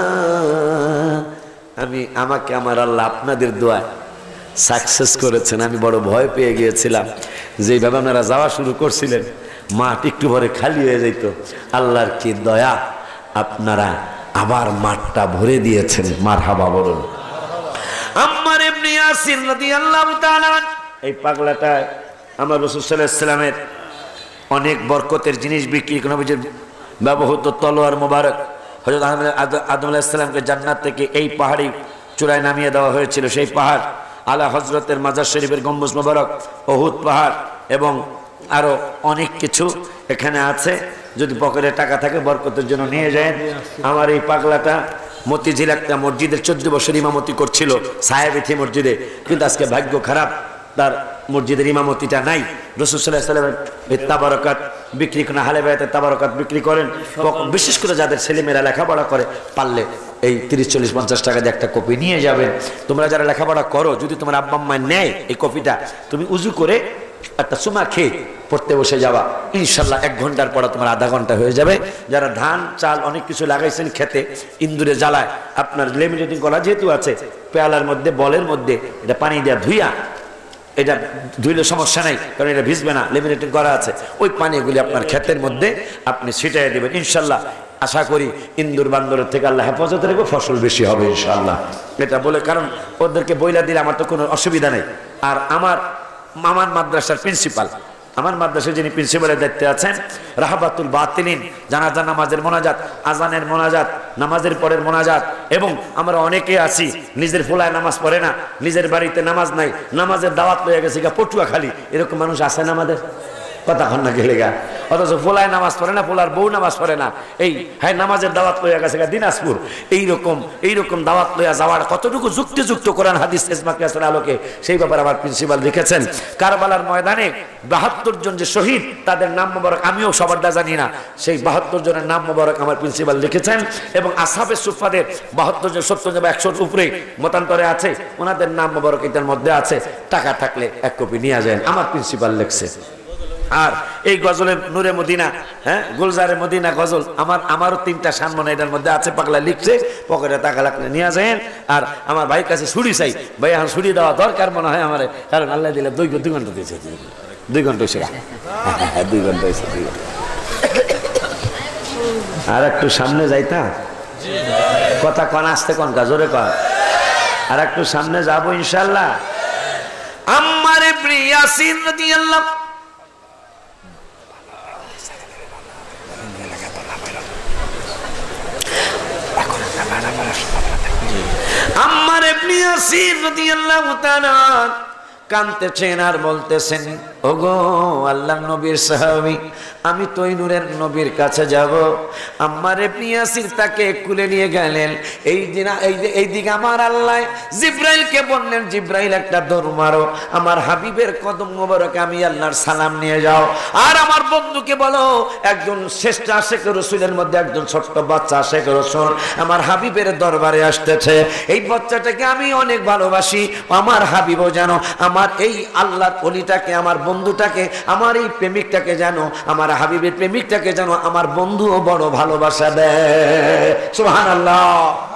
আমি আমাকে আমার আল্লাহ আপনাদের দোয়ায় সাকসেস করেছেন। আমি বড় ভয় পেয়ে গিয়েছিলাম যেভাবে আপনারা যাওয়া শুরু করছিলেন, মাঠ একটু ভরে খালি হয়ে যেত। আল্লাহর কি দয়া, আপনারা আবার মাঠটা ভরে দিয়েছেন। মারহাবা বলুন। আম্মার ইবনে ইয়াসির রাদিয়াল্লাহু তাআলা এই পাগলাটা আমার রাসূল সাল্লাল্লাহু আলাইহি ওয়াসাল্লামের অনেক বরকতের জিনিস বিক্রি করে নবীজির ব্যবহৃত তলোয়ার মোবারক হযরত আদম আলাইহিস সালামকে জান্নাত থেকে এই পাহাড়ি চূড়ায় নামিয়ে দেওয়া হয়েছিল। সেই পাহাড় আলা হযরতের মাজার শরীফের গম্বুজ মোবারক, উহুদ পাহাড় এবং আরো অনেক কিছু এখানে আছে। যদি পকেটে টাকা থাকে বরকতের জন্য নিয়ে যায়। আমার এই পাগলাটা মতিঝিল একটা মসজিদের চোদ্দ বছর ইমামতি করছিল, সাহেবিথি মসজিদে, কিন্তু আজকে ভাগ্য খারাপ, তার মসজিদের ইমামতিটা নাই। রাসূল সাল্লাল্লাহু আলাইহি ওয়াসাল্লামের তাবারকাত বিক্রি করেন, আহলে বায়াতের তাবারকাত বিক্রি করেন। বিশেষ করে যাদের ছেলেমেয়েরা লেখাপড়া করে, পারলে এই তিরিশ চল্লিশ পঞ্চাশ টাকা দিয়ে একটা কপি নিয়ে যাবেন। তোমরা যারা লেখাপড়া করো, যদি তোমার আব্বা আম্মা নেয় এই কপিটা, তুমি উজু করে একটা চুমা খেয়ে পড়তে বসে যাওয়া, ইনশাল্লাহ এক ঘন্টার পর তোমার আধা ঘন্টা হয়ে যাবে। যারা ধান চাল অনেক কিছু লাগাইছেন খেতে, ইন্দুরে জ্বালায়, আপনার লেমিনেটিং করা যেহেতু আছে, পেয়ালার মধ্যে বলের মধ্যে এটা পানি দেওয়া ধুইয়া, এটা ধুইলে সমস্যা নাই কারণ এটা ভিজবে না, লেমিনেটিং করা আছে, ওই পানিগুলি আপনার ক্ষেতের মধ্যে আপনি ছিটাই দেবেন। ইনশাল্লাহ আশা করি ইন্দুর বান্দরের থেকে আল্লাহ হেফাজত রেখে ফসল বেশি হবে ইনশাল্লাহ। এটা বলে, কারণ ওদেরকে বইলা দিলে আমার তো কোনো অসুবিধা নেই। আর আমার মামার মাদ্রাসার প্রিন্সিপাল, আমার মাদ্রাসায় যিনি প্রিন্সিপালের দায়িত্বে আছেন, রাহাবাতুল বাতিলিন, জানাজা নামাজের মোনাজাত, আজানের মোনাজাত, নামাজের পরের মোনাজাত, এবং আমরা অনেকে আছি নিজের ফুলায় নামাজ পড়ে না, নিজের বাড়িতে নামাজ নাই, নামাজের দাওয়াত লয়ে গেছে গা পটুয়াখালী, এরকম মানুষ আছে না আমাদের? কথা কন না গেলে গা, অথচ ফুলায় নামাজ পড়ে না, ফুলার বউ নামাজ পড়ে না, এই হ্যাঁ নামাজের দাওয়াত লইয়া গেছে গা দিনাজপুর। এইরকম এইরকম দাওয়াত লইয়া যাওয়ার কতটুকু যুক্তিযুক্ত কোরআন হাদিস ইজমা কিয়াসের আলোকে, সেই ব্যাপারে আমার প্রিন্সিপাল লিখেছেন। কারবালার ময়দানে বাহাত্তর জন যে শহীদ, তাদের নাম মোবারক আমিও সবারটা জানি না, সেই বাহাত্তর জনের নাম মোবারক আমার প্রিন্সিপাল লিখেছেন। এবং আসহাবে সুফাদের বাহাত্তর জন সত্তর জন একশোর উপরে মতান্তরে আছে, ওনাদের নাম মোবারক এটার মধ্যে আছে। টাকা থাকলে এক কপি নিয়ে যান, আমার প্রিন্সিপাল লিখছে। আর এই গজলের নূরে মদিনা, হ্যাঁ গুলজারে মদিনা গজল, আমার আমারও তিনটা সানমনে এটার মধ্যে আছে, পাগলা লিখছে, পকেটে টাকা লাগলে নিয়ে যান। আর আমার ভাইয়ের কাছে ছুরি চাই, ভাই এখন ছুরি দেওয়া দরকার মনে হয় আমার, কারণ আল্লাহ দিলে দুই দুই ঘন্টা দিয়েছে, দুই ঘন্টা হয়েছে, দুই ঘন্টা হয়েছে, দুই ঘন্টা। আর একটু সামনে যাইতা, কথা কন আসতে কন কা জোরে কন, আর একটু সামনে যাবো ইনশাল্লাহ। আম্মার ইবনে ইয়াসির রাদিয়াল্লাহু আম্মার ইবনে ইয়াসির রাদিয়াল্লাহু তাআলা কাঁদতেছেন আর বলতেছেন, ওগো আল্লাহর নবীর সাহাবী, আমি তো এই নূরের নবীর কাছে যাব। আম্মার ইবনে ইয়াসির তাকে কুলে নিয়ে গেলেন। এই দিন এই এই দিকে আমার আল্লাহ জিব্রাইলকে বললেন, জিব্রাইল একটা দৌড় মারো, আমার হাবিবের কদম মোবারকে আমি আল্লাহর সালাম নিয়ে যাও। আর আমার বন্ধুকে বলো, একজন শ্রেষ্ঠ আশিক রাসূলের মধ্যে একজন ছোট্ট বাচ্চা আশিক রাসূল আমার হাবিবের দরবারে আসতেছে, এই বাচ্চাটাকে আমি অনেক ভালোবাসি, আমার হাবিবও জানো, আমার এই আল্লাহর ওলিটাকে, আমার বন্ধুটাকে, আমার এই প্রেমিকটাকে জানো, আমার হাবিবের প্রেমিকটাকে জানো, আমার বন্ধুও বড় ভালোবাসা দেয়। সুবহানাল্লাহ।